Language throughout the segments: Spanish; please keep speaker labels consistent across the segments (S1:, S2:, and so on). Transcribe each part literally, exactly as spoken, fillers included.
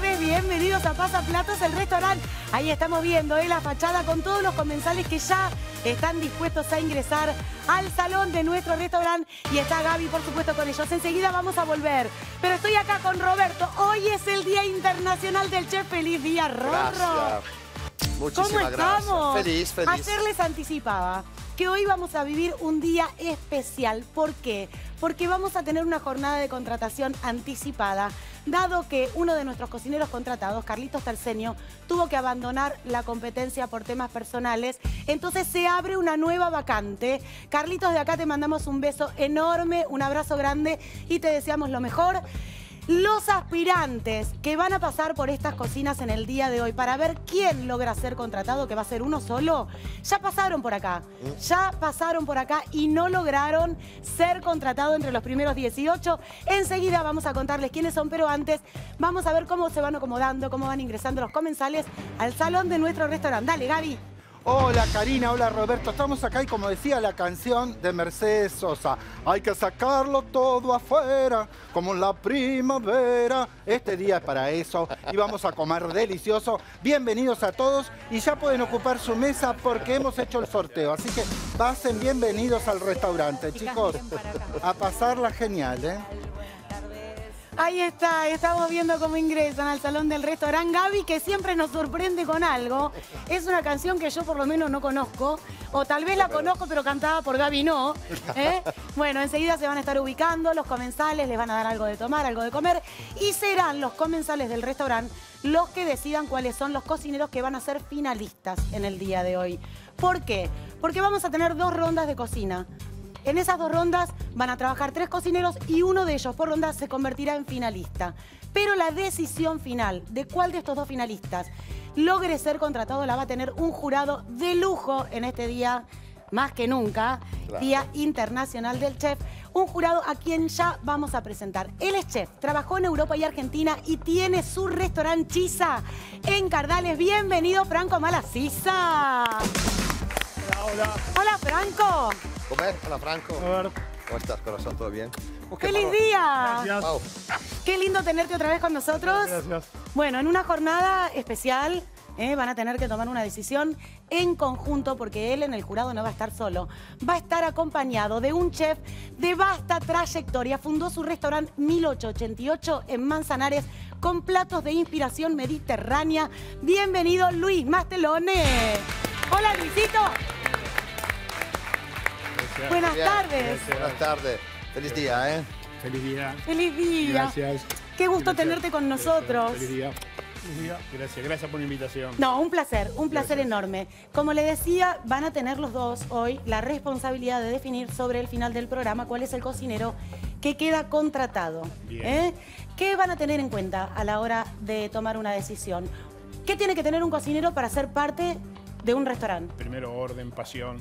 S1: tardes, bienvenidos a Pasaplatos, el restaurante. Ahí estamos viendo ¿eh? la fachada con todos los comensales que ya están dispuestos a ingresar al salón de nuestro restaurante. Y está Gaby, por supuesto, con ellos. Enseguida vamos a volver. Pero estoy acá con Roberto. Hoy es el Día Internacional del Chef. ¡Feliz día, Rorro!
S2: Gracias. Muchísimas
S1: ¿Cómo estamos?
S2: Gracias. Feliz, feliz.
S1: Ayer les anticipaba que hoy vamos a vivir un día especial. ¿Por qué? Porque vamos a tener una jornada de contratación anticipada, dado que uno de nuestros cocineros contratados, Carlitos Terceño, tuvo que abandonar la competencia por temas personales. Entonces se abre una nueva vacante. Carlitos, de acá te mandamos un beso enorme, un abrazo grande y te deseamos lo mejor. Los aspirantes que van a pasar por estas cocinas en el día de hoy para ver quién logra ser contratado, que va a ser uno solo, ya pasaron por acá. Ya pasaron por acá y no lograron ser contratados entre los primeros dieciocho. Enseguida vamos a contarles quiénes son, pero antes vamos a ver cómo se van acomodando, cómo van ingresando los comensales al salón de nuestro restaurante. Dale, Gaby.
S3: Hola Karina, hola Roberto, estamos acá y como decía la canción de Mercedes Sosa, hay que sacarlo todo afuera, como en la primavera. Este día es para eso y vamos a comer delicioso. Bienvenidos a todos y ya pueden ocupar su mesa porque hemos hecho el sorteo. Así que pasen bienvenidos al restaurante, chicos. A pasarla genial, ¿eh?
S1: Ahí está, estamos viendo cómo ingresan al salón del restaurante. Gaby, que siempre nos sorprende con algo. Es una canción que yo por lo menos no conozco. O tal vez la conozco, pero cantada por Gaby no. ¿eh? Bueno, enseguida se van a estar ubicando los comensales, les van a dar algo de tomar, algo de comer. Y serán los comensales del restaurante los que decidan cuáles son los cocineros que van a ser finalistas en el día de hoy. ¿Por qué? Porque vamos a tener dos rondas de cocina. En esas dos rondas van a trabajar tres cocineros y uno de ellos por ronda se convertirá en finalista. Pero la decisión final de cuál de estos dos finalistas logre ser contratado la va a tener un jurado de lujo en este día, más que nunca, claro. Día Internacional del Chef. Un jurado a quien ya vamos a presentar. Él es chef, trabajó en Europa y Argentina y tiene su restaurante Chisa en Cardales. Bienvenido, Franco Malasisa.
S4: Hola, hola.
S1: Hola, Franco.
S2: ¿Cómo es? Hola, Franco.
S4: Hola.
S2: ¿Cómo estás, corazón? ¿Todo bien?
S1: ¡Feliz día!
S4: Gracias.
S2: Wow.
S1: Qué lindo tenerte otra vez con nosotros.
S4: Gracias.
S1: Bueno, en una jornada especial eh, van a tener que tomar una decisión en conjunto porque él en el jurado no va a estar solo. Va a estar acompañado de un chef de vasta trayectoria. Fundó su restaurante mil ochocientos ochenta y ocho en Manzanares con platos de inspiración mediterránea. Bienvenido, Luis Mastelone. Hola, Luisito.
S4: Gracias.
S1: Buenas
S2: Bien.
S1: tardes.
S4: Gracias.
S2: Buenas tardes. Feliz día, ¿eh?
S4: Feliz día.
S1: Feliz día.
S4: Gracias.
S1: Qué gusto
S4: Gracias.
S1: tenerte con nosotros.
S4: Feliz día. Feliz día. Gracias, gracias por la invitación.
S1: No, un placer, un placer
S4: Gracias.
S1: enorme. Como le decía, van a tener los dos hoy la responsabilidad de definir sobre el final del programa cuál es el cocinero que queda contratado.
S4: Bien.
S1: ¿eh? ¿Qué van a tener en cuenta a la hora de tomar una decisión? ¿Qué tiene que tener un cocinero para ser parte de un restaurante?
S4: Primero, orden, pasión.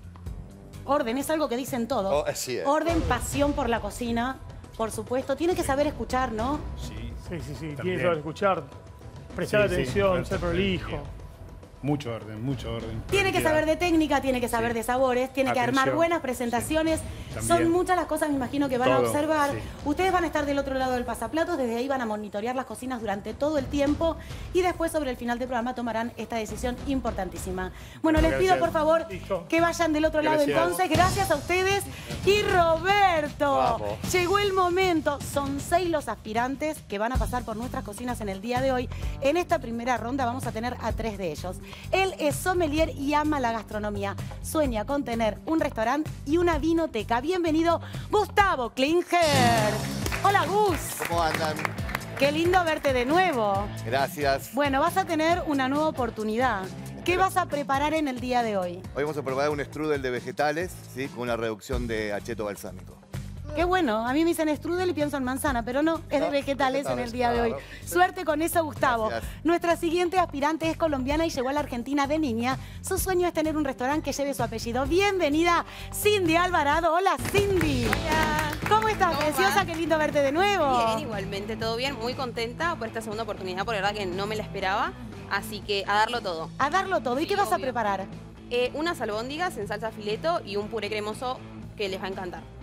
S1: Orden, es algo que dicen todos.
S2: Oh, así es.
S1: Orden, pasión por la cocina, por supuesto. Tiene que saber escuchar, ¿no?
S4: Sí.
S5: Sí, sí, sí.
S4: También.
S5: Tiene que saber escuchar, prestar
S4: Sí, sí,
S5: atención,
S4: claro,
S5: ser
S4: también.
S5: prolijo.
S4: Mucho orden, mucho orden.
S1: Tiene que
S4: Prioridad.
S1: saber de técnica, tiene que saber
S4: Sí.
S1: de sabores, tiene que armar
S4: Atención.
S1: buenas presentaciones.
S4: Sí.
S1: Son
S4: También.
S1: muchas las cosas, me imagino, que van a
S4: Todo,
S1: observar.
S4: sí.
S1: Ustedes van a estar del otro lado del pasaplatos, desde ahí van a monitorear las cocinas durante todo el tiempo y después sobre el final del programa tomarán esta decisión importantísima. Bueno,
S4: Bueno,
S1: les pido
S4: gracias.
S1: por favor
S5: Listo.
S1: que vayan del otro lado
S4: Gracias.
S1: entonces. Gracias a ustedes. Y Roberto,
S2: Vamos.
S1: llegó el momento. Son seis los aspirantes que van a pasar por nuestras cocinas en el día de hoy. En esta primera ronda vamos a tener a tres de ellos. Él es sommelier y ama la gastronomía. Sueña con tener un restaurante y una vinoteca. Bienvenido, Gustavo Klinger. Hola, Gus.
S2: ¿Cómo andan?
S1: Qué lindo verte de nuevo.
S2: Gracias.
S1: Bueno, vas a tener una nueva oportunidad. ¿Qué vas a preparar en el día de hoy?
S2: Hoy vamos a preparar un strudel de vegetales, ¿sí? Con una reducción de acheto balsámico.
S1: Qué bueno, a mí me dicen strudel y pienso en manzana, pero no, es de
S2: No,
S1: vegetales en el
S2: vegetales,
S1: día de hoy.
S2: claro.
S1: Suerte con eso, Gustavo.
S2: Gracias.
S1: Nuestra siguiente aspirante es colombiana y llegó a la Argentina de niña. Su sueño es tener un restaurante que lleve su apellido. Bienvenida, Cindy Alvarado. Hola, Cindy.
S6: Hola.
S1: ¿Cómo estás,
S6: ¿Cómo
S1: preciosa?
S6: va?
S1: Qué lindo verte de nuevo.
S6: Bien, igualmente, todo bien. Muy contenta por esta segunda oportunidad, por la verdad que no me la esperaba. Así que a darlo todo.
S1: A darlo todo. ¿Y
S6: Sí,
S1: qué vas a
S6: obvio.
S1: preparar?
S6: Eh, unas albóndigas en salsa fileto y un puré cremoso que les va a encantar.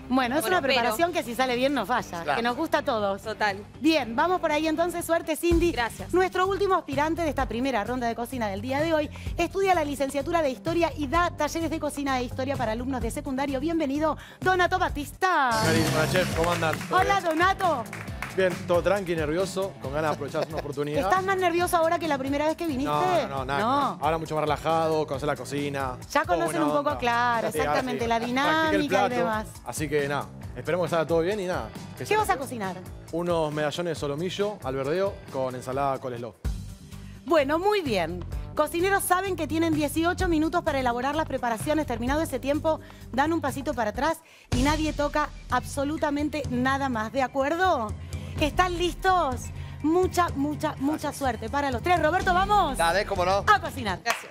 S1: Bueno, es
S6: Bueno,
S1: una preparación que si sale bien no falla,
S2: Claro.
S1: que nos gusta a todos.
S6: Total.
S1: Bien, vamos por ahí entonces. Suerte, Cindy.
S6: Gracias.
S1: Nuestro último aspirante de esta primera ronda de cocina del día de hoy estudia la licenciatura de Historia y da talleres de cocina de Historia para alumnos de secundario. Bienvenido, Donato Batista.
S7: Carísima, chef, ¿cómo andan? ¿Todo
S1: Hola,
S7: bien?
S1: Donato.
S7: Bien, todo tranqui, nervioso, con ganas de aprovechar una oportunidad.
S1: ¿Estás más nervioso ahora que la primera vez que viniste?
S7: No, no, no, nada.
S1: No.
S7: Ahora mucho más relajado, conocer la cocina.
S1: Ya
S7: todo
S1: conocen
S7: buena
S1: un poco,
S7: onda.
S1: claro,
S7: Sí,
S1: exactamente,
S7: así.
S1: la
S7: Practiqué el
S1: dinámica y
S7: plato,
S1: demás.
S7: Así que nada, esperemos que salga todo bien y nada. que
S1: ¿Qué
S7: sea-
S1: vas a cocinar?
S7: Unos medallones de solomillo al verdeo con ensalada coleslaw.
S1: Bueno, muy bien. Cocineros saben que tienen dieciocho minutos para elaborar las preparaciones. Terminado ese tiempo, dan un pasito para atrás y nadie toca absolutamente nada más. ¿De acuerdo? ¿Están listos? Mucha, mucha, mucha suerte para los tres. Roberto, vamos
S2: Dale, cómo no.
S1: a cocinar.
S6: Gracias.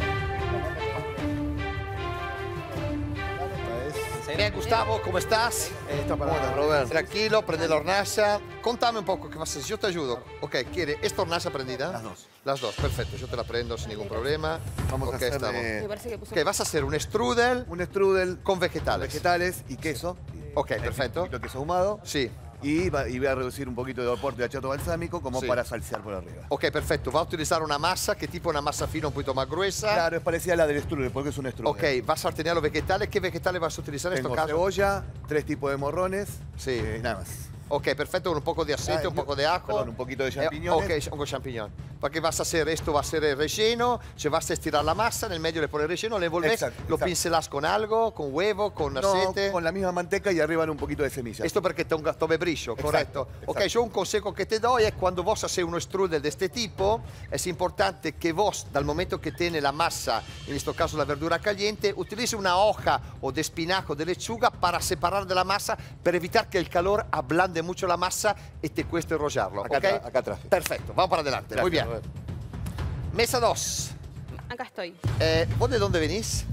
S8: Bien, Gustavo, ¿cómo estás?
S7: Esta para
S2: Buenas, Robert.
S8: Tranquilo, prende la hornalla. Contame un poco qué vas a hacer, yo te ayudo. Ok, ¿quiere esta hornalla prendida?
S2: Las dos.
S8: Las dos, perfecto, yo te la prendo sin ningún problema.
S2: Vamos
S8: Ok,
S2: a hacer
S8: estamos.
S6: Me
S2: eh,
S6: parece que puse...
S8: Ok, vas a hacer un strudel
S2: un strudel
S8: con vegetales.
S2: vegetales y queso.
S8: Ok, perfecto.
S2: Un poquito de queso ahumado.
S8: Sí.
S2: Y, va- y voy a reducir un poquito de aporte de achato balsámico como
S8: Sí.
S2: para salsear por arriba.
S8: Ok, perfecto. Va a utilizar una masa, que tipo una masa fina un poquito más gruesa.
S2: Claro, es parecida a la del strudel porque es un strudel.
S8: Ok, vas a tener los vegetales. ¿Qué vegetales vas a utilizar en
S2: Tengo
S8: este caso?
S2: cebolla, tres tipos de morrones.
S8: Sí.
S2: eh, nada más.
S8: Ok, perfecto, un poco de aceite,
S2: Ah,
S8: un poco de ajo.
S2: perdón, un poquito de
S8: Eh,
S2: champiñones.
S8: ok, un champiñón. ¿Para qué vas a hacer? Esto va a ser el relleno, se vas a estirar la masa, en el medio le pones el relleno, le envolves,
S2: Exacto,
S8: lo
S2: exacto.
S8: pincelas con algo, con huevo, con
S2: No,
S8: aceite.
S2: con la misma manteca y arriba un poquito de semillas.
S8: Esto perché te un tome brillo,
S2: Exacto,
S8: corretto? Ok,
S2: exacto.
S8: yo un consejo que te doy es cuando vos haces uno strudel de este tipo, es importante que vos, dal momento que tiene la masa, en este caso la verdura caliente, utilice una hoja o de espinaco, de lechuga para separar de la masa, para evitar que el calor ablande mucho la masa y te cueste enrollarlo.
S2: Acá
S8: ¿ok?
S2: tra- acá traje.
S8: Perfecto, vamos para adelante.
S2: Gracias,
S8: Muy bien.
S2: Robert.
S8: Mesa dos.
S6: Acá estoy.
S8: Eh, ¿Vos de dónde venís?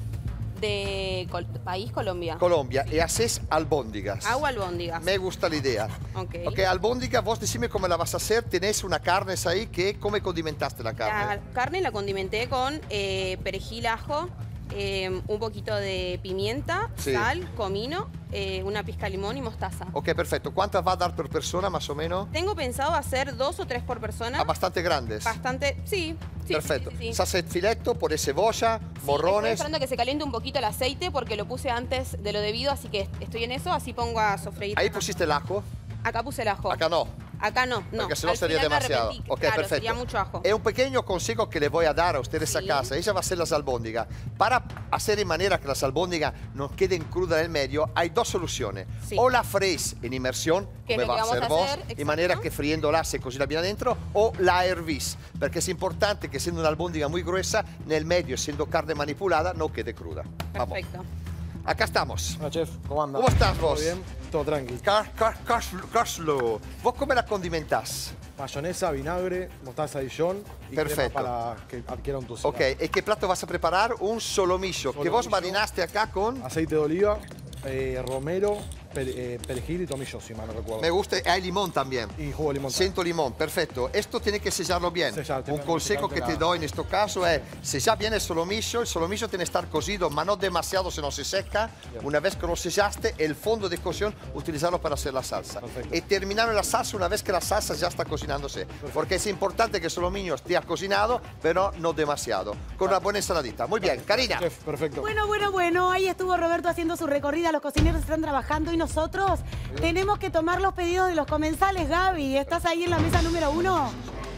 S6: De Col- país Colombia.
S8: Colombia. Y haces albóndigas.
S6: Hago albóndigas.
S8: Me gusta la idea.
S6: Ok.
S8: Ok, albóndiga, vos decime cómo la vas a hacer. Tenés una carne ahí que, ¿cómo condimentaste la carne?
S6: La carne la condimenté con eh, perejil, ajo, eh, un poquito de pimienta,
S8: Sí.
S6: sal, comino, eh, una pizca de limón y mostaza.
S8: Ok, perfecto. ¿Cuántas va a dar por persona, más o menos?
S6: Tengo pensado hacer dos o tres por persona.
S8: Ah, bastante grandes.
S6: Bastante, sí. sí,
S8: Perfecto.
S6: sí, sí, sí.
S8: Se hace filetto, pones cebolla,
S6: Sí, estoy
S8: morrones.
S6: esperando a que se caliente un poquito el aceite porque lo puse antes de lo debido, así que estoy en eso, así pongo a sofreír.
S8: Ahí
S6: acá.
S8: pusiste el ajo.
S6: Acá puse el ajo.
S8: Acá no.
S6: Acá no, no.
S8: Porque si no
S6: Al
S8: sería
S6: final me
S8: demasiado.
S6: arrepentí.
S8: Ok,
S6: Claro,
S8: perfecto.
S6: sería mucho ajo.
S8: Es un pequeño consejo que le voy a dar a ustedes a
S6: Sí.
S8: casa. Ella va a hacer las albóndigas. Para hacer en manera que las albóndigas no queden crudas en el medio, hay dos soluciones.
S6: Sí.
S8: O la freís en inmersión,
S6: Que es
S8: como
S6: lo
S8: va
S6: que
S8: a
S6: vamos
S8: hacer
S6: a
S8: vos,
S6: hacer,
S8: en
S6: exacto.
S8: manera que friéndola se cocina bien adentro, o la hervís. Porque es importante que siendo una albóndiga muy gruesa, en el medio, siendo carne manipulada, no quede cruda. Vamos.
S6: Perfecto.
S8: Acá estamos.
S7: Hola, chef, ¿cómo andas?
S8: ¿Cómo estás
S7: ¿Todo
S8: vos?
S7: bien? Todo tranqui.
S8: Car, car, car- Carlo. ¿Vos cómo la condimentás?
S7: Mayonesa, vinagre, mostaza Dijon y
S8: Perfecto.
S7: crema para que adquiera un tucito.
S8: Ok, ¿y qué plato vas a preparar? Un solomillo, que vos
S7: Solomillo.
S8: marinaste acá con...
S7: Aceite de oliva, eh, romero, per- eh, perejil y tomillo, si mal no recuerdo.
S8: Me gusta, hay limón también.
S7: Y jugo de limón.
S8: Siento limón, perfecto. Esto tiene que sellarlo bien.
S7: Sellar, tiene
S8: Un
S7: que
S8: consejo que
S7: sellar
S8: te
S7: la-
S8: doy en este caso es sellar bien el solomillo. El solomillo tiene que estar cocido, pero no demasiado, si no se seca. Una vez que lo sellaste, el fondo de cocción, utilizarlo para hacer la salsa.
S7: Perfecto.
S8: Y terminar la salsa una vez que la salsa ya está cocinándose. Porque es importante que el solomillo esté cocinado, pero no demasiado. Con una buena ensaladita. Muy bien, Karina.
S7: Chef, perfecto.
S1: Bueno, bueno, bueno, ahí estuvo Roberto haciendo su recorrida, los cocineros están trabajando y nosotros tenemos que tomar los pedidos de los comensales. Gaby, ¿estás ahí en la mesa número uno?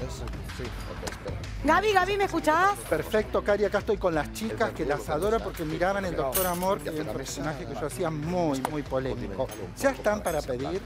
S7: Sí, ok, espera.
S1: Gaby, Gaby, ¿me escuchás?
S3: Perfecto, Cari, acá estoy con las chicas que las adoro porque miraban el Doctor Amor, que es un personaje que yo hacía muy, muy polémico. ¿Ya están para pedir?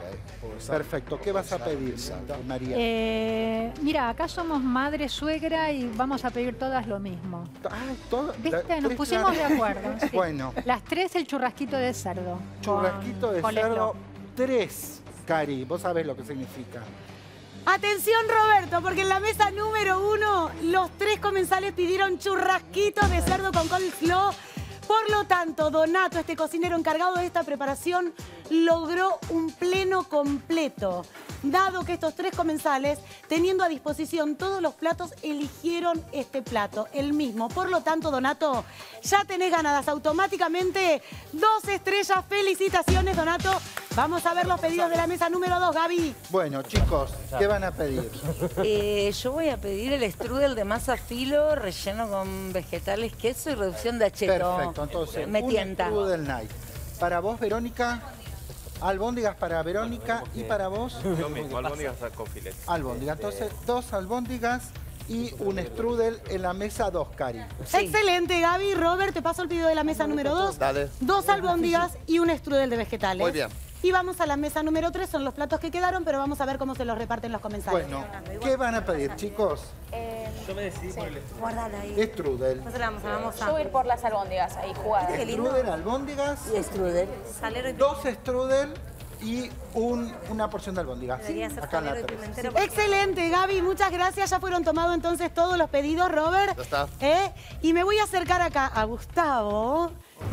S3: Perfecto, ¿qué vas a pedir, María?
S9: Eh, mira, acá somos madre, suegra y vamos a pedir todas lo mismo.
S3: Ah, todo- la-
S9: ¿Viste? Nos
S3: tres
S9: pusimos de
S3: clases.
S9: acuerdo. sí.
S3: Bueno,
S9: Las tres el churrasquito de cerdo.
S3: churrasquito
S9: con
S3: de
S9: coleslaw.
S3: cerdo, tres, Cari, vos sabés lo que significa.
S1: Atención, Roberto, porque en la mesa número uno los tres comensales pidieron churrasquitos de cerdo con coleslaw. Por lo tanto, Donato, este cocinero encargado de esta preparación, logró un pleno completo. dado que estos tres comensales, teniendo a disposición todos los platos, eligieron este plato, el mismo. Por lo tanto, Donato, ya tenés ganadas automáticamente dos estrellas. Felicitaciones, Donato. Vamos a ver los pedidos de la mesa número dos, Gaby.
S3: Bueno, chicos, ¿qué van a pedir?
S10: Eh, yo voy a pedir el strudel de masa filo relleno con vegetales, queso y reducción de acheto.
S3: Perfecto, entonces
S10: Me
S3: un
S10: tienta.
S3: strudel night. Para vos, Verónica, albóndigas para Verónica y para vos...
S11: Lo mismo, albóndigas con filete.
S3: Albóndigas, entonces dos albóndigas y un strudel en la mesa dos, Cari.
S1: Sí. Excelente, Gaby. Robert, te paso el pedido de la mesa número dos.
S8: Dale.
S1: Dos albóndigas y un strudel de vegetales.
S8: Muy bien.
S1: Y vamos a la mesa número tres, son los platos que quedaron, pero vamos a ver cómo se los reparten los comensales.
S3: Bueno, ¿qué van a pedir, chicos?
S11: Eh, Yo me decidí sí. por el
S10: Guardala ahí.
S3: Strudel.
S10: Nosotros vamos a, vamos a.
S12: Yo voy a ir por las albóndigas, ahí jugadas.
S3: Strudel, albóndigas.
S10: Y strudel.
S3: Dos strudel y un, una porción de albóndigas. ¿Sí? Acá en la tres.
S1: Excelente, Gaby, muchas gracias. Ya fueron tomados entonces todos los pedidos, Robert.
S8: Ya está.
S1: ¿Eh? Y me voy a acercar acá a Gustavo.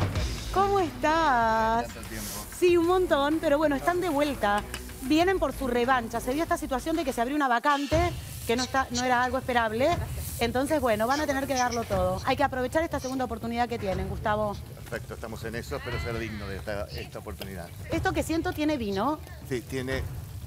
S1: ¿Cómo estás? Sí, un montón, pero bueno, están de vuelta. Vienen por su revancha. Se dio esta situación de que se abrió una vacante, que no, está, no era algo esperable. Entonces, bueno, van a tener que darlo todo. Hay que aprovechar esta segunda oportunidad que tienen, Gustavo.
S2: Perfecto, estamos en eso, espero ser digno de esta, esta oportunidad.
S1: Esto que siento tiene vino.
S2: Sí, tiene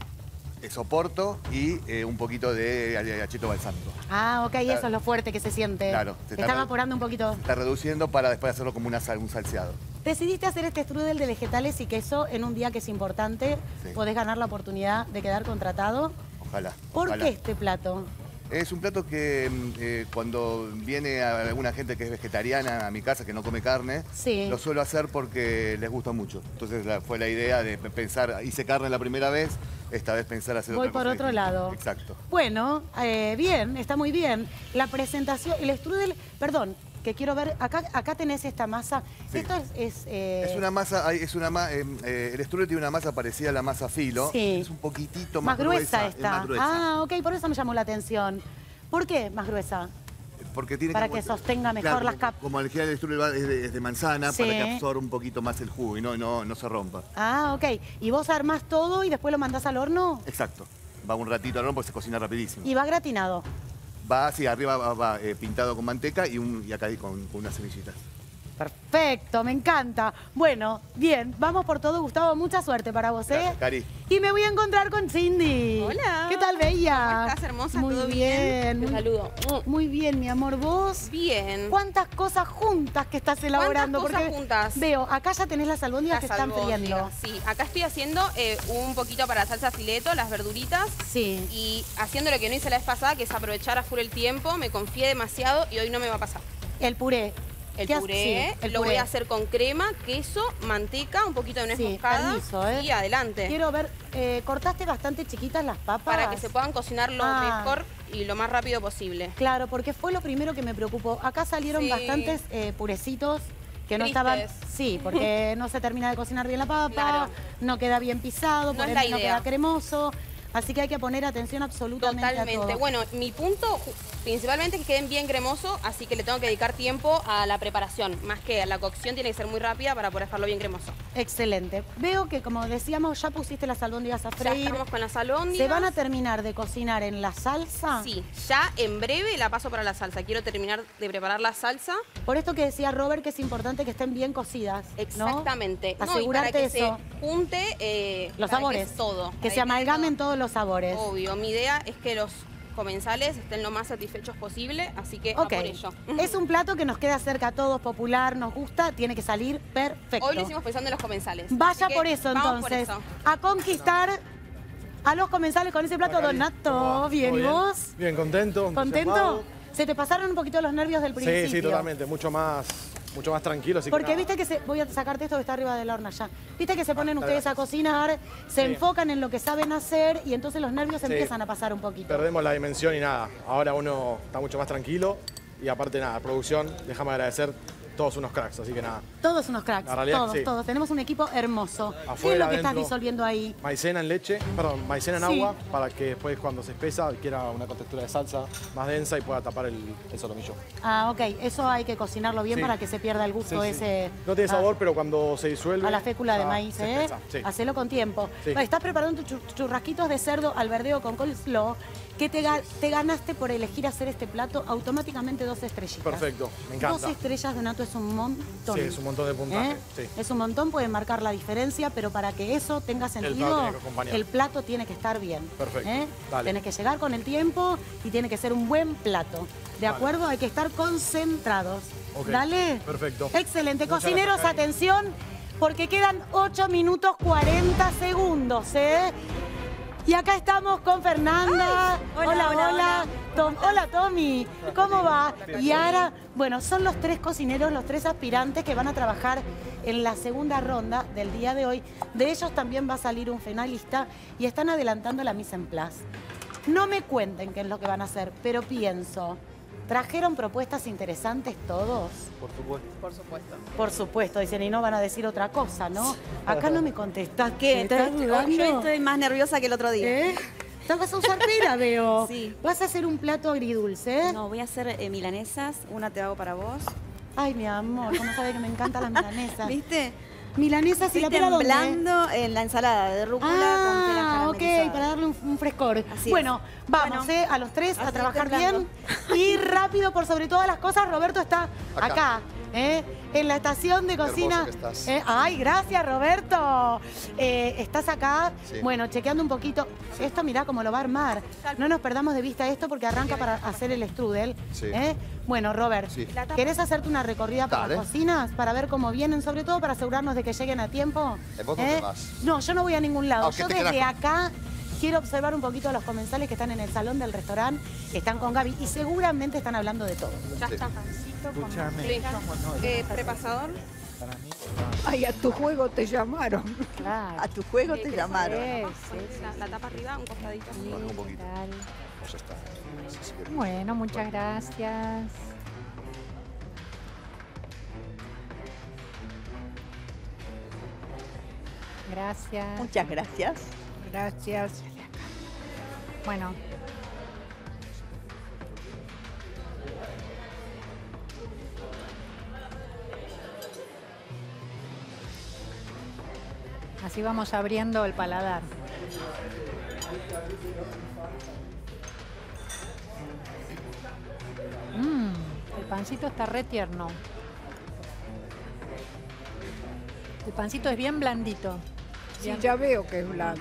S2: eh, soporto y eh, un poquito de acheto balsámico.
S1: Ah, ok, eso es lo fuerte que se siente.
S2: Claro.
S1: Se está evaporando un poquito.
S2: Se está reduciendo para después hacerlo como una sal, un salseado.
S1: Decidiste hacer este strudel de vegetales y queso en un día que es importante. Sí. Podés ganar la oportunidad de quedar contratado.
S2: Ojalá.
S1: ¿Por
S2: ojalá.
S1: qué este plato?
S2: Es un plato que eh, cuando viene a alguna gente que es vegetariana a mi casa, que no come carne,
S1: sí.
S2: lo suelo hacer porque les gusta mucho. Entonces la, fue la idea de pensar, hice carne la primera vez, esta vez pensar hacer
S1: Voy
S2: otra
S1: por
S2: cosa
S1: otro
S2: distinta.
S1: lado.
S2: Exacto.
S1: Bueno, eh, bien, está muy bien. La presentación, el strudel, perdón, que quiero ver, acá, acá tenés esta masa. Sí. Esto es... Es, eh...
S2: es una masa, es una ma, eh, eh, el strudel tiene una masa parecida a la masa filo.
S1: Sí.
S2: Es un poquitito más,
S1: más gruesa,
S2: gruesa.
S1: esta.
S2: Es más gruesa.
S1: Ah, ok, por eso me llamó la atención. ¿Por qué más gruesa?
S2: Porque tiene
S1: para
S2: que,
S1: que sostenga mejor
S2: claro,
S1: las capas.
S2: Como el gel de strudel es de, es de manzana,
S1: sí.
S2: para que absorba un poquito más el jugo y no, no, no se rompa.
S1: Ah, ok. ¿Y vos armás todo y después lo mandás al horno?
S2: Exacto. Va un ratito al horno porque se cocina rapidísimo.
S1: ¿Y va gratinado?
S2: Va así, arriba va, va eh, pintado con manteca y, un, y acá con, con unas semillitas.
S1: Perfecto, me encanta. Bueno, bien, vamos por todo, Gustavo. Mucha suerte para vos, ¿eh?
S2: Gracias, Cari.
S1: Y me voy a encontrar con Cindy.
S6: Hola.
S1: ¿Qué tal, Bella?
S6: ¿Cómo estás, hermosa?
S1: Muy
S6: ¿Todo
S1: bien.
S6: bien?
S1: Muy,
S6: Te saludo.
S1: Muy bien, mi amor. ¿Vos?
S6: Bien.
S1: ¿Cuántas cosas juntas que estás elaborando?
S6: ¿Cuántas cosas
S1: Porque
S6: juntas?
S1: veo, acá ya tenés las albóndigas
S6: Las
S1: que están friendo.
S6: Sí, acá estoy haciendo eh, un poquito para la salsa fileto, las verduritas.
S1: Sí.
S6: Y haciendo lo que no hice la vez pasada, que es aprovechar a full el tiempo. Me confié demasiado y hoy no me va a pasar.
S1: El puré.
S6: El
S1: ¿Qué
S6: puré,
S1: sí, el
S6: lo
S1: puré.
S6: voy a hacer con crema, queso, manteca, un poquito de nuez
S1: Sí,
S6: moscada
S1: permiso, ¿eh?
S6: y adelante.
S1: Quiero ver, eh, ¿cortaste bastante chiquitas las papas?
S6: Para que se puedan cocinar lo
S1: Ah.
S6: mejor y lo más rápido posible.
S1: Claro, porque fue lo primero que me preocupó. Acá salieron
S6: Sí.
S1: bastantes eh, purecitos que no
S6: Tristes.
S1: estaban... Sí, porque no se termina de cocinar bien la papa,
S6: Claro.
S1: no queda bien pisado,
S6: No
S1: por
S6: es la
S1: ende no
S6: idea.
S1: queda cremoso. Así que hay que poner atención absolutamente a
S6: Totalmente.
S1: todo.
S6: Bueno, mi punto ju- principalmente es que queden bien cremosos, así que le tengo que dedicar tiempo a la preparación. Más que a la cocción tiene que ser muy rápida para poder dejarlo bien cremoso.
S1: Excelente. Veo que, como decíamos, ya pusiste las albóndigas a
S6: Ya
S1: freír.
S6: estamos con las albóndigas.
S1: ¿Se van a terminar de cocinar en la salsa?
S6: Sí, ya en breve la paso para la salsa. Quiero terminar de preparar la salsa.
S1: Por esto que decía Robert, que es importante que estén bien cocidas, ¿no?
S6: Exactamente. No, y
S1: Asegurarte
S6: para que
S1: eso.
S6: se junte eh,
S1: Los
S6: para
S1: sabores.
S6: que es todo.
S1: Que
S6: Para
S1: se amalgamen todos los sabores.
S6: Obvio, mi idea es que los comensales estén lo más satisfechos posible, así que a
S1: Ok.
S6: por ello.
S1: Es un plato que nos queda cerca a todos, popular, nos gusta, tiene que salir perfecto.
S6: Hoy lo hicimos pensando en los comensales.
S1: Vaya
S6: así que
S1: por eso,
S6: vamos por
S1: entonces.
S6: eso.
S1: A conquistar a los comensales con ese plato. Donato, bien,
S7: Muy
S1: ¿y
S7: bien.
S1: vos?
S7: Bien, contento.
S1: ¿Contento?
S7: entusiasmado.
S1: ¿Se te pasaron un poquito los nervios del principio?
S7: Sí, sí, totalmente. Mucho más, mucho más tranquilo. Así que
S1: Porque
S7: nada.
S1: viste que se... Voy a sacarte esto que está arriba del horno ya. Viste que se ponen
S7: Ah,
S1: ustedes a
S7: gracias.
S1: cocinar, se
S7: Sí.
S1: enfocan en lo que saben hacer y entonces los nervios
S7: Sí.
S1: empiezan a pasar un poquito.
S7: Perdemos la dimensión y nada. Ahora uno está mucho más tranquilo. Y aparte, nada, producción, déjame agradecer todos unos cracks, así que nada.
S1: Todos unos cracks,
S7: La realidad
S1: todos,
S7: que sí.
S1: todos. Tenemos un equipo hermoso. ¿Qué es
S7: Afuera,
S1: lo que estás
S7: adentro.
S1: disolviendo ahí?
S7: Maicena en leche, perdón, maicena en
S1: Sí.
S7: agua, para que después cuando se espesa quiera una textura de salsa más densa y pueda tapar el, el solomillo.
S1: Ah, ok. Eso hay que cocinarlo bien
S7: Sí.
S1: para que se pierda el gusto
S7: Sí, sí.
S1: ese.
S7: No tiene
S1: a-
S7: sabor, pero cuando se disuelve...
S1: A la fécula de
S7: ah,
S1: maíz,
S7: se
S1: ¿eh?
S7: espesa, sí.
S1: Hacelo con tiempo.
S7: Sí.
S1: Vale, estás preparando tus chur- churrasquitos de cerdo al verdeo con coleslaw. ¿Qué te, ga- te ganaste por elegir hacer este plato? Automáticamente dos estrellitas.
S7: Perfecto, me encanta.
S1: Dos estrellas, Donato, es un montón.
S7: Sí, es un montón de puntaje,
S1: ¿Eh?
S7: sí.
S1: Es un montón, puede marcar la diferencia, pero para que eso tenga
S7: plato
S1: sentido,
S7: tiene que acompañar.
S1: el plato tiene que estar bien.
S7: Perfecto,
S1: ¿eh?
S7: dale.
S1: Tienes que llegar con el tiempo y tiene que ser un buen plato. ¿De
S7: Vale.
S1: acuerdo? Hay que estar concentrados.
S7: Ok,
S1: Dale.
S7: perfecto.
S1: Excelente.
S7: Muchas
S1: Cocineros,
S7: gracias, Cari.
S1: atención, porque quedan ocho minutos cuarenta segundos, ¿eh? Y acá estamos con Fernanda.
S13: hola,
S1: hola,
S13: hola,
S1: hola. Tom- hola, Tommy. ¿Cómo va? Y ahora, bueno, son los tres cocineros, los tres aspirantes que van a trabajar en la segunda ronda del día de hoy. De ellos también va a salir un finalista y están adelantando la mise en place. No me cuenten qué es lo que van a hacer, pero pienso, ¿trajeron propuestas interesantes todos?
S11: Por supuesto.
S6: Por supuesto.
S1: Por supuesto, dicen, y no van a decir otra cosa, ¿no? Acá no me contestás. ¿Qué?
S13: Estoy-
S1: ¿Estás dudando?
S13: yo estoy más nerviosa que el otro día.
S1: ¿Eh? ¿Te vas a usar pera, veo?
S13: Sí.
S1: ¿Vas a hacer un plato agridulce?
S13: No, voy a hacer eh, milanesas. Una te hago para vos.
S1: Ay, mi amor, ¿cómo sabes que me encantan las milanesas?
S13: ¿Viste?
S1: Milanesas y
S13: Estoy
S1: la pera ¿dónde?
S13: temblando en la ensalada de rúcula con peras
S1: Ah, ok,
S13: caramelizadas.
S1: para darle un, un frescor.
S13: Así
S1: bueno,
S13: es.
S1: vamos,
S13: Bueno,
S1: eh, a los tres
S13: a
S1: a
S13: seguir
S1: trabajar
S13: temblando.
S1: bien. Y rápido, por sobre todas las cosas, Roberto está acá,
S8: Acá.
S1: eh, en la estación de
S8: Qué
S1: cocina.
S8: hermoso que estás.
S1: Eh, ay, gracias, Roberto. Eh, estás acá,
S8: Sí.
S1: bueno, chequeando un poquito. Esto, mirá cómo lo va a armar. No nos perdamos de vista esto porque arranca para hacer el strudel.
S8: Sí.
S1: eh. Bueno, Robert,
S8: Sí.
S1: ¿querés hacerte una recorrida por
S8: Dale.
S1: las cocinas para ver cómo vienen? Sobre todo para asegurarnos de que lleguen a tiempo.
S8: ¿Eh, vos dónde vas?
S1: No, yo no voy a ningún lado.
S8: Ah, ¿qué
S1: Yo
S8: te
S1: desde
S8: quedás
S1: acá quiero observar un poquito a los comensales que están en el salón del restaurante, que están con Gaby y seguramente están hablando de todo.
S6: Ya
S8: Sí.
S6: está.
S3: Escúchame.
S6: Listo. Eh, prepasador.
S3: Para mí,
S14: Ay, a tu juego te llamaron.
S9: Claro.
S14: A tu juego
S6: Eh,
S14: te
S6: ¿querés
S14: llamaron.
S6: poner La, la tapa arriba, un costadito.
S2: Baja un poquito.
S9: Tal.
S2: Pues ya está. Sí, sí, que-
S9: Bueno, muchas gracias. Gracias.
S14: Muchas gracias. Gracias.
S9: Bueno. Así vamos abriendo el paladar. Mmm, el pancito está re tierno. El pancito es bien blandito.
S14: Sí,
S9: Bien-
S14: ya veo que es blando.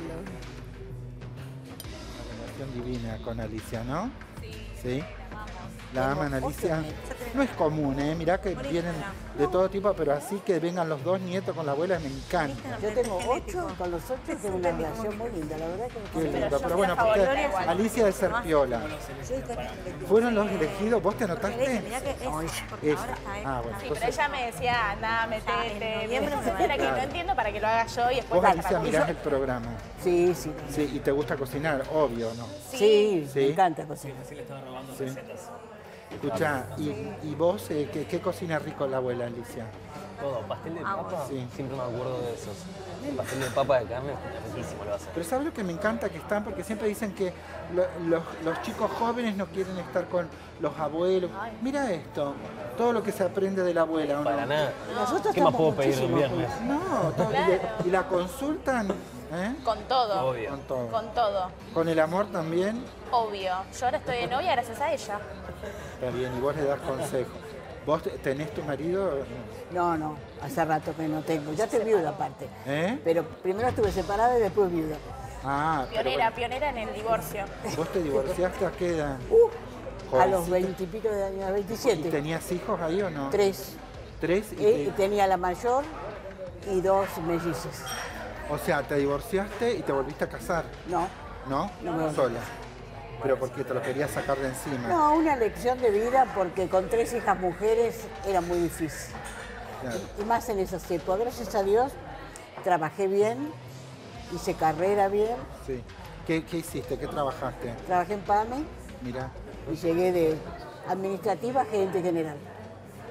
S3: relación divina con Alicia, ¿no? Sí. La aman Alicia. No es común, ¿eh? Mirá que vienen de todo tipo, pero así que vengan los dos nietos con la abuela me encanta.
S15: Yo tengo ocho, con los ocho tengo una relación muy linda, la verdad que
S3: Qué lindo, pero bueno, porque Alicia de ser piola. ¿Fueron los elegidos? ¿Vos te anotaste? Ella. Ah, bueno,
S12: Sí, pero
S3: entonces
S12: ella me decía, anda, metete.
S15: noviembre se va a
S12: Era que no
S3: Claro.
S12: entiendo para que lo haga yo y después
S3: vos,
S12: la
S3: Alicia, mirás el programa.
S15: Sí, sí.
S3: Sí, y te gusta cocinar, obvio, ¿no?
S15: Sí,
S3: Sí.
S15: me encanta cocinar.
S3: Sí. Escucha, ¿y, y vos eh, ¿qué, qué cocina rico la abuela Alicia?
S11: Todo, pastel de
S15: Ah,
S11: papa,
S3: Sí.
S11: siempre me acuerdo de esos. El pastel de papa de carne, riquísimo lo hace.
S3: Pero ¿sabes lo que me encanta que están? Porque siempre dicen que lo- los, los chicos jóvenes no quieren estar con los abuelos. Mira esto, todo lo que se aprende de la abuela, ¿o no?
S11: Para nada.
S15: Nosotros
S11: ¿Qué más
S15: estamos
S11: puedo pedir un
S15: muchísimo
S11: viernes?
S3: No, todo- y, le- y la consultan, ¿eh?
S12: Con todo.
S11: Obvio.
S3: Con todo.
S12: Con todo.
S3: Con el amor también,
S12: Obvio. Yo ahora estoy de novia gracias a ella.
S3: está bien, y vos le das consejos. ¿Vos te- tenés tu marido?
S15: No, no, hace rato que no tengo. Ya estoy viuda aparte.
S3: ¿Eh?
S15: Pero primero estuve separada y después viuda.
S3: Ah, pero
S12: Pionera,
S3: bueno,
S12: pionera en el divorcio.
S3: ¿vos te divorciaste a qué edad?
S15: Uh, a los
S3: Jovencita.
S15: veintipico de años,
S3: ¿Y
S15: veintisiete.
S3: tenías hijos ahí o no?
S15: Tres.
S3: ¿Tres? Y
S15: Eh, y
S3: te-
S15: tenía la mayor y dos mellizas.
S3: o sea, te divorciaste y te volviste a casar,
S15: No,
S3: ¿no?
S15: No me volví.
S3: Sola. Pero porque te lo querías sacar de encima.
S15: no, una lección de vida porque con tres hijas mujeres era muy difícil.
S3: Claro.
S15: Y más en esas épocas. Gracias a Dios trabajé bien, hice carrera bien,
S3: Sí. ¿Qué, qué hiciste? ¿Qué trabajaste?
S15: trabajé en PAME
S3: Mira.
S15: y llegué de administrativa a gerente general.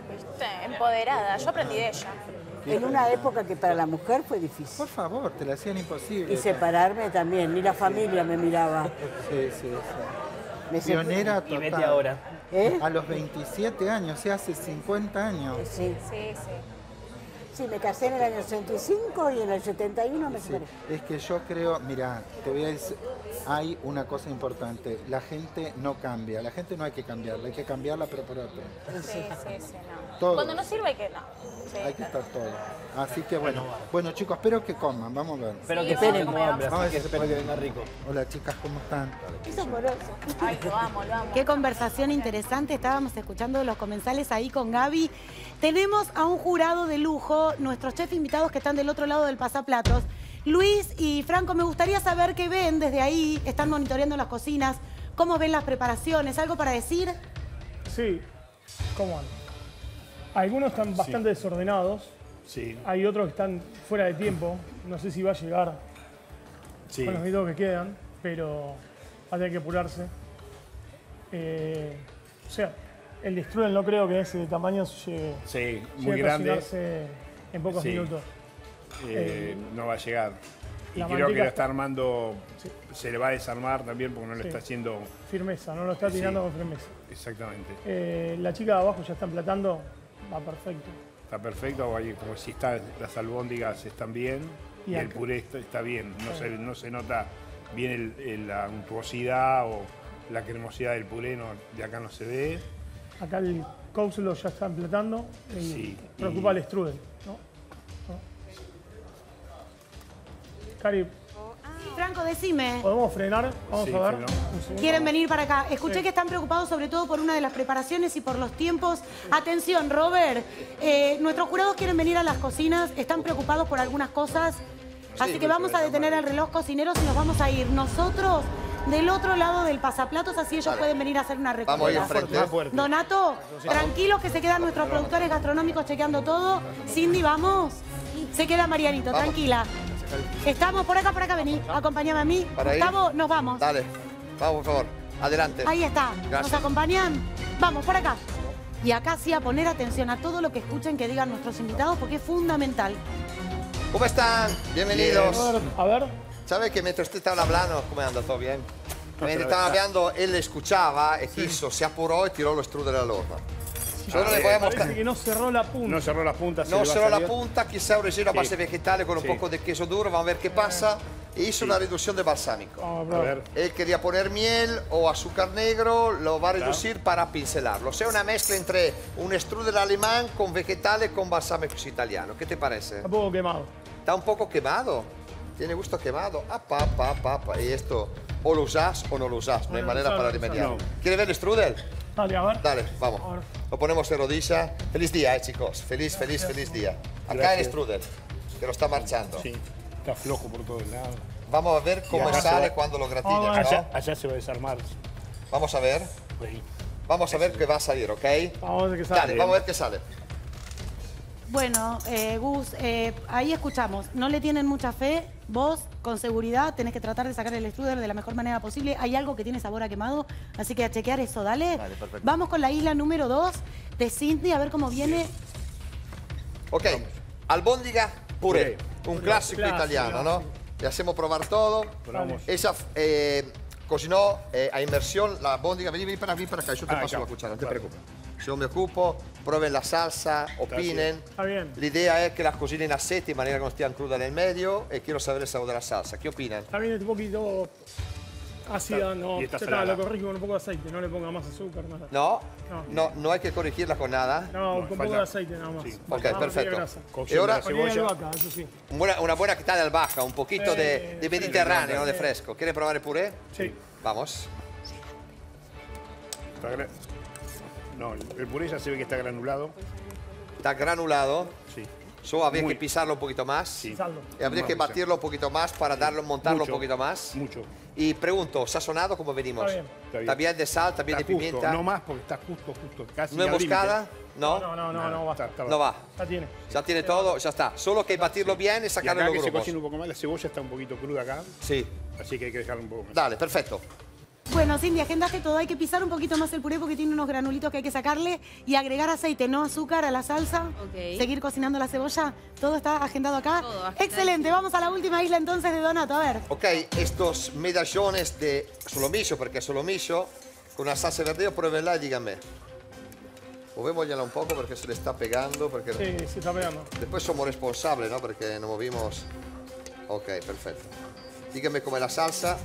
S12: ¿Viste? Empoderada. Yo aprendí de ella.
S15: En una época que para la mujer fue difícil.
S3: Por favor, te la hacían imposible.
S15: Y separarme también, ni la familia me miraba.
S3: Sí, sí, sí.
S15: Me
S3: Pionera
S15: separé.
S3: total.
S15: Y vete ahora. ¿Eh?
S3: A los veintisiete años, o sea, hace cincuenta años.
S15: Sí.
S12: Sí, sí.
S15: Sí, me casé en el año sesenta y cinco y en el setenta y uno me
S3: Sí,
S15: separé.
S3: es que yo creo, mira, te voy a decir, hay una cosa importante, la gente no cambia, la gente no hay que cambiarla, hay que cambiarla pero por otro.
S12: Sí, sí, sí, no.
S3: Todo.
S12: Cuando no sirve, que no. Sí.
S3: Hay que estar todo. Así que bueno, bueno chicos, espero que coman, vamos a ver.
S11: Espero
S12: Sí,
S11: que
S12: vamos a
S11: tengan
S12: comer,
S11: hambre,
S3: vamos a
S11: así que
S3: ver.
S11: espero que venga rico.
S3: Hola chicas, ¿cómo están?
S15: Es amoroso.
S12: Ay, lo amo, lo amo.
S1: Qué conversación interesante, estábamos escuchando los comensales ahí con Gaby. Tenemos a un jurado de lujo, nuestros chefs invitados que están del otro lado del pasaplatos. Luis y Franco, me gustaría saber qué ven desde ahí, están monitoreando las cocinas, cómo ven las preparaciones, ¿algo para decir?
S5: Sí, ¿cómo andan? Algunos están bastante desordenados,
S4: Sí,
S5: hay otros que están fuera de tiempo, no sé si va a llegar
S4: sí.
S5: con los videos que quedan, pero va a tener que apurarse. Eh, o sea, el de strudel no creo que ese tamaño llegue,
S4: Sí,
S5: llegue
S4: muy
S5: a
S4: grande.
S5: cocinarse en pocos
S4: Sí.
S5: minutos.
S4: Eh, no va a llegar. Y
S5: la
S4: creo que
S5: manteca
S4: lo está armando, se le va a desarmar también porque no lo
S5: Sí.
S4: está haciendo
S5: Firmeza, no lo está tirando
S4: Sí.
S5: con firmeza.
S4: exactamente.
S5: Eh, la chica de abajo ya está emplatando, va perfecto.
S4: Está perfecto, o ahí como si está, las albóndigas están bien y,
S5: Y
S4: el
S5: acá-
S4: puré está, está bien. No,
S5: Sí.
S4: se, no se nota bien el- el- la untuosidad o la cremosidad del puré, no, de acá no se ve.
S5: Acá el coleslaw ya está emplatando y
S4: Sí,
S5: preocupa
S4: y-
S5: el strudel, ¿no? ¿No? Cari,
S1: Franco, decime.
S5: ¿podemos frenar? Vamos
S4: Sí,
S5: a ver.
S4: frenó.
S5: Un segundo.
S1: Quieren venir para acá. Escuché
S5: Sí.
S1: que están preocupados sobre todo por una de las preparaciones y por los tiempos. Atención, Robert. eh, nuestros jurados quieren venir a las cocinas, están preocupados por algunas cosas. Así que vamos a detener el reloj cocineros y nos vamos a ir nosotros del otro lado del pasaplatos, así ellos
S8: Vale.
S1: pueden venir a hacer una
S8: Vamos a ir
S1: recogida.
S8: enfrente.
S4: Más fuerte.
S1: Donato, tranquilos que se quedan nuestros productores gastronómicos chequeando todo. Cindy, vamos. Se queda Marianito,
S8: Vamos.
S1: tranquila. Estamos por acá, por acá, vení. Acompáñame a mí.
S8: Para ir.
S1: Gustavo, nos vamos.
S8: Dale, vamos por favor, adelante.
S1: Ahí está. ¿Nos
S8: Gracias.
S1: acompañan? Vamos, por acá. Y acá sí a poner atención a todo lo que escuchen que digan nuestros invitados porque es fundamental.
S8: ¿Cómo están? Bienvenidos.
S5: A ver, a ver.
S8: ¿Sabe que mientras usted estaba hablando, ¿cómo anda? ¿Todo bien? Mientras estaba hablando, él le escuchaba e quiso, se apuró y tiró lo strudel all'orno. Yo no le voy a
S5: Parece
S8: mostrar.
S5: que no cerró la punta.
S4: No cerró la punta. se
S8: No
S4: le va a
S8: solo la
S4: salir.
S8: punta, quizá un relleno a
S4: Sí.
S8: base vegetale con un
S4: Sí.
S8: poco de queso duro, vamos a ver qué pasa. E hizo una reducción de balsámico.
S5: Vamos a
S4: A
S5: probar.
S4: ver.
S8: Él quería poner miel o azúcar negro, lo va a reducir para pincelarlo. O sea, una mezcla entre un strudel alemán con vegetales con balsámico italiano. ¿Qué te parece?
S5: Está un poco quemado.
S8: Está un poco quemado. Tiene gusto quemado. Ah, pa, pa, pa, pa. Y esto, o lo usás o no lo usás. No hay
S5: No,
S8: manera
S5: no,
S8: para
S5: no,
S8: remediarlo.
S4: no.
S8: ¿Quiere ver el strudel?
S5: Dale, a ver.
S8: Dale, vamos.
S5: A ver.
S8: Lo ponemos en rodilla. Feliz día, eh, chicos. Feliz, feliz, feliz día. Acá
S4: Gracias.
S8: el strudel, que lo está marchando.
S4: Sí, está flojo por todos lados.
S8: Vamos a ver cómo
S4: acá se
S8: sale
S4: va-
S8: cuando lo gratinas,
S5: Ah,
S8: ¿no?
S4: Allá, allá se va a desarmar.
S8: Vamos a ver.
S4: Ahí.
S8: Vamos a ver qué va a salir, ¿ok?
S5: Vamos a ver qué sale.
S8: Dale, vamos a ver qué sale.
S1: Bueno, eh, Gus, eh, ahí escuchamos. No le tienen mucha fe. Vos, con seguridad, tenés que tratar de sacar el strudel de la mejor manera posible. Hay algo que tiene sabor a quemado, así que a chequear eso, dale.
S8: Dale, perfecto.
S1: Vamos con la isla número dos de Cindy, a ver cómo viene.
S8: Ok, albóndiga puré.
S4: Puré.
S8: Un clásico
S5: Clásico,
S8: italiano, ¿no? Le hacemos probar todo.
S4: Probamos.
S8: Ella eh, cocinó eh, a inmersión la albóndiga. Vení, vení para, vení para acá, yo te
S4: Ah,
S8: paso
S4: acá.
S8: la cuchara, no te
S4: Claro.
S8: preocupes. Yo me ocupo, prueben la salsa, opinen.
S5: Está bien.
S8: L'idea è che la cocinen a sette in maniera che non stia cruda nel medio e quiero saber il sabore della salsa. ¿Qué opinan?
S5: Está bien, un poquito ácida, no.
S4: Y está
S5: Ya está,
S4: salada.
S5: lo corrijo con un poco de aceite, no le ponga más azúcar, nada.
S8: No?
S5: No.
S8: No, no hay que corregirla con nada.
S5: No,
S4: No,
S5: con un poco
S4: falta-
S5: de aceite nada más.
S4: sí.
S8: Ok,
S5: Nada más,
S8: perfecto.
S5: tiene grasa.
S8: E ora
S5: Manera de
S4: cebolla.
S5: albahaca, eso sí.
S8: una, una buena quitada de albahaca, un poquito
S5: Eh,
S8: de, de mediterráneo, no de
S5: sí.
S8: fresco. ¿Quiere probar el puré?
S5: Sí.
S8: Vamos.
S4: Está gra- No, el el puré ya se ve que está granulado.
S8: Está granulado.
S4: Sí.
S8: Solo habría
S4: Muy.
S8: que pisarlo un poquito más.
S4: Sí.
S5: Saldo.
S8: Y habría
S4: No,
S8: que
S4: mucho.
S8: batirlo un poquito más para darlo, montarlo
S4: Mucho.
S8: un poquito más.
S4: Mucho.
S8: Y pregunto, ¿sazonado cómo venimos?
S5: Está bien.
S4: Está bien.
S8: ¿Está bien de sal? ¿Está bien
S4: Está
S8: de
S4: justo,
S8: pimienta?
S4: no más porque está justo, justo. Casi
S8: ¿No es
S4: al límite.
S8: moscada? ¿No?
S5: No, no, no,
S4: Nada,
S5: no va.
S4: está- está
S8: No va.
S5: Ya tiene.
S8: Ya tiene todo, ya está. Solo que batirlo bien y
S4: Y
S8: sacarle
S4: acá
S8: los
S4: que se
S8: grumos.
S4: cocina un poco más, la cebolla está un poquito cruda acá,
S8: Sí.
S4: así que hay que dejarla un poco más.
S8: Dale, perfecto.
S1: Bueno, Cindy, agendaste todo. Hay que pisar un poquito más el puré porque tiene unos granulitos que hay que sacarle y agregar aceite, no azúcar a la salsa.
S6: Ok.
S1: Seguir cocinando la cebolla. Todo está agendado acá.
S6: Todo agendado.
S1: Excelente. Vamos a la última isla entonces de Donato. A ver.
S8: Ok, estos medallones de solomillo, porque es solomillo, con una salsa verde, pruébenla y díganme. Movémosla un poco porque se le está pegando. Porque
S5: Sí, se está pegando.
S8: después somos responsables, ¿no? Porque nos movimos. Ok, perfecto. Díganme cómo es la salsa.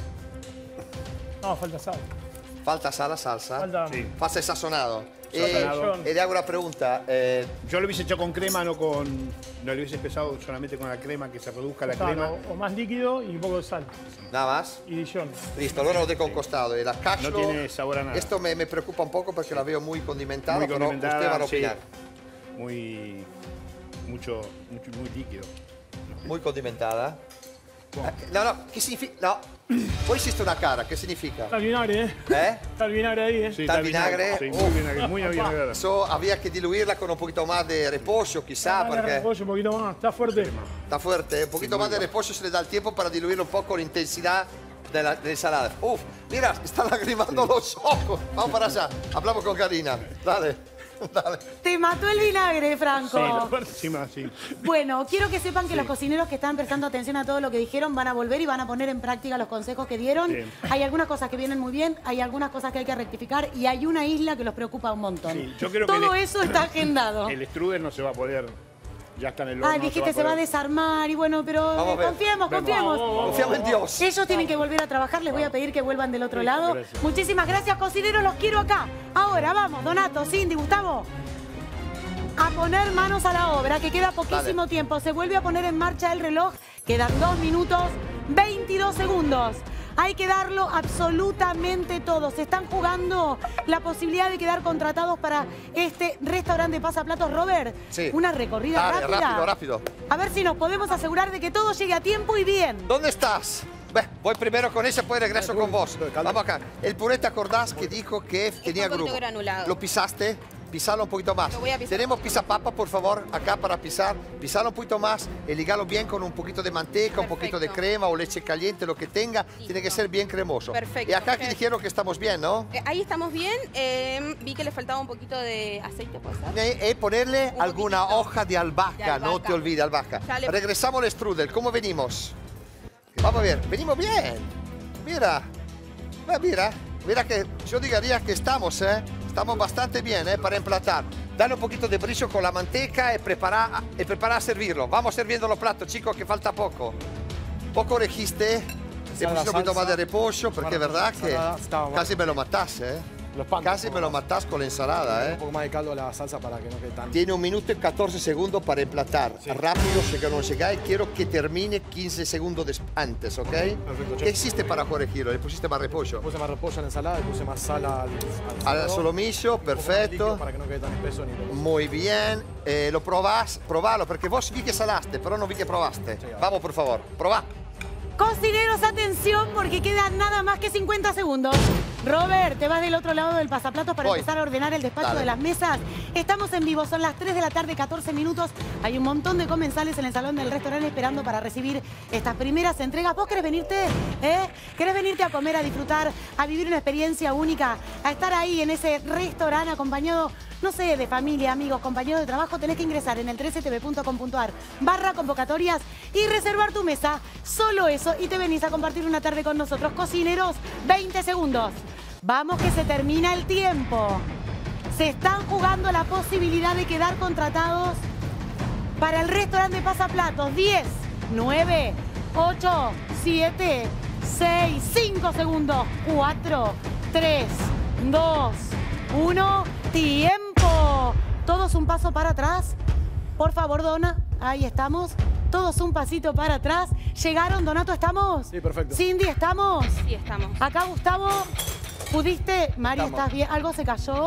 S5: No, falta sal.
S8: Falta sal la salsa.
S5: Falta-
S8: Sí. Falta el sazonado.
S4: Sazonado.
S8: Eh, eh, le hago una pregunta. Eh,
S4: Yo lo hubiese hecho con crema, no con. No lo hubiese empezado solamente con la crema, que se reduzca la
S5: Sal,
S4: crema.
S5: o, o más líquido y un poco de sal.
S8: nada más.
S5: Y Dijon.
S8: Listo, allora lo dejo a un costado. Y la
S4: No
S8: caslo,
S4: tiene sabor a nada.
S8: esto me, me preocupa un poco porque la veo muy condimentada,
S4: Muy
S8: pero
S4: condimentada,
S8: usted va a
S4: sí.
S8: opinar.
S4: Muy. Mucho, mucho, muy líquido.
S8: Muy condimentada. Eh, No, no, ¿qué significa? No. Poi hiciste una cara, ¿qué significa?
S5: Está el vinagre, ¿eh?
S8: ¿Eh?
S5: Está el vinagre ahí, ¿eh?
S4: Sí,
S8: Está el vinagre.
S4: Sí,
S8: Uf.
S4: muy vinagre, muy vinagre.
S8: Eso había que diluirla con un poquito más de reposo, quizá,
S5: Dale,
S8: porque
S5: repollo un poquito más. Está fuerte.
S8: está fuerte. ¿eh? Un poquito más de reposo se le da el tiempo para diluirlo un poco la intensidad de la, de la ensalada. Uf, mira, están lagrimando los ojos. Vamos para allá. Hablamos con Karina. Dale, dale.
S1: Te mató el vinagre, Franco.
S4: Sí, la parte encima, sí.
S1: Bueno, quiero que sepan que los cocineros que están prestando atención a todo lo que dijeron van a volver y van a poner en práctica los consejos que dieron.
S4: Bien.
S1: Hay algunas cosas que vienen muy bien, hay algunas cosas que hay que rectificar y hay una isla que los preocupa un montón.
S4: Sí, yo creo que
S1: todo
S4: el-
S1: eso está agendado.
S4: El strudel no se va a poder. Ya está en el horno.
S1: Ah,
S4: no
S1: dijiste se va a
S4: poder.
S1: desarmar y bueno, pero
S8: Vamos a
S1: eh,
S8: ver.
S1: confiemos,
S4: Vemos.
S1: confiemos.
S4: Vamos, vamos,
S8: Confiamos en Dios.
S1: Ellos tienen que volver a trabajar, les voy a pedir que vuelvan del otro
S4: Sí,
S1: lado.
S4: gracias.
S1: Muchísimas gracias, cocineros, los quiero acá. Ahora, vamos, Donato, Cindy, Gustavo. A poner manos a la obra, que queda poquísimo
S8: Dale.
S1: tiempo. Se vuelve a poner en marcha el reloj. Quedan dos minutos, veintidós segundos. Hay que darlo absolutamente todo. Se están jugando la posibilidad de quedar contratados para este restaurante Pasaplatos. Robert,
S8: Sí.
S1: una recorrida
S8: Dale,
S1: rápida.
S8: rápido, rápido.
S1: A ver si nos podemos asegurar de que todo llegue a tiempo y bien.
S8: ¿Dónde estás? Ve, voy primero con ella, poi regreso con vos. Vamos acá. El puré, ¿te acordás que dijo que tenía
S6: un poquito
S8: grumo?
S6: granulado.
S8: ¿Lo pisaste? Pisalo un poquito más.
S6: Lo voy a pisar.
S8: Tenemos pisapapa, por favor, acá para pisar. Pisalo un poquito más y ligalo bien con un poquito de manteca, un poquito de
S6: Perfecto.
S8: crema o leche caliente, lo que tenga. Tiene que ser bien cremoso.
S6: Perfecto.
S8: Y acá que dijeron que estamos bien, ¿no?
S6: Eh, ahí estamos bien. Eh, vi que le faltaba un poquito de aceite, ¿puede ser?
S8: Eh, eh, ponerle
S6: Un
S8: alguna
S6: poquitito.
S8: hoja de albahaca,
S6: De albahaca.
S8: no te olvides, albahaca.
S6: Ya le-
S8: Regresamos al strudel, ¿cómo venimos? Vamos a ver, venimos bien. Mira, eh, mira, mira que yo diría que estamos, ¿eh? Estamos bastante bien, ¿eh? Para emplatar. Dale un poquito de brillo con la manteca y prepara, y prepara a servirlo. Vamos sirviendo los platos, chicos, que falta poco. Poco registe. Le
S7: Salsa,
S8: puse un poquito
S7: salsa.
S8: más de repollo, porque es verdad que
S7: Ensalada, estaba bueno.
S8: casi me lo matás, ¿eh?
S7: Los panes.
S8: Casi me lo matás con la ensalada, ¿eh?
S7: Un poco más de caldo a la salsa para que no quede tan...
S8: Tiene un minuto y catorce segundos para emplatar. Rápido, sé que no llegáis. Quiero que termine quince segundos des- antes, ¿ok?
S7: Perfecto,
S8: ¿Qué
S7: chef.
S8: hiciste para corregirlo? ¿Le pusiste más repollo?
S7: Puse más repollo a la ensalada y puse más sal al, al
S8: Al
S7: cerdo.
S8: solomillo,
S7: Un poco más líquido
S8: perfecto.
S7: para que no quede tan espeso ni peloso.
S8: Muy bien. Eh, lo probás, probalo, porque vos vi que salaste, pero no vi que probaste. Vamos, por favor, probá.
S1: Cocineros, atención, porque quedan nada más que cincuenta segundos. Robert, te vas del otro lado del pasaplatos para
S8: Voy.
S1: empezar a ordenar el despacho
S8: Dale.
S1: de las mesas. Estamos en vivo, son las tres de la tarde, catorce minutos. Hay un montón de comensales en el salón del restaurante esperando para recibir estas primeras entregas. ¿Vos querés venirte? ¿Eh? ¿Querés venirte a comer, a disfrutar, a vivir una experiencia única, a estar ahí en ese restaurante acompañado, no sé, de familia, amigos, compañeros de trabajo? Tenés que ingresar en el trece t v punto com punto a r barra convocatorias y reservar tu mesa. Solo eso y te venís a compartir una tarde con nosotros. Cocineros, veinte segundos. Vamos que se termina el tiempo. Se están jugando la posibilidad de quedar contratados para el restaurante Pasaplatos. diez, nueve, ocho, siete, seis, cinco segundos. cuatro, tres, dos, uno. ¡Tiempo! Todos un paso para atrás. Por favor, Dona. Ahí estamos. Todos un pasito para atrás. ¿Llegaron, Donato? ¿Estamos?
S7: Sí, perfecto.
S1: Cindy, ¿estamos?
S6: Sí, estamos.
S1: Acá, Gustavo. ¿Pudiste? Mari,
S7: Estamos.
S1: ¿estás bien? ¿Algo se cayó?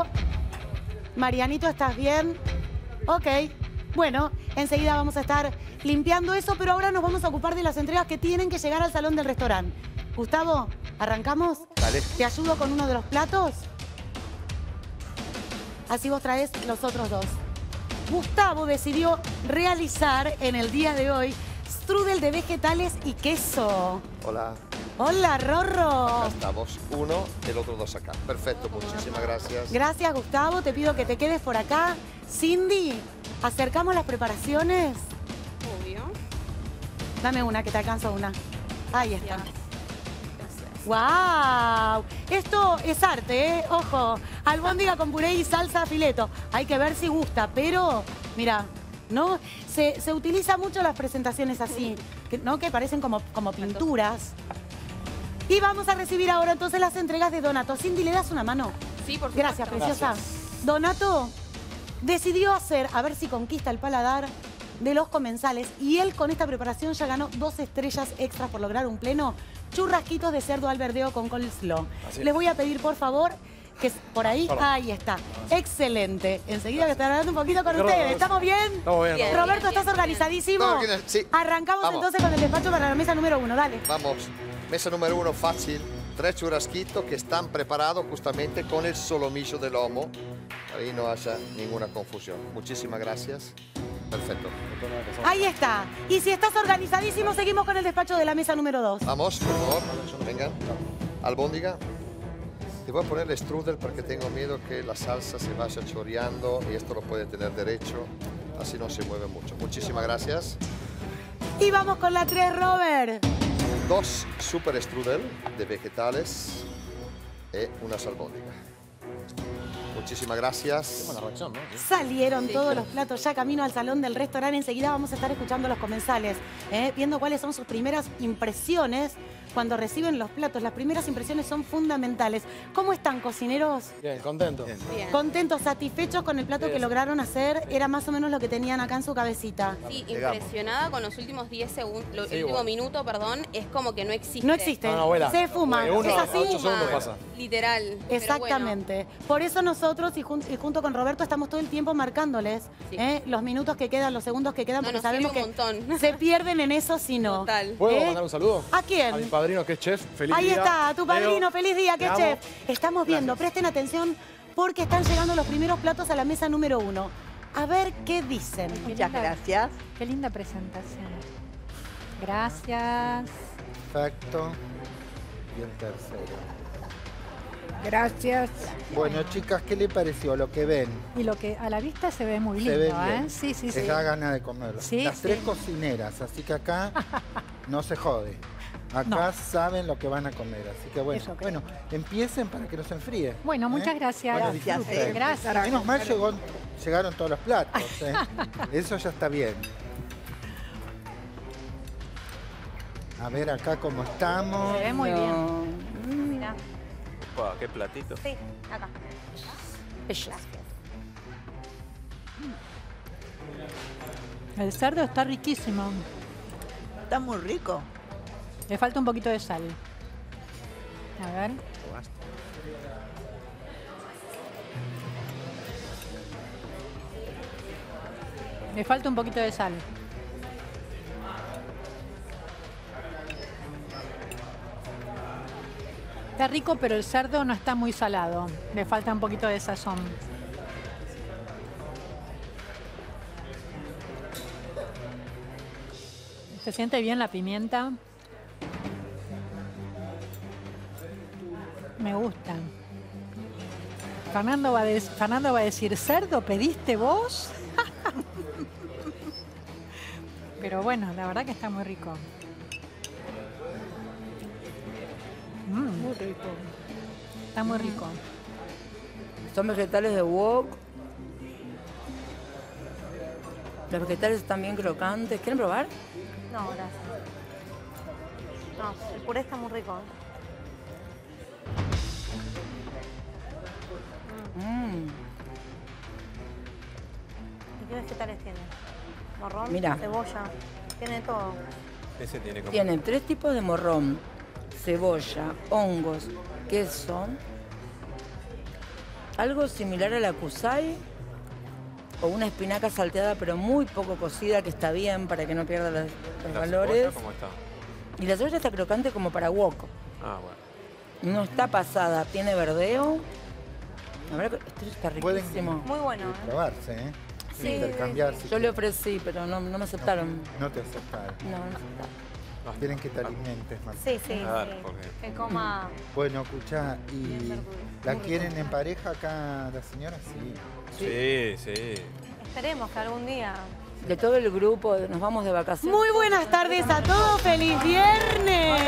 S1: Marianito, ¿estás bien? Ok. Bueno, enseguida vamos a estar limpiando eso, pero ahora nos vamos a ocupar de las entregas que tienen que llegar al salón del restaurante. Gustavo, ¿arrancamos?
S8: Dale.
S1: ¿Te ayudo con uno de los platos? Así vos traes los otros dos. Gustavo decidió realizar en el día de hoy strudel de vegetales y queso.
S8: Hola.
S1: Hola, Rorro.
S8: Acá estamos. Uno, el otro dos acá. Perfecto, muchísimas gracias.
S1: Gracias, Gustavo. Te pido que te quedes por acá. Cindy, ¿acercamos las preparaciones?
S6: Obvio.
S1: Dame una, que te alcanzo una. Ahí está. ¡Wow! Esto es arte, ¿eh? Ojo. Albóndiga con puré y salsa fileto. Hay que ver si gusta, pero, mira, ¿no? Se, se utiliza mucho las presentaciones así, que- ¿no? Que parecen como, como pinturas. Y vamos a recibir ahora entonces las entregas de Donato. Cindy, ¿le das una mano?
S6: Sí, por supuesto.
S1: Gracias, preciosa. Donato decidió hacer, a ver si conquista el paladar de los comensales, y él con esta preparación ya ganó dos estrellas extras por lograr un pleno. Churrasquitos de cerdo al verdeo con coleslaw.
S7: Así es.
S1: Les voy a pedir, por favor, que por ahí,
S7: Perdón.
S1: ahí está. Excelente. Enseguida que estar hablando un poquito con
S7: Perdón,
S1: ustedes.
S7: perdón.
S1: ¿Estamos bien?
S7: Estamos bien,
S6: Bien.
S7: estamos
S1: Roberto, ¿estás organizadísimo?
S8: Todo bien, sí.
S1: Arrancamos
S8: Vamos.
S1: entonces con el despacho para la mesa número uno. Dale.
S8: Vamos, mesa número uno, fácil. Tres churrasquitos que están preparados justamente con el solomillo de lomo. Ahí no haya ninguna confusión. Muchísimas gracias. Perfecto.
S1: Ahí está. Y si estás organizadísimo, seguimos con el despacho de la mesa número dos.
S8: Vamos, por favor. Vengan. Albóndiga. Te voy a poner el strudel porque tengo miedo que la salsa se vaya choreando y esto lo puede tener derecho. Así no se mueve mucho. Muchísimas gracias.
S1: Y vamos con la tres, Robert.
S8: Dos super strudel de vegetales y una albóndiga. Muchísimas gracias.
S7: Buena reacción, ¿no?
S1: Salieron todos los platos ya camino al salón del restaurante. Enseguida vamos a estar escuchando a los comensales, ¿eh? Viendo cuáles son sus primeras impresiones cuando reciben los platos. Las primeras impresiones son fundamentales. ¿Cómo están, cocineros?
S7: Bien, contento.
S6: Bien.
S1: ¿Contentos, satisfechos con el plato
S7: Bien.
S1: que lograron hacer? Era más o menos lo que tenían acá en su cabecita.
S6: Sí,
S2: Llegamos.
S6: impresionada con los últimos diez segundos,
S7: Sí,
S6: el último
S7: bueno.
S6: minuto, perdón, es como que no existe.
S1: No existe.
S7: No, no, abuela.
S1: Se fuma.
S7: De uno
S1: ¿Es
S7: a
S1: así?
S7: ocho segundos pasa.
S6: Literal. pero bueno.
S1: Exactamente. Por eso nosotros y, jun- y junto con Roberto estamos todo el tiempo marcándoles,
S6: Sí.
S1: ¿eh? Los minutos que quedan, los segundos que quedan,
S6: No,
S1: porque
S6: nos
S1: sabemos
S6: sirve
S1: que
S6: un montón.
S1: se pierden en eso si no.
S6: Total.
S7: ¿Puedo
S1: ¿Eh?
S7: mandar un saludo?
S1: ¿A quién?
S7: A mi padrino que es chef. Feliz
S1: Ahí
S7: día.
S1: está, tu padrino,
S7: Leo,
S1: feliz día,
S7: te
S1: qué
S7: amo.
S1: chef. Estamos viendo,
S7: Gracias.
S1: presten atención porque están llegando los primeros platos a la mesa número uno. A ver qué dicen.
S9: Qué
S14: Muchas
S9: linda-
S14: gracias.
S9: Qué linda presentación. Gracias.
S3: Perfecto. Y el tercero.
S14: Gracias.
S3: Bueno, chicas, ¿qué le pareció lo que ven?
S9: Y lo que a la vista se ve muy lindo,
S3: Se ve
S9: ¿eh?
S3: bien.
S9: Sí, sí, sí.
S3: Les da ganas de comerlo.
S9: Sí,
S3: Las
S9: sí.
S3: tres cocineras, así que acá no se jode. Acá
S9: No.
S3: saben lo que van a comer, así que bueno,
S9: Eso creo.
S3: bueno, empiecen para que no se enfríe.
S9: Bueno, muchas
S3: ¿eh?
S9: gracias.
S3: Bueno,
S14: Gracias,
S3: disfruten.
S14: eh.
S9: Gracias.
S3: Menos mal llegó- llegaron todos los platos, ¿eh? Eso ya está bien. A ver acá cómo estamos.
S9: Se ve muy bien.
S10: bien.
S12: Mira.
S11: Upa, qué platito.
S12: Sí, acá.
S10: Ellos.
S9: El cerdo está riquísimo.
S14: Está muy rico.
S9: Le falta un poquito de sal. A ver. Le falta un poquito de sal. Está rico, pero el cerdo no está muy salado. Le falta un poquito de sazón. Se siente bien la pimienta. Me gusta. Fernando va, a de- Fernando va a decir, ¿cerdo pediste vos? Pero bueno, la verdad que está muy rico. Mm,
S14: Muy rico.
S9: está muy rico.
S10: Son vegetales de wok. Los vegetales están bien crocantes. ¿Quieren probar?
S12: No, gracias. No, el puré está muy rico.
S10: Mm.
S12: ¿Y qué vegetales tiene? Morrón,
S10: Mira.
S12: cebolla, tiene todo.
S11: Ese tiene como...
S10: Tienen tres tipos de morrón. Cebolla, hongos, queso. Algo similar a la kusai. O una espinaca salteada pero muy poco cocida, que está bien para que no pierda los, los
S11: ¿La
S10: valores.
S11: cebolla cómo está?
S10: Y la cebolla está crocante como para wok.
S11: Ah, bueno.
S10: No está pasada, tiene verdeo. La verdad que esto está
S3: Pueden-
S10: riquísimo.
S12: Muy bueno, ¿eh?
S3: Probarse, ¿eh?
S10: Sí.
S3: Intercambiar. si
S10: Yo le
S3: quieren.
S10: ofrecí, pero no, no me aceptaron.
S3: No te aceptaron.
S10: No, no me aceptaron.
S3: Quieren que te alimentes, Marta.
S12: Sí, sí,
S11: Claro,
S12: sí.
S11: porque-
S12: Que coma...
S3: Bueno, escuchá, ¿y la quieren en pareja acá la señora? Sí.
S11: Sí, sí.
S12: Esperemos que algún día...
S10: De todo el grupo, nos vamos de vacaciones.
S1: Muy buenas tardes a todos, feliz viernes.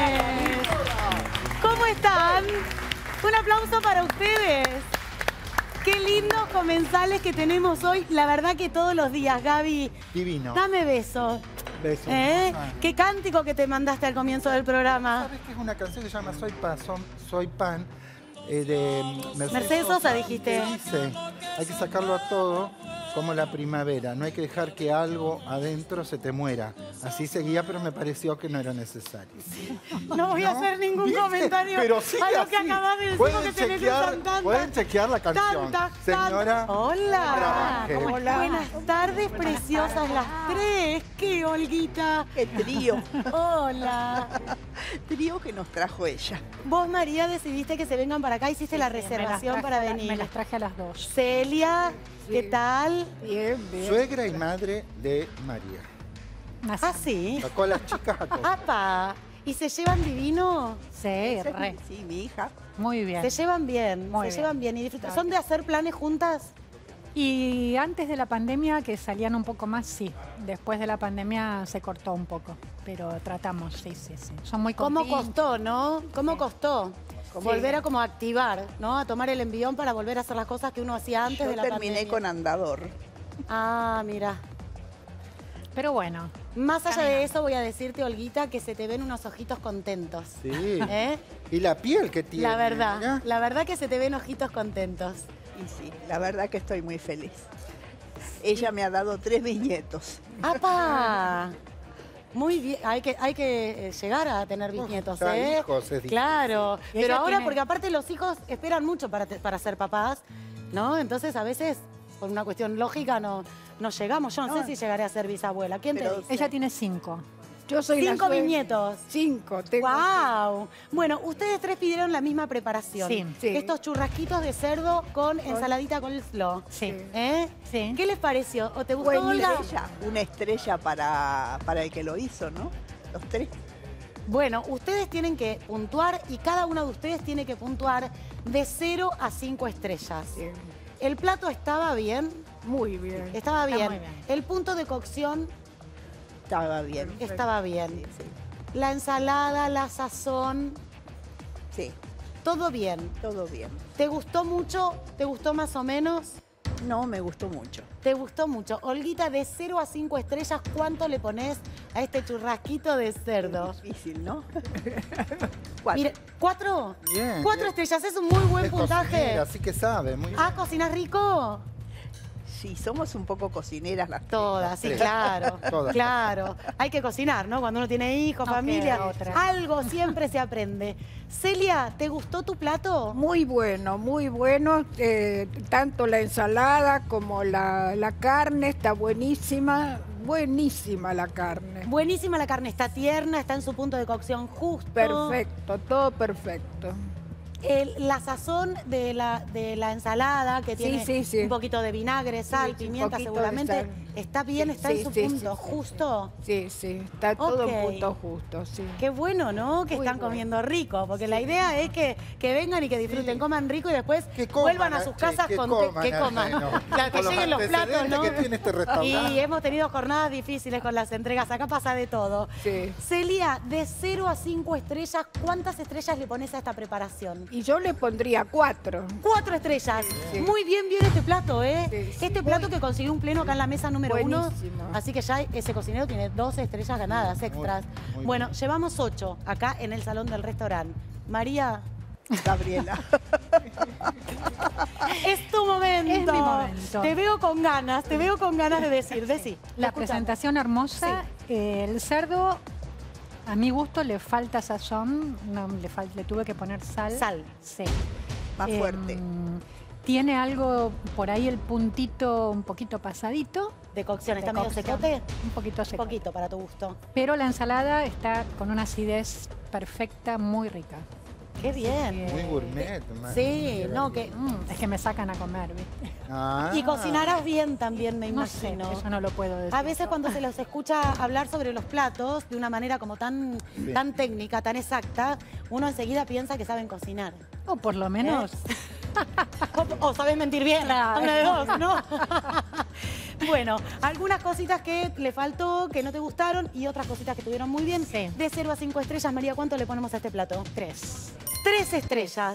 S1: ¿Cómo están? Un aplauso para ustedes. Qué lindos comensales que tenemos hoy. La verdad que todos los días, Gaby.
S3: Divino.
S1: Dame besos.
S3: Besos.
S1: ¿Eh?
S3: Ah.
S1: Qué cántico que te mandaste al comienzo del programa.
S3: ¿Sabes que es una canción que se llama Soy Pan, Son- Soy Pan, eh, de Mercedes,
S1: Mercedes Sosa, dijiste.
S3: que dice, hay que sacarlo a todo como la primavera, no hay que dejar que algo adentro se te muera. Así seguía, pero me pareció que no era necesario.
S1: No voy a
S3: ¿No?
S1: hacer ningún
S3: ¿Viste?
S1: comentario
S3: Pero sigue
S1: a lo que
S3: así.
S1: acabas de decir
S3: Pueden
S1: porque tenés
S3: chequear-
S1: esas tantas.
S3: pueden chequear la canción.
S1: Tantas,
S3: Señora,
S1: tantas. Hola.
S3: trabaje.
S1: ¿Cómo están? Buenas tardes, preciosas las tres. ¿Qué, Olguita?
S14: ¡Qué trío!
S1: Hola.
S14: Trío que nos trajo ella.
S1: Vos, María, decidiste que se vengan para acá, hiciste la
S9: Sí, me las
S1: reservación
S9: traje
S1: para
S9: a la-
S1: venir.
S9: Me las traje a las dos.
S1: Celia, ¿qué tal?
S9: Bien, bien.
S3: Suegra y madre de María.
S1: Ah, sí.
S3: Sacó a las chicas a todos.
S1: ¡Apa! ¿Y se llevan divino?
S9: Sí, re.
S14: Sí, mi hija.
S9: Muy bien.
S1: Se llevan bien,
S9: Muy
S1: se
S9: bien.
S1: llevan bien y disfrutan. ¿Son de hacer planes juntas?
S9: Y antes de la pandemia, que salían un poco más, sí. Después de la pandemia se cortó un poco, pero tratamos, sí, sí, sí. Son muy
S1: ¿Cómo
S9: compinches.
S1: costó, no? ¿Cómo costó?
S14: Sí.
S1: Volver a como activar, ¿no? A tomar el envión para volver a hacer las cosas que uno hacía antes
S14: Yo
S1: de la
S14: terminé
S1: pandemia.
S14: con andador.
S1: Ah, mira.
S9: Pero bueno.
S1: Más allá de
S9: Caminando.
S1: eso voy a decirte, Olguita, que se te ven unos ojitos contentos.
S3: Sí.
S1: ¿Eh?
S3: Y la piel que tiene.
S1: La verdad,
S3: mirá.
S1: la verdad que se te ven ojitos contentos.
S14: Y sí, la verdad que estoy muy feliz. Ella me ha dado tres bisnietos.
S1: ¡Apa! Muy bien, hay que, hay que eh, llegar a tener bisnietos,
S3: ya
S1: ¿eh?
S3: hijos es difícil.
S1: Claro,
S9: Y
S1: pero
S9: ella
S1: ahora
S9: tiene-
S1: porque aparte los hijos esperan mucho para, te- para ser papás, ¿no? Entonces a veces, por una cuestión lógica, no, no llegamos. Yo no, sé si llegaré a ser bisabuela. ¿Quién
S14: Pero
S1: te dice?
S9: Ella tiene cinco.
S16: Yo soy la
S1: Cinco
S16: suegra.
S1: bisnietos.
S16: Cinco, tengo.
S1: ¡Wow! Bueno, ustedes tres pidieron la misma preparación.
S9: Sí.
S16: Sí.
S1: Estos churrasquitos de cerdo con ensaladita coleslaw.
S9: Sí.
S1: ¿Eh?
S9: Sí.
S1: ¿Qué les pareció? ¿O te gustó,
S14: Una
S1: Olga?
S14: estrella, una estrella para, para el que lo hizo, ¿no? Los tres.
S1: Bueno, ustedes tienen que puntuar y cada uno de ustedes tiene que puntuar de cero a cinco estrellas.
S16: Bien.
S1: ¿El plato estaba bien?
S16: Muy bien.
S1: Estaba
S9: Está
S1: bien.
S9: muy bien.
S1: El punto de cocción
S14: Estaba bien.
S1: estaba bien.
S14: Sí, sí.
S1: La ensalada, la sazón,
S14: Sí,
S1: todo bien.
S14: todo bien.
S1: ¿Te gustó mucho? ¿Te gustó más o menos?
S14: No, me gustó mucho.
S1: ¿Te gustó mucho? Olguita, de cero a cinco estrellas, ¿cuánto le pones a este churrasquito de cerdo?
S14: Difícil, ¿no? Cuatro.
S1: Mire, ¿cuatro?
S3: Bien,
S1: Cuatro
S3: bien.
S1: estrellas, es un muy buen
S3: Es
S1: puntaje.
S3: cocinera, así que sabe, muy bien.
S1: Ah, ¿cocinas rico?
S14: Sí, somos un poco cocineras las tres.
S1: Todas, sí,
S3: Sí.
S1: claro,
S3: Todas.
S1: claro. Hay que cocinar, ¿no? Cuando uno tiene hijos,
S9: No
S1: familia,
S9: queda otra.
S1: algo siempre se aprende. Celia, ¿te gustó tu plato?
S16: Muy bueno, muy bueno. Eh, tanto la ensalada como la, la carne está buenísima. Buenísima la carne.
S1: Buenísima la carne, está tierna, está en su punto de cocción justo.
S16: Perfecto, todo perfecto.
S1: El- la sazón de la, de la ensalada, que
S16: Sí,
S1: tiene
S16: sí, sí.
S1: un poquito de vinagre, sal,
S16: Sí, un
S1: pimienta
S16: poquito de
S1: seguramente,
S16: sal.
S1: está bien,
S16: Sí,
S1: está en
S16: sí,
S1: su
S16: sí,
S1: punto,
S16: sí, sí.
S1: justo.
S16: Sí, sí, está todo
S1: Ok.
S16: en punto justo, sí.
S1: Qué bueno, ¿no? Que
S16: Muy
S1: están
S16: bueno.
S1: comiendo rico, porque la idea es que, que vengan y que disfruten, coman rico y después
S3: Que coman,
S1: vuelvan a sus
S3: che,
S1: casas
S3: que
S1: con
S3: coman,
S1: que coman.
S3: al menos.
S1: Claro, que
S3: Con los
S1: lleguen los platos,
S3: antecedentes
S1: ¿no?
S3: que tiene este restaurante.
S1: Y hemos tenido jornadas difíciles con las entregas, acá pasa de todo.
S16: Sí.
S1: Celia, de cero a cinco estrellas, ¿cuántas estrellas le pones a esta preparación?
S16: Y yo le pondría cuatro.
S1: Cuatro estrellas.
S16: Sí.
S1: Muy bien viene este plato, ¿eh?
S16: Sí, sí.
S1: Este plato que consiguió un pleno acá en la mesa número uno.
S16: Buenísimo.
S1: Así que ya ese cocinero tiene dos estrellas ganadas, extras.
S3: muy
S1: bueno,
S3: bien.
S1: llevamos ocho acá en el salón del restaurante. María,
S14: Gabriela.
S1: es tu momento.
S9: Es mi momento.
S1: Te veo con ganas, te veo con ganas de decir, decí.
S9: La
S1: Escuchamos.
S9: presentación hermosa. Eh, el cerdo, a mi gusto, le falta sazón. No, le, fal- le tuve que poner sal.
S1: Sal.
S9: Sí.
S14: Más
S9: Em,
S14: fuerte.
S9: Tiene algo por ahí, el puntito un poquito pasadito.
S1: De cocción, ¿está
S9: de
S1: medio
S9: cocción.
S1: secote?
S9: Un poquito
S1: Un
S9: seco.
S1: poquito para tu gusto.
S9: Pero la ensalada está con una acidez perfecta, muy rica.
S1: Qué bien.
S3: Muy gourmet.
S1: Sí, no, que...
S9: Mm, es que me sacan a comer, ¿viste?
S3: Ah.
S1: Y cocinarás bien también, me
S9: No sé,
S1: imagino.
S9: eso no lo puedo decir.
S1: A veces cuando se los escucha hablar sobre los platos de una manera como tan,
S3: Sí.
S1: tan técnica, tan exacta, uno enseguida piensa que saben cocinar.
S9: O por lo menos.
S1: O, o sabes mentir bien,
S9: Claro.
S1: una de dos, ¿no? Bueno, algunas cositas que le faltó, que no te gustaron y otras cositas que estuvieron muy bien.
S9: Sí.
S1: De cero a cinco estrellas, María, ¿cuánto le ponemos a este plato?
S9: Tres.
S1: Tres estrellas.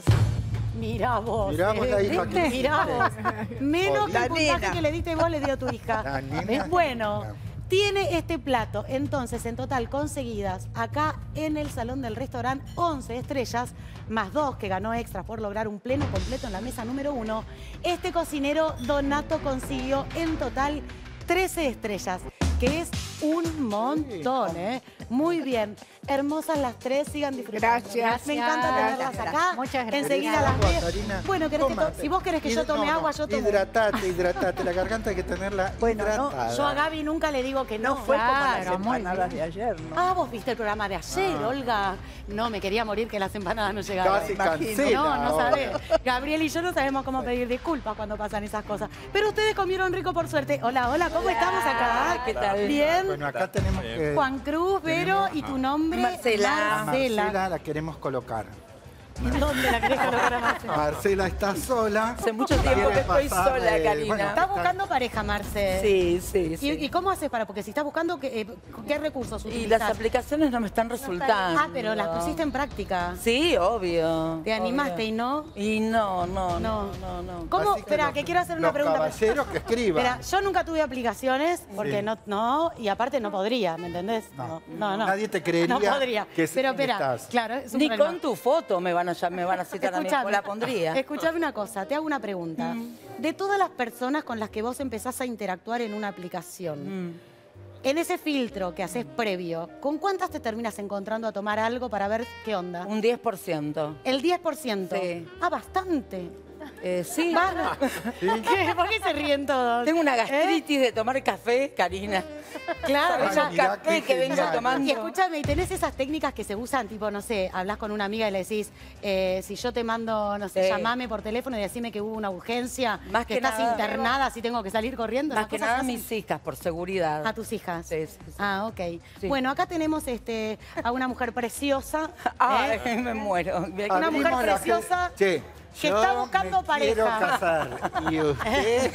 S1: Mirá vos.
S3: Mirá vos la hija que
S1: Mirá vos. Menos que
S3: La
S1: el puntaje
S3: nena.
S1: que le diste vos le dio a tu hija.
S3: La nena.
S1: ¿Ves? Bueno, tiene este plato, entonces, en total conseguidas acá en el salón del restaurante, once estrellas, más dos que ganó extras por lograr un pleno completo en la mesa número uno. Este cocinero Donato consiguió en total trece estrellas, que es un montón, ¿eh? Muy bien. Hermosas las tres, sigan disfrutando.
S16: Gracias.
S1: Me encanta tenerlas acá.
S9: Muchas gracias.
S1: Enseguida las
S3: Agua,
S1: veo.
S3: Karina.
S1: Bueno, ¿querés que to-
S3: Tómate.
S1: si vos querés que yo
S3: Hid-
S1: tome
S3: no, no,
S1: agua, yo tomo.
S3: Hidratate, hidratate. La garganta hay que tenerla
S14: Bueno, no,
S3: hidratada.
S1: Yo a Gaby nunca le digo que no.
S14: No fue como
S1: Claro,
S14: las
S1: muy
S14: empanadas
S1: bien.
S14: de ayer, ¿no?
S1: Ah, vos viste el programa de ayer,
S3: Ah.
S1: Olga. No, me quería morir que las empanadas no llegaban.
S3: Casi
S14: Imagino.
S3: cancela
S1: No, no
S3: ahora.
S1: sabés. Gabriel y yo no sabemos cómo pedir disculpas cuando pasan esas cosas. Pero ustedes comieron rico por suerte. Hola, hola, ¿cómo estamos acá?
S10: ¿Qué tal?
S1: Bien.
S3: Bueno, acá tenemos que...
S1: Juan Cruz, Vero, y tu nombre.
S10: Marcela.
S3: a
S1: Marcela.
S3: Marcela la queremos colocar.
S1: ¿Y dónde la querés colocar a Marcela?
S3: Marcela está sola.
S10: Hace mucho tiempo que estoy
S3: pasar,
S10: sola,
S3: eh,
S10: Karina.
S3: bueno,
S1: Estás buscando pareja, Marce.
S10: Sí, sí, sí.
S1: ¿Y, y cómo haces para? Porque si estás buscando, ¿qué, eh, ¿qué recursos
S10: Y
S1: utilizas?
S10: las aplicaciones no me están resultando.
S1: Ah, pero las pusiste en práctica.
S10: Sí, obvio.
S1: ¿Te animaste
S10: obvio.
S1: y no?
S10: Y no, no,
S1: No.
S10: no, no, no.
S1: ¿Cómo?
S3: Así que
S1: Espera,
S3: los-
S1: que quiero hacer una
S3: los
S1: pregunta.
S3: caballeros que escriban.
S1: Espera, yo nunca tuve aplicaciones porque
S3: Sí.
S1: no, no, y aparte no podría, ¿me entendés?
S3: No.
S1: no, no.
S3: Nadie te creería
S1: No podría.
S3: que
S1: Pero espera,
S3: estás.
S1: claro, es un
S10: Ni
S1: problema.
S10: con tu foto me van a, llam- me van a citar a mí, o la pondría.
S1: Escuchame una cosa, te hago una pregunta.
S10: Mm.
S1: De todas las personas con las que vos empezás a interactuar en una aplicación,
S10: Mm.
S1: en ese filtro que haces previo, ¿con cuántas te terminas encontrando a tomar algo para ver qué onda?
S10: Un diez por ciento.
S1: El diez por ciento.
S10: Sí.
S1: Ah, bastante.
S10: Eh, sí.
S1: Bárbaro. ¿Qué? ¿Por qué se ríen todos?
S10: Tengo una
S1: ¿Eh?
S10: gastritis de tomar café, Karina.
S1: Claro,
S3: Ay,
S1: ya.
S3: mirá
S10: café
S3: qué
S10: que vengo
S3: genial.
S10: tomando.
S1: Y escúchame, ¿y tenés esas técnicas que se usan? Tipo, no sé, hablas con una amiga y le decís, eh, si yo te mando, no sé,
S10: Sí.
S1: llamame por teléfono y decime que hubo una urgencia,
S10: Más
S1: que,
S10: que
S1: estás
S10: nada-
S1: internada, si tengo que salir corriendo.
S10: Más
S1: esas
S10: que
S1: cosas
S10: nada a
S1: hacen.
S10: mis hijas, por seguridad.
S1: A tus hijas.
S10: Sí, sí, sí.
S1: Ah, ok.
S10: Sí.
S1: Bueno, acá tenemos este, a una mujer preciosa.
S10: Ay,
S1: ¿eh?
S10: me muero. Mira,
S1: Una mujer
S3: Abrimos la
S1: preciosa
S3: Che,
S1: que
S3: yo
S1: está buscando
S3: me
S1: pareja.
S3: quiero casar. Y usted...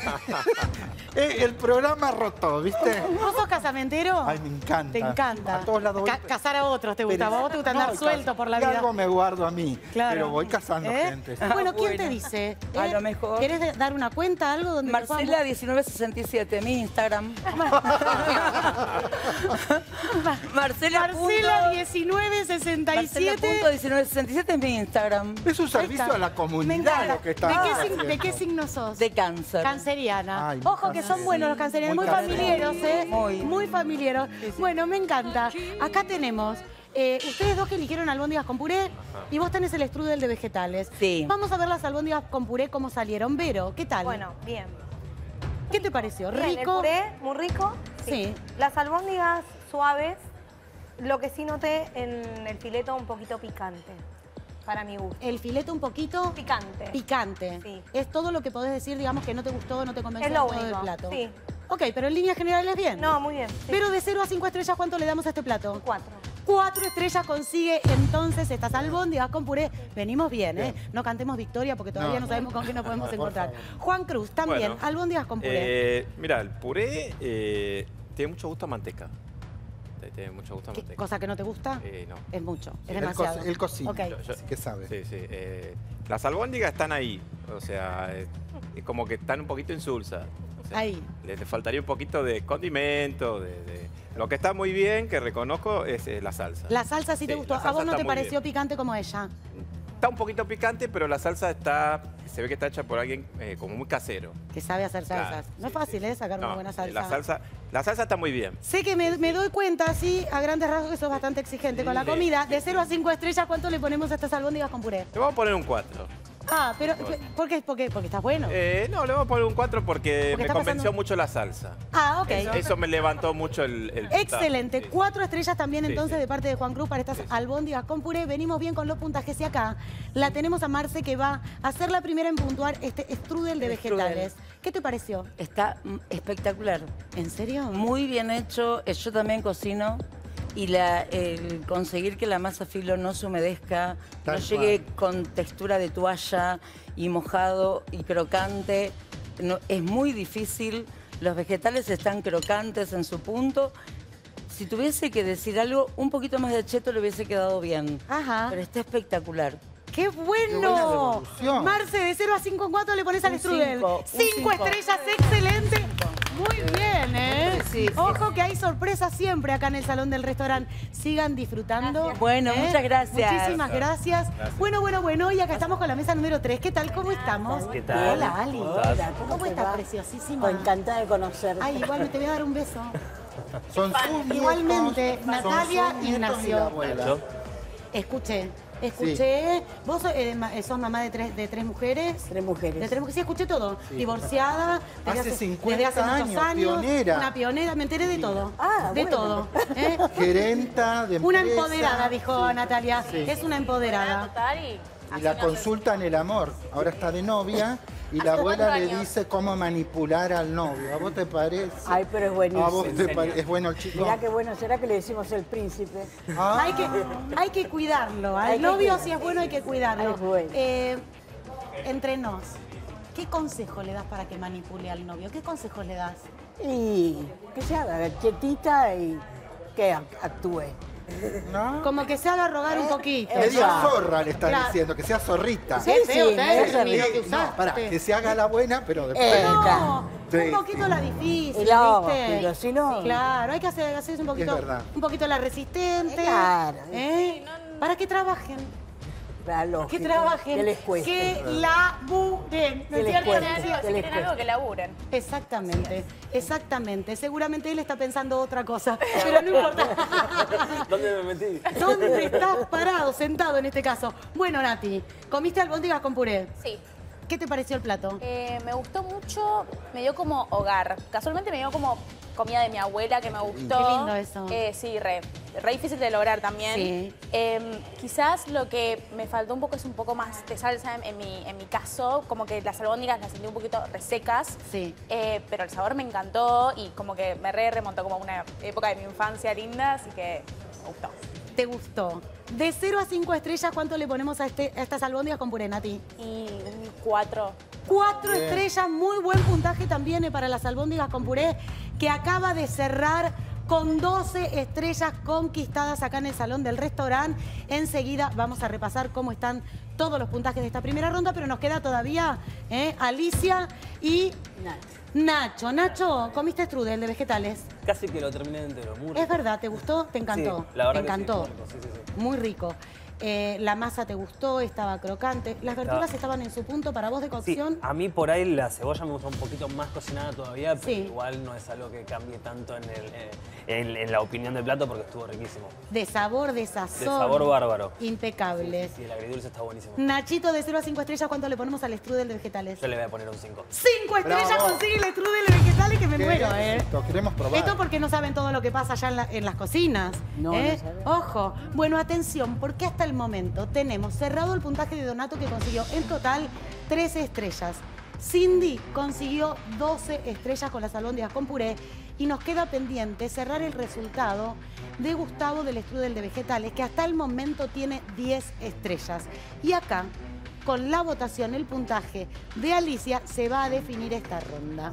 S3: Eh, el programa roto, ¿viste?
S1: ¿Vos sos casamentero?
S3: Ay, me encanta.
S1: Te encanta.
S3: A todos lados voy.
S1: Ca- casar a otros te gusta.
S3: Pero-
S1: A vos te gusta
S3: No,
S1: andar
S3: y
S1: suelto
S3: cas-
S1: por la
S3: y
S1: vida.
S3: algo me guardo a mí.
S1: Claro.
S3: Pero voy casando
S1: ¿Eh?
S3: gente.
S1: Bueno, ¿quién
S10: bueno.
S1: te dice?
S10: A
S1: ¿Eh?
S10: lo mejor.
S1: ¿Querés de- dar una cuenta, algo donde te
S10: Marcela
S1: podamos-
S10: diecinueve sesenta y siete, mi Instagram. Marcela.
S1: Marcela diecinueve sesenta y siete.
S10: Marcela diecinueve sesenta y siete es mi Instagram.
S3: Es un servicio
S1: está.
S3: a la
S1: Me
S3: comunidad
S1: encanta.
S3: lo que está
S1: ¿De qué,
S3: haciendo.
S1: sig- ¿De qué signo sos?
S10: De cáncer.
S1: Canceriana.
S3: Ay,
S1: Ojo que son
S3: sí.
S1: buenos los cancerianos, muy,
S3: Muy
S1: familiares, ¿eh?
S10: Muy.
S1: Muy familiares. Bueno, me encanta. Acá tenemos. eh, ustedes dos que eligieron albóndigas con puré y vos tenés el strudel de vegetales.
S10: Sí.
S1: Vamos a ver las albóndigas con puré cómo salieron. Vero, ¿qué tal?
S12: Bueno, bien.
S1: ¿Qué te pareció?
S12: Bien,
S1: ¿Rico?
S12: El puré, muy rico.
S1: Sí.
S12: Las albóndigas suaves, lo que sí noté en el fileto un poquito picante, para mi gusto.
S1: El filete un poquito
S12: Picante.
S1: picante.
S12: Sí.
S1: Es todo lo que podés decir, digamos, que no te gustó, no te convenció
S12: Es lo
S1: todo del
S12: único,
S1: plato.
S12: sí.
S1: Ok, pero en líneas generales bien.
S12: No, muy bien. sí.
S1: Pero de cero a cinco estrellas, ¿cuánto le damos a este plato?
S12: Cuatro.
S1: Cuatro estrellas consigue entonces estas albóndigas con puré. Venimos bien, ¿eh? No cantemos victoria porque todavía no,
S3: No.
S1: sabemos con qué nos podemos
S3: No, por
S1: encontrar.
S3: favor.
S1: Juan Cruz, también,
S17: Bueno,
S1: albóndigas con puré.
S17: Eh, mira, el puré eh, tiene mucho gusto a manteca. Tiene mucho gusto a
S1: ¿Qué
S17: manteca.
S1: cosa que no te gusta?
S17: Eh, no.
S1: Es mucho, es
S3: Él,
S1: demasiado.
S3: co- él cocina,
S1: Ok.
S17: Yo- yo-
S3: así que sabe.
S17: Sí, sí. eh, las albóndigas están ahí. O sea, eh, es como que están un poquito insulsas. O sea,
S1: Ahí.
S17: Le, le faltaría un poquito de condimento. De, de- Lo que está muy bien, que reconozco, es eh, la salsa.
S1: La salsa sí te
S17: Sí,
S1: gustó.
S17: la
S1: ¿A vos
S17: salsa
S1: no
S17: está
S1: te
S17: muy
S1: pareció
S17: bien.
S1: picante como ella?
S17: Está un poquito picante, pero la salsa está, se ve que está hecha por alguien eh, como muy casero.
S1: Que sabe hacer salsas.
S17: Claro,
S1: no es fácil, ¿eh? Sacar una
S17: No,
S1: buena
S17: eh,
S1: salsa.
S17: La salsa, la salsa está muy bien.
S1: Sé que me, me doy cuenta, sí, a grandes rasgos que sos bastante exigente con la
S17: Sí.
S1: comida. De cero a cinco estrellas, ¿cuánto le ponemos a estas albóndigas con puré?
S17: Le vamos a poner un cuatro.
S1: Ah, pero ¿por qué? Porque, porque estás bueno.
S17: Eh, no, le voy a poner un cuatro porque,
S1: Porque
S17: me
S1: está
S17: convenció
S1: pasando-
S17: mucho la salsa.
S1: Ah, ok.
S17: Eso, eso me levantó mucho el, el puntaje.
S1: Excelente. Cuatro estrellas también
S17: Sí,
S1: entonces
S17: sí.
S1: de parte de Juan Cruz para estas albóndigas con puré. Venimos bien con los puntajes y acá la tenemos a Marce que va a ser la primera en puntuar este strudel de
S10: El strudel.
S1: vegetales. ¿Qué te pareció?
S10: Está mm, espectacular.
S1: ¿En serio?
S10: Muy bien hecho. Eh, Yo también cocino. Y la, el conseguir que la masa filo no se humedezca,
S3: Tal
S10: no llegue
S3: cual.
S10: con textura de toalla y mojado y crocante, no, es muy difícil. Los vegetales están crocantes en su punto. Si tuviese que decir algo, un poquito más de cheto le hubiese quedado bien.
S1: Ajá.
S10: Pero está espectacular.
S1: ¡Qué bueno!
S10: buena devolución.
S1: Marce, de cero a cinco en cuatro le pones al
S10: Un
S1: strudel.
S10: cinco, un
S1: Cinco
S10: cinco.
S1: estrellas, excelente. Muy bien, ¿eh?
S10: Sí, sí.
S1: Ojo que hay sorpresas siempre acá en el salón del restaurante. Sigan disfrutando.
S10: Gracias. Bueno,
S1: ¿eh?
S10: muchas gracias.
S1: Muchísimas gracias.
S10: Gracias.
S1: Bueno, bueno, bueno. Y acá estamos con la mesa número tres. ¿Qué tal? ¿Cómo estamos?
S15: ¿Qué tal?
S1: Hola, Ali.
S15: ¿Cómo estás?
S1: ¿Cómo,
S15: ¿Cómo te
S1: estás,
S15: va?
S1: preciosísima?
S15: Pues encantada de conocerte.
S1: Ay, igual te voy a dar un beso.
S3: Son sus nietos,
S1: Igualmente,
S3: son
S1: Natalia,
S3: sus nietos y la
S1: Ignacio.
S3: abuela.
S1: Escuché, escuché. ¿Vos sos, eh, ma- sos mamá de tres, de tres mujeres?
S15: Tres mujeres.
S1: De tres mujeres. Sí, escuché todo.
S15: Sí.
S1: Divorciada. Desde
S3: Hace
S1: desde
S3: cincuenta
S1: hace muchos
S3: años,
S1: años.
S3: pionera.
S1: Una pionera. Me enteré de todo.
S15: Ah,
S1: de
S15: bueno.
S1: todo. ¿eh?
S3: Gerenta de
S1: Una
S3: empresa.
S1: empoderada, dijo Natalia.
S3: Sí.
S1: Es una empoderada.
S3: Y la consulta en el amor. Ahora está de novia y la
S12: Hace
S3: abuela
S12: cuatro
S3: le
S12: años.
S3: dice cómo manipular al novio. ¿A vos te parece?
S15: Ay, pero es buenísimo.
S3: ¿A vos te pare- ¿Es bueno el chico?
S15: Mirá qué bueno, ¿será que le decimos el príncipe?
S3: Ah.
S1: Hay que, hay que cuidarlo. Al
S15: Hay que
S1: novio,
S15: cuidarlo.
S1: si es bueno, hay que cuidarlo.
S15: Es bueno.
S1: Eh, entre nos, ¿qué consejo le das para que manipule al novio? ¿Qué consejos le das?
S15: Y que se haga quietita y que ac- actúe.
S3: ¿No?
S1: Como que se haga rogar un poquito.
S3: Medio
S15: Exacto.
S3: zorra le está
S1: Claro.
S3: diciendo, que sea zorrita.
S15: Sí, sí,
S1: feo,
S15: me
S1: ¿eh?
S15: hace
S1: Ni lo
S15: reír.
S1: que usaste.
S3: No, pará, que se haga la buena, pero después.
S15: Eh,
S1: No,
S15: claro.
S3: Sí,
S1: un poquito
S3: sí.
S1: la difícil,
S15: Y no,
S1: ¿viste?
S15: pero si no-
S1: Claro, hay que hacer, hacer un poquito,
S3: verdad.
S1: un poquito la resistente.
S15: Claro.
S1: ¿eh? Para que trabajen,
S15: La lógica.
S1: que trabajen,
S15: Que les cueste.
S1: que laburen. ¿No
S15: Que
S1: es
S15: les
S1: cierto?
S15: cueste,
S1: ¿No es cierto?
S15: que les cueste.
S12: que laburen.
S1: Exactamente, exactamente. Seguramente él está pensando otra cosa, pero no importa.
S11: ¿Dónde me metí?
S1: ¿Dónde estás parado, sentado en este caso? Bueno, Nati, ¿comiste albóndigas con puré?
S12: Sí.
S1: ¿Qué te pareció el plato?
S12: Eh, me gustó mucho, me dio como hogar. Casualmente me dio como comida de mi abuela que me gustó.
S1: Qué lindo eso.
S12: Eh, sí, re, re difícil de lograr también.
S1: Sí.
S12: Eh, quizás lo que me faltó un poco es un poco más de salsa en, en mi, en mi caso. Como que las albóndigas las sentí un poquito resecas.
S1: Sí.
S12: Eh, pero el sabor me encantó y como que me re remontó como a una época de mi infancia linda, así que me gustó.
S1: ¿Te gustó? De cero a cinco estrellas, ¿cuánto le ponemos a, este, a estas albóndigas con puré, Nati?
S12: Y un cuatro.
S1: Cuatro
S3: Bien.
S1: estrellas, muy buen puntaje también eh, para las albóndigas con puré, que acaba de cerrar con doce estrellas conquistadas acá en el salón del restaurante. Enseguida vamos a repasar cómo están todos los puntajes de esta primera ronda, pero nos queda todavía eh, Alicia y Nacho. Nacho, ¿comiste strudel de vegetales?
S11: Casi que lo terminé entero. Muy rico.
S1: Es verdad, ¿te gustó? ¿Te encantó?
S11: Sí, la verdad
S1: ¿Te
S11: que sí,
S1: encantó?
S11: muy rico, sí, sí, sí.
S1: Muy rico. Eh, la masa te gustó, estaba crocante. ¿Las
S11: Estaba-
S1: verduras estaban en su punto para vos de
S11: Sí,
S1: cocción?
S11: a mí por ahí la cebolla me gusta un poquito más cocinada todavía, pero
S1: Sí.
S11: igual no es algo que cambie tanto en, el, eh, en, en la opinión del plato porque estuvo riquísimo.
S1: De sabor, de sazón.
S11: De sabor bárbaro.
S1: Impecable.
S11: Sí, el agridulce está buenísimo.
S1: Nachito, de cero a cinco estrellas, ¿cuánto le ponemos al strudel de vegetales?
S11: Yo le voy a poner un cinco.
S1: Cinco estrellas
S3: Bravo.
S1: consigue el strudel de vegetales que me
S3: ¿Qué
S1: muero,
S3: es
S1: ¿eh?
S3: esto? Queremos probar.
S1: Esto porque no saben todo lo que pasa allá en, la- en las cocinas.
S15: No,
S1: ¿eh?
S15: no saben.
S1: Ojo. Bueno, atención, porque hasta el momento tenemos cerrado el puntaje de Donato que consiguió en total trece estrellas. Cindy consiguió doce estrellas con las albóndigas con puré y nos queda pendiente cerrar el resultado de Gustavo del strudel de vegetales, que hasta el momento tiene diez estrellas. Y acá, con la votación, el puntaje de Alicia, se va a definir esta ronda.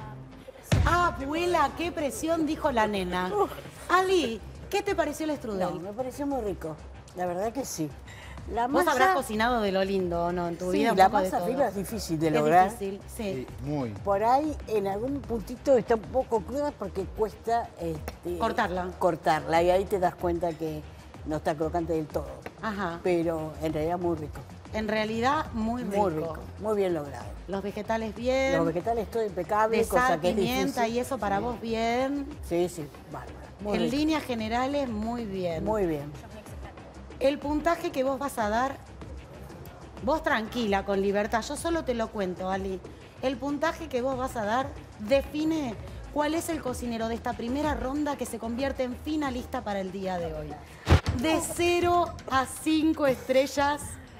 S1: Ah, abuela, qué presión, dijo la nena. Ali, ¿qué te pareció el strudel?
S15: No, me pareció muy rico. La verdad que sí. La
S1: Vos
S15: masa,
S1: habrás cocinado de lo lindo, ¿o no? En tu
S15: sí,
S1: vida un
S15: la
S1: poco de
S15: masa
S1: todo.
S15: fila es difícil de
S1: Es
S15: lograr.
S1: difícil, sí.
S3: Muy.
S15: Por ahí, en algún puntito está un poco cruda porque cuesta este,
S1: Cortarla.
S15: cortarla. Y ahí te das cuenta que no está crocante del todo.
S1: Ajá.
S15: Pero en realidad muy rico.
S1: En realidad, muy rico.
S15: Muy rico. Muy bien logrado.
S1: Los vegetales bien.
S15: Los vegetales todo impecable,
S1: de
S15: cosa
S1: sal,
S15: que es
S1: pimienta
S15: difícil.
S1: y eso para vos bien.
S15: Sí, sí, bárbaro. Muy
S1: en
S15: rico.
S1: líneas generales, muy bien.
S15: Muy bien.
S1: El puntaje que vos vas a dar Vos tranquila, con libertad. Yo solo te lo cuento, Ali. El puntaje que vos vas a dar define cuál es el cocinero de esta primera ronda que se convierte en finalista para el día de hoy. De cero a cinco estrellas,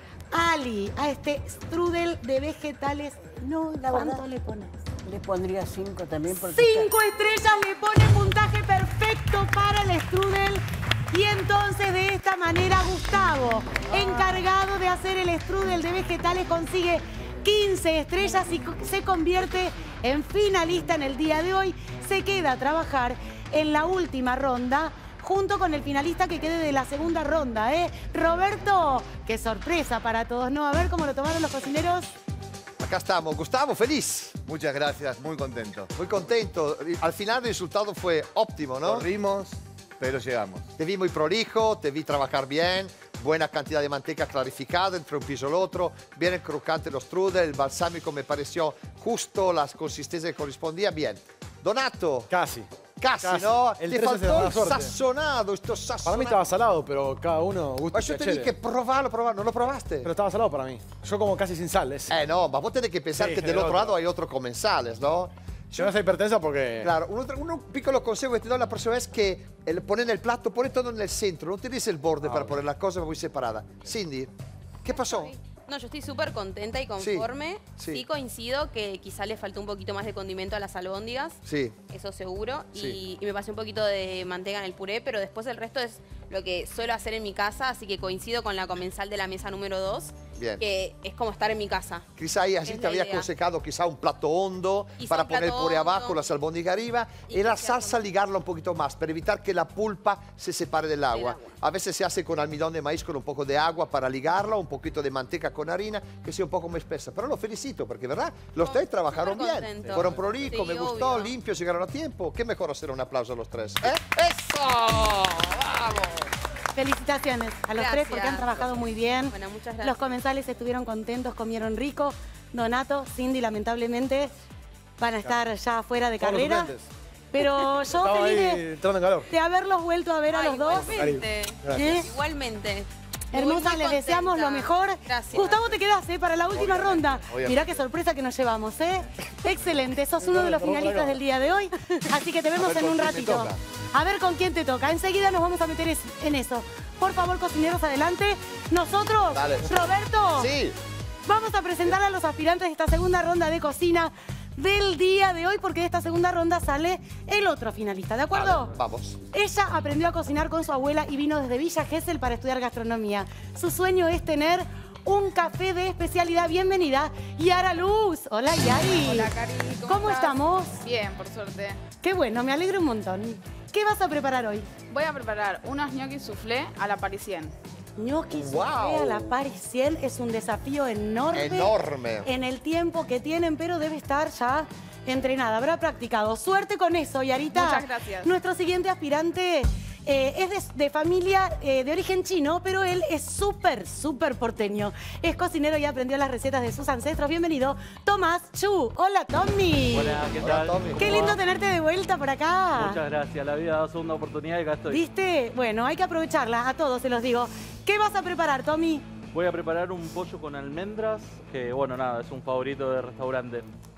S1: Ali, a este strudel de vegetales,
S15: no, la
S1: ¿cuánto
S15: verdad,
S1: le pones?
S15: Le pondría cinco también. Porque
S1: Cinco estrellas le pone puntaje perfecto para el strudel. Y entonces de esta manera Gustavo, encargado de hacer el strudel de vegetales, consigue quince estrellas y se convierte en finalista en el día de hoy. Se queda a trabajar en la última ronda junto con el finalista que quede de la segunda ronda, ¿eh? Roberto, qué sorpresa para todos, ¿no? A ver cómo lo tomaron los cocineros.
S8: Acá estamos. Gustavo, feliz.
S2: Muchas gracias, muy contento.
S8: Muy contento. Al final el resultado fue óptimo, ¿no?
S2: Corrimos, pero llegamos.
S8: Te vi muy prolijo, te vi trabajar bien, buena cantidad de manteca clarificada entre un piso y el otro, bien crocante los strudel, el balsámico me pareció justo, la consistencia que correspondía bien. Donato.
S7: Casi.
S8: Casi,
S7: Casi.
S8: ¿no?
S7: El
S8: Te
S7: trece se
S8: faltó
S7: da
S8: el
S7: suerte.
S8: sazonado, esto sazonado.
S7: Para mí estaba salado, pero cada uno gusta.
S8: Yo te dije que probarlo, probarlo, ¿no lo probaste?
S7: Pero estaba salado para mí. Yo como casi sin sales.
S8: Eh, no, ma vos tenés que pensar
S7: Sí,
S8: que del
S7: el
S8: otro
S7: otro.
S8: lado hay otros comensales, ¿no?
S7: Yo no soy hipertensa porque...
S8: Claro, un, otro- un piccolo consejo que te doy la próxima vez que el, poner el plato, pone todo en el centro, no utilices el borde
S7: Ah,
S8: para
S7: ok.
S8: poner las cosas muy separadas. Cindy, ¿qué pasó?
S6: No, yo estoy súper contenta y conforme.
S8: Sí, sí.
S6: Sí coincido que quizá le faltó un poquito más de condimento a las albóndigas.
S8: Sí.
S6: Eso seguro.
S8: Sí.
S6: Y, y me pasé un poquito de manteca en el puré, pero después el resto es lo que suelo hacer en mi casa, así que coincido con la comensal de la mesa número dos,
S8: Bien.
S6: que es como estar en mi casa.
S8: Quizá ahí así
S6: Es
S8: te
S6: la
S8: había
S6: idea.
S8: aconsejado quizá un plato hondo
S6: Quizá
S8: para
S6: un
S8: poner el
S6: plato
S8: puré
S6: hondo.
S8: abajo, las albóndigas arriba y, la salsa ligarla un poquito más para evitar que la pulpa se separe del agua. A veces se hace con almidón de maíz con un poco de agua para ligarla, un poquito de manteca con harina, que sea un poco más espesa. Pero lo felicito porque, ¿verdad? Los tres trabajaron bien.
S6: contento.
S8: Fueron prolijos,
S6: Sí,
S8: me gustó,
S6: obvio.
S8: limpios, llegaron a tiempo. ¿Qué mejor hacer un aplauso a los tres? ¿Eh? ¡Eso! ¡Vamos!
S1: Felicitaciones a los
S6: Gracias.
S1: tres porque han trabajado muy bien.
S6: Bueno, muchas gracias.
S1: Los comensales estuvieron contentos, comieron rico. Donato, Cindy, lamentablemente van a estar ya fuera de
S7: Todos los
S1: carrera.
S7: suplentes.
S1: Pero yo
S7: Estaba
S1: feliz
S7: ahí
S1: de,
S7: entrando en calor.
S1: de haberlos vuelto a ver a
S6: Ay,
S1: los dos.
S6: Igualmente.
S7: Gracias.
S1: ¿Eh?
S6: Igualmente. Muy,
S1: Hermosas,
S6: muy
S1: les deseamos
S6: contenta.
S1: lo mejor.
S6: Gracias.
S1: Gustavo, te quedás ¿eh? para la última ronda.
S2: obviamente.
S1: Mirá qué sorpresa que nos llevamos, ¿eh? Excelente, sos uno de los finalistas del día de hoy. Así que te vemos
S2: ver
S1: en
S2: con
S1: un
S2: quién me
S1: ratito.
S2: toca.
S1: A ver con quién te toca. Enseguida nos vamos a meter es- en eso. Por favor, cocineros, adelante. Nosotros,
S8: Dale.
S1: Roberto,
S8: Sí.
S1: vamos a presentar a los aspirantes de esta segunda ronda de cocina del día de hoy, porque de esta segunda ronda sale el otro finalista, ¿de acuerdo?
S8: Dale, vamos.
S1: Ella aprendió a cocinar con su abuela y vino desde Villa Gesell para estudiar gastronomía. Su sueño es tener un café de especialidad. Bienvenida, Yara Luz. Hola, Yari.
S18: Hola, Cari. ¿Cómo,
S1: ¿Cómo
S18: estás?
S1: estamos?
S18: Bien, por suerte.
S1: Qué bueno, me alegro un montón. ¿Qué vas a preparar hoy?
S18: Voy a preparar unos gnocchi soufflé a la parisien.
S1: Gnocchi
S8: Wow.
S1: soufflé a la parisien es un desafío enorme.
S8: Enorme.
S1: En el tiempo que tienen, pero debe estar ya entrenada, habrá practicado. Suerte con eso, Yarita.
S18: Muchas gracias.
S1: Nuestro siguiente aspirante eh, es de, de familia eh, de origen chino, pero él es súper, súper porteño. Es cocinero y aprendió las recetas de sus ancestros. Bienvenido, Tomás Chu. Hola, Tommy.
S19: Hola, ¿qué tal?
S1: Qué lindo tenerte de vuelta por acá.
S19: Muchas gracias, la vida da segunda oportunidad y acá estoy.
S1: ¿Viste? Bueno, hay que aprovecharla, a todos se los digo. ¿Qué vas a preparar, Tommy?
S19: Voy a preparar un pollo con almendras, que bueno, nada, es un favorito de restaurante.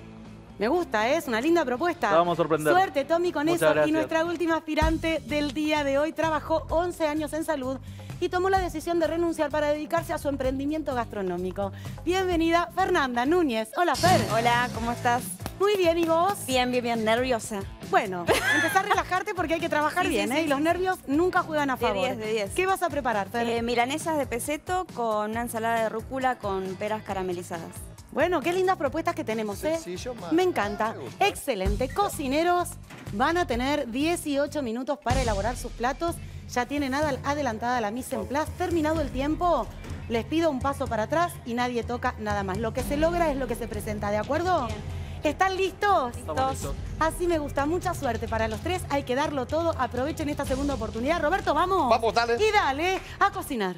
S1: Me gusta, ¿eh? Es una linda propuesta.
S19: Te vamos a sorprender.
S1: Suerte, Tommy, con
S19: Muchas
S1: eso.
S19: gracias.
S1: Y nuestra última aspirante del día de hoy trabajó once años en salud y tomó la decisión de renunciar para dedicarse a su emprendimiento gastronómico. Bienvenida, Fernanda Núñez. Hola, Fer.
S13: Hola, ¿cómo estás?
S1: Muy bien, ¿y vos?
S13: Bien, bien, bien, nerviosa.
S1: Bueno, empezá a relajarte porque hay que trabajar
S13: Sí, sí,
S1: bien,
S13: sí,
S1: ¿eh? Y
S13: sí.
S1: los nervios nunca juegan a
S13: De
S1: favor.
S13: diez, de diez.
S1: ¿Qué vas a preparar, Fer?
S13: Eh, milanesas de peseto con una ensalada de rúcula con peras caramelizadas.
S1: Bueno, qué lindas propuestas que tenemos, ¿eh?
S8: Sencillo, ma.
S1: Me encanta.
S8: Me gusta.
S1: Excelente. Cocineros van a tener dieciocho minutos para elaborar sus platos. Ya tienen ad- adelantada la mise en place. Terminado el tiempo, les pido un paso para atrás y nadie toca nada más. Lo que se logra es lo que se presenta, ¿de acuerdo? ¿Están listos?
S19: Estamos listos.
S1: Así me gusta. Mucha suerte para los tres. Hay que darlo todo. Aprovechen esta segunda oportunidad. Roberto, vamos.
S8: Vamos, dale.
S1: Y dale a cocinar.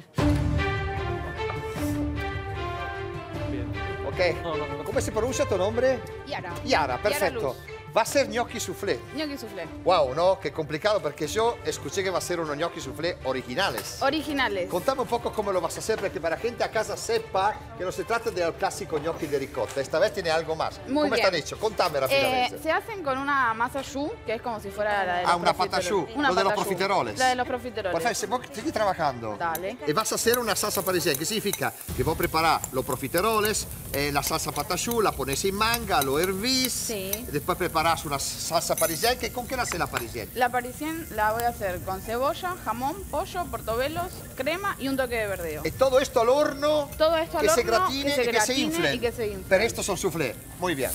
S19: Bien.
S8: Ok. ¿Cómo se pronuncia tu nombre?
S18: Yara.
S8: Yara, perfecto.
S18: Yara
S8: Va a ser gnocchi soufflé.
S18: Gnocchi soufflé.
S8: Wow, no, qué complicado, porque yo escuché que va a ser unos gnocchi soufflé originales.
S18: Originales.
S8: Contame un poco cómo lo vas a hacer, porque para gente a casa sepa que no se trata del clásico gnocchi de ricota. Esta vez tiene algo más.
S18: Muy
S8: ¿Cómo
S18: bien.
S8: están hechos? Contame rápidamente.
S18: Eh, se hacen con una masa choux, que es como si fuera la de los
S8: Ah, una pata
S18: profiteroles.
S8: choux,
S18: Una
S8: lo de los
S18: pata choux.
S8: profiteroles.
S18: La de los profiteroles.
S8: Perfecto, vos seguí trabajando.
S18: Dale.
S8: E vas a hacer una salsa parisienne, que significa que vos preparás los profiteroles, eh, la salsa patachú, la pones en manga, lo hervís,
S18: Sí.
S8: y después preparás una salsa parisienne. Que, ¿Con qué la haces la parisienne?
S18: La parisienne la voy a hacer con cebolla, jamón, pollo, portobelos, crema y un toque de verdeo.
S8: Y todo esto al horno,
S18: Todo esto al
S8: que se
S18: horno,
S8: gratine
S18: que se
S8: y que se
S18: gratine
S8: inflen.
S18: y que se inflen.
S8: Pero estos son soufflé. Muy bien.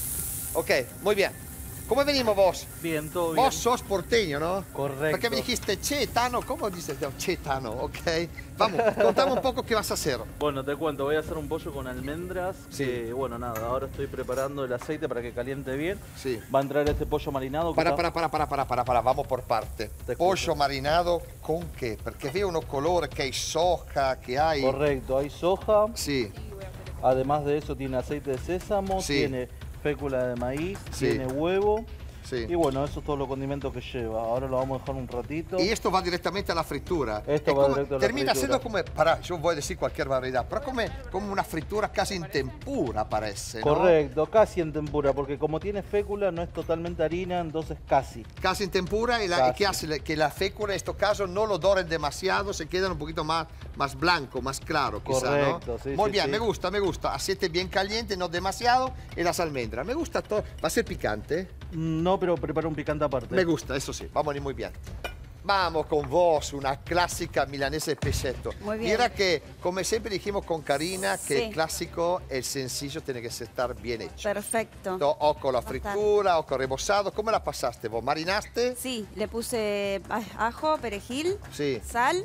S8: Ok, muy bien. ¿Cómo venimos vos?
S19: Bien, todo bien.
S8: Vos sos porteño, ¿no?
S19: Correcto.
S8: Porque me dijiste, che, Tano, ¿cómo dices? No, che, Tano, ok. Vamos, contame un poco qué vas a hacer.
S19: Bueno, te cuento, voy a hacer un pollo con almendras.
S8: Sí.
S19: Que, bueno, nada, ahora estoy preparando el aceite para que caliente bien.
S8: Sí.
S19: Va a entrar este pollo marinado. que
S8: Para,
S19: está-
S8: para, para, para, para, para, para, vamos por parte. Pollo marinado con qué? Perché veo unos colores que hay soja, que hay...
S19: Correcto, hay soja.
S8: Sí.
S19: Además de eso tiene aceite de sésamo,
S8: Sí.
S19: tiene fécula de maíz,
S8: Sí.
S19: tiene huevo.
S8: Sí.
S19: Y bueno, eso es todo los condimentos que lleva. Ahora lo vamos a dejar un ratito.
S8: Y esto va directamente a la fritura.
S19: Esto
S8: Es
S19: va
S8: como-
S19: directo a la
S8: termina
S19: fritura.
S8: siendo como, pará, yo voy a decir cualquier barbaridad, pero como, como una fritura casi en tempura parece, ¿no?
S19: Correcto, casi en tempura, porque como tiene fécula no es totalmente harina, entonces casi.
S8: Casi en tempura y, la,
S19: Casi.
S8: y que hace que la fécula en este caso no lo doren demasiado, se quedan un poquito más, más blanco, más claro quizá,
S19: Correcto,
S8: ¿no?
S19: sí,
S8: Muy
S19: sí,
S8: bien,
S19: sí.
S8: me gusta, me gusta. Aceite bien caliente, no demasiado, y las almendras. Me gusta todo. ¿Va a ser picante?
S19: No, pero prepara un picante aparte.
S8: Me gusta, eso sí, vamos a ir muy bien. Vamos con vos, una clásica milanesa de pesetto.
S13: Muy bien.
S8: Mira que, como siempre dijimos con Karina, que
S13: Sí.
S8: el clásico, el sencillo, tiene que estar bien hecho.
S13: Perfecto.
S8: To- O con la
S13: Bastante.
S8: fritura, o con rebozado. ¿Cómo la pasaste vos? ¿Marinaste?
S13: Sí, le puse aj- ajo, perejil,
S8: Sí.
S13: sal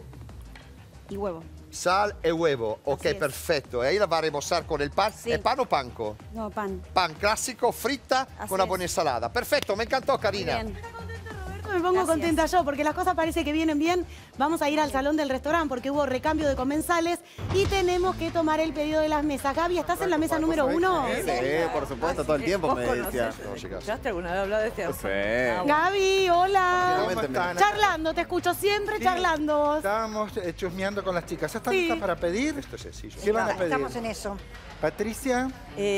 S13: y huevo.
S8: Sal e huevo. Ok,
S13: Así es.
S8: perfecto. Y ahí la va a rebozar con el pan.
S13: Sí.
S8: ¿Es pan o panco?
S13: No, pan.
S8: Pan clásico, frita,
S13: Así
S8: con una
S13: es.
S8: buena ensalada. Perfecto, me encantó, Karina.
S13: Bien.
S1: Me pongo contenta yo porque las cosas parece que vienen bien. Vamos a ir al salón del restaurante porque hubo recambio de comensales y tenemos que tomar el pedido de las mesas. Gaby, ¿estás en la mesa número uno?
S20: Sí, por supuesto, todo el tiempo me decía.
S21: ¿Escuchaste alguna vez hablar de este asunto?
S1: Gaby, hola.
S3: ¿Cómo están?
S1: Charlando, te escucho siempre charlando vos.
S3: Estábamos eh, chusmeando con las chicas. ¿Ya están
S1: Sí.
S3: listas para pedir?
S8: Esto es sencillo.
S3: ¿Qué van a pedir?
S21: Estamos en eso.
S3: Patricia,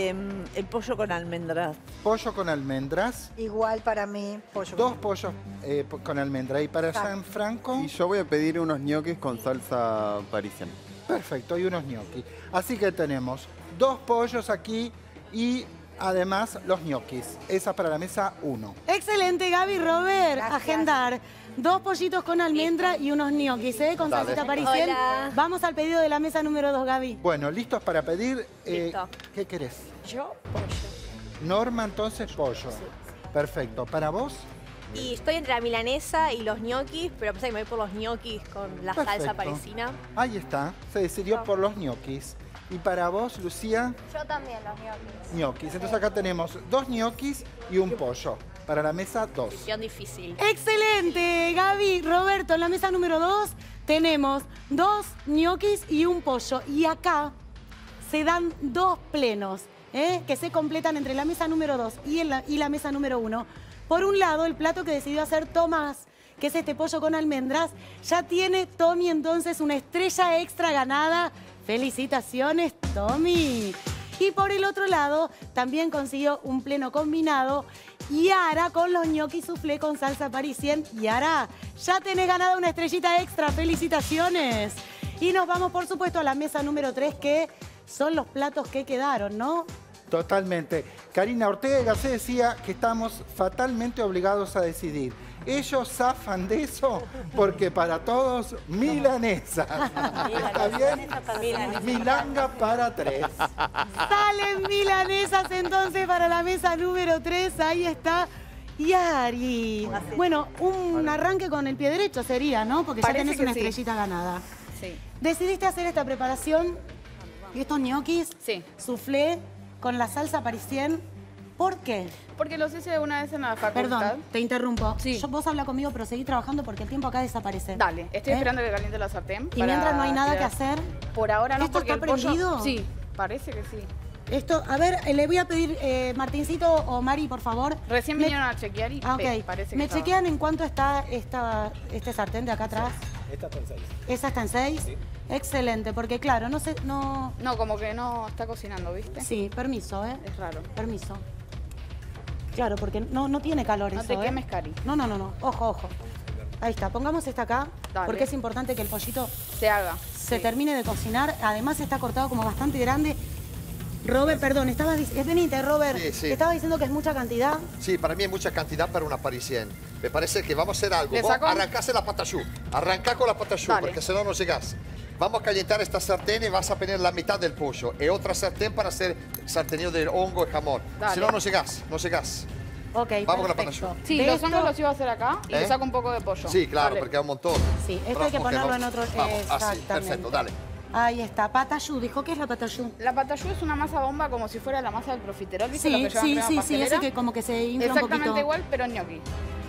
S21: el pollo con almendras.
S3: pollo con almendras.
S21: Igual para mí, pollo
S3: Dos pollos eh, po- con almendra. ¿Y para Gianfranco?
S20: Y yo voy a pedir unos ñoquis con salsa parisiana.
S3: Perfecto, y unos gnocchi. Así que tenemos dos pollos aquí y además los ñoquis. Esa para la mesa uno.
S1: Excelente, Gaby, Robert. Agendar. Dos pollitos con almendra y unos ñoquis, ¿eh? Con
S3: Dale.
S1: salsita parisien.
S3: Hola.
S1: Vamos al pedido de la mesa número dos, Gaby.
S3: Bueno, ¿listos para pedir? Eh,
S1: Listo.
S3: ¿Qué querés?
S12: Yo, pollo.
S3: Norma, entonces pollo. Perfecto. ¿Para vos?
S22: Y estoy entre la milanesa y los ñoquis, pero pensé que me voy por los ñoquis con la salsa
S3: Perfecto.
S22: parisina.
S3: Ahí está. Se decidió por los ñoquis. ¿Y para vos, Lucía?
S12: Yo también, los ñoquis.
S3: Ñoquis. Entonces acá tenemos dos ñoquis y un pollo. Para la mesa dos.
S22: Decisión difícil.
S1: Excelente, Gaby, Roberto, en la mesa número dos tenemos dos ñoquis y un pollo. Y acá se dan dos plenos, ¿eh? Que se completan entre la mesa número dos y, en la, y la mesa número uno. Por un lado, el plato que decidió hacer Tomás, que es este pollo con almendras, ya tiene Tommy entonces una estrella extra ganada. ¡Felicitaciones, Tommy! Y por el otro lado, también consiguió un pleno combinado Yara con los ñoquis soufflé con salsa parisien. Yara, ya tenés ganada una estrellita extra. ¡Felicitaciones! Y nos vamos, por supuesto, a la mesa número tres, que son los platos que quedaron, ¿no?
S3: Totalmente. Karina Ortega y Gasset decía que estamos fatalmente obligados a decidir. Ellos zafan de eso porque para todos, milanesa. ¿Está bien? Milanga para tres.
S1: Salen milanesas entonces para la mesa número tres. Ahí está Yari. Bueno, un arranque con el pie derecho sería, ¿no? Porque ya
S18: Parece
S1: tenés
S18: que
S1: una
S18: sí.
S1: estrellita ganada.
S18: Sí.
S1: ¿Decidiste hacer esta preparación y estos ñoquis?
S18: Sí.
S1: Soufflé con la salsa parisien. ¿Por qué?
S18: Porque los hice una vez en la facultad.
S1: Perdón, te interrumpo. Yo, vos habla conmigo, pero seguí trabajando porque el tiempo acá desaparece.
S18: Dale, estoy
S1: ¿Eh?
S18: esperando que caliente la sartén.
S1: Y
S18: para
S1: mientras no hay nada que
S18: tirar-
S1: hacer.
S18: Por ahora no,
S1: ¿Esto
S18: porque
S1: está
S18: el pollo...
S1: prendido?
S18: Sí, parece que sí.
S1: Esto, a ver, eh, le voy a pedir, eh, Martincito o Mari, por favor.
S18: Recién
S1: me...
S18: vinieron a chequear y
S1: ah, okay.
S18: pe, parece que
S1: ¿Me
S18: estaba.
S1: chequean en cuánto está esta, este sartén de acá atrás?
S7: Esta está en seis.
S1: ¿Esa está en seis? Sí. Excelente, porque claro, no sé, no...
S18: No, como que no está cocinando, ¿viste?
S1: Sí, permiso, ¿eh?
S18: Es raro.
S1: Permiso. Claro, porque no, no tiene calor
S18: no
S1: eso,
S18: te
S1: ¿eh?
S18: quemes, Cari.
S1: No, no, no, no. Ojo, ojo. Ahí está, pongamos esta acá,
S18: Dale.
S1: porque es importante que el pollito
S18: se haga.
S1: Se
S18: sí.
S1: termine de cocinar. Además está cortado como bastante grande. Robert, perdón, estabas diciendo... Venite, Robert.
S8: Sí, sí.
S1: Estabas diciendo que es mucha cantidad.
S8: Sí, para mí es mucha cantidad para una parisienne. Me parece que vamos a hacer algo. Vos arrancás la patachú. Arrancá con la patachú,
S18: Dale.
S8: porque si no, no llegás. Vamos a calentar esta sartén y vas a poner la mitad del pollo. Y otra sartén para hacer sartenillo de hongo y jamón.
S18: Dale.
S8: Si no, no llegás, no llegás.
S1: Ok,
S8: vamos
S1: perfecto.
S8: con la patachú.
S18: Sí, los hongos los iba a hacer acá y
S8: ¿Eh?
S18: le saco un poco de pollo.
S8: Sí, claro,
S18: Dale.
S8: porque hay un montón.
S1: Sí, esto hay que ponerlo en otro...
S8: Vamos,
S1: exactamente.
S8: así, perfecto, dale.
S1: Ahí está, patayú. ¿Dijo qué es la patayú?
S18: La patayú es una masa bomba como si fuera la masa del profiterol, ¿viste?
S1: Sí,
S18: Lo que llevan
S1: sí,
S18: crema
S1: sí, sí,
S18: pastelera.
S1: ese que como que se infla un poquito.
S18: Exactamente igual, pero gnocchi.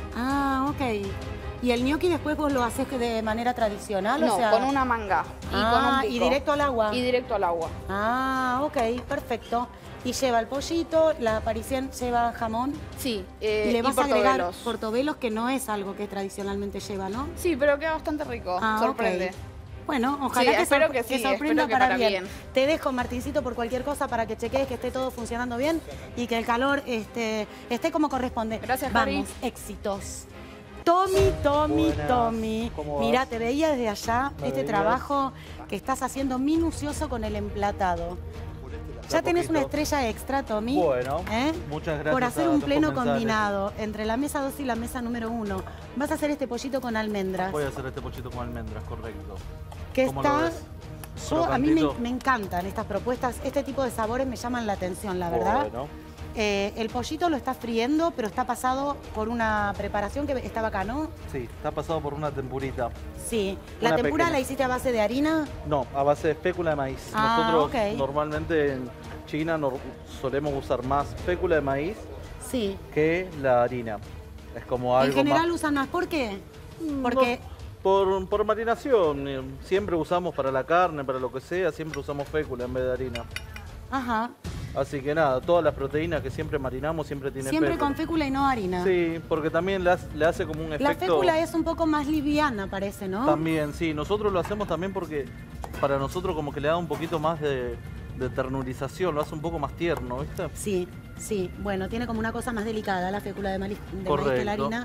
S1: Ah, ok. ¿Y el gnocchi después vos lo haces de manera tradicional?
S18: No,
S1: o sea...
S18: con una manga y
S1: ah,
S18: con un pico.
S1: ¿y directo al agua?
S18: Y directo al agua.
S1: Ah, ok, perfecto. Y lleva el pollito, la parisienne lleva jamón.
S18: Sí, eh,
S1: y le vas a agregar
S18: portobelos.
S1: portobelos, que no es algo que tradicionalmente lleva, ¿no?
S18: Sí, pero queda bastante rico.
S1: Ah,
S18: sorprende.
S1: ok. Bueno, ojalá
S18: Sí,
S1: que,
S18: espero
S1: sor
S18: que sí,
S1: que sorprenda
S18: espero que
S1: para,
S18: para
S1: bien.
S18: bien.
S1: Te dejo, Martincito, por cualquier cosa para que chequees que esté todo funcionando bien y que el calor este, esté como corresponde.
S18: Gracias,
S1: Vamos,
S18: Cari.
S1: éxitos. Tommy, Tommy,
S19: Buenas.
S1: Tommy.
S19: ¿Cómo vas?
S1: Mirá, te veía desde allá
S19: ¿Me
S1: este
S19: veías?
S1: trabajo que estás haciendo minucioso con el emplatado. Ya tenés una estrella extra, Tommy.
S19: Bueno,
S1: ¿eh?
S19: muchas gracias.
S1: Por hacer
S19: a
S1: un
S19: los
S1: pleno
S19: comensales.
S1: combinado entre la mesa dos y la mesa número uno. Vas a hacer este pollito con almendras.
S19: Voy a hacer este pollito con almendras, correcto.
S1: Que
S19: ¿Cómo lo
S1: está...
S19: ves?
S1: Yo, a mí me,
S19: Crocantito.
S1: me encantan estas propuestas. Este tipo de sabores me llaman la atención, la verdad.
S19: Bueno.
S1: Eh, el pollito lo está friendo, pero está pasado por una preparación que estaba acá, ¿no?
S19: Sí, está pasado por una tempurita.
S1: Sí. ¿La
S19: Una
S1: tempura
S19: pequeña.
S1: la hiciste a base de harina?
S19: No, a base de fécula de maíz.
S1: Ah,
S19: Nosotros
S1: ok.
S19: normalmente en China nor- solemos usar más fécula de maíz
S1: Sí.
S19: que la harina. Es como algo
S1: En general
S19: más...
S1: usan más. ¿Por qué? Porque...
S19: Por, por marinación. eh, Siempre usamos para la carne, para lo que sea, siempre usamos fécula en vez de harina.
S1: Ajá.
S19: Así que nada, todas las proteínas que siempre marinamos siempre tienen
S1: Siempre
S19: fécula.
S1: con fécula y no harina.
S19: Sí, porque también le hace, le hace como un
S1: La
S19: efecto...
S1: fécula es un poco más liviana, parece, ¿no?
S19: También, sí. Nosotros lo hacemos también porque para nosotros como que le da un poquito más de, de ternurización, lo hace un poco más tierno, ¿viste?
S1: Sí, sí. Bueno, tiene como una cosa más delicada la fécula de, maíz, de maíz que
S19: Correcto.
S1: la harina.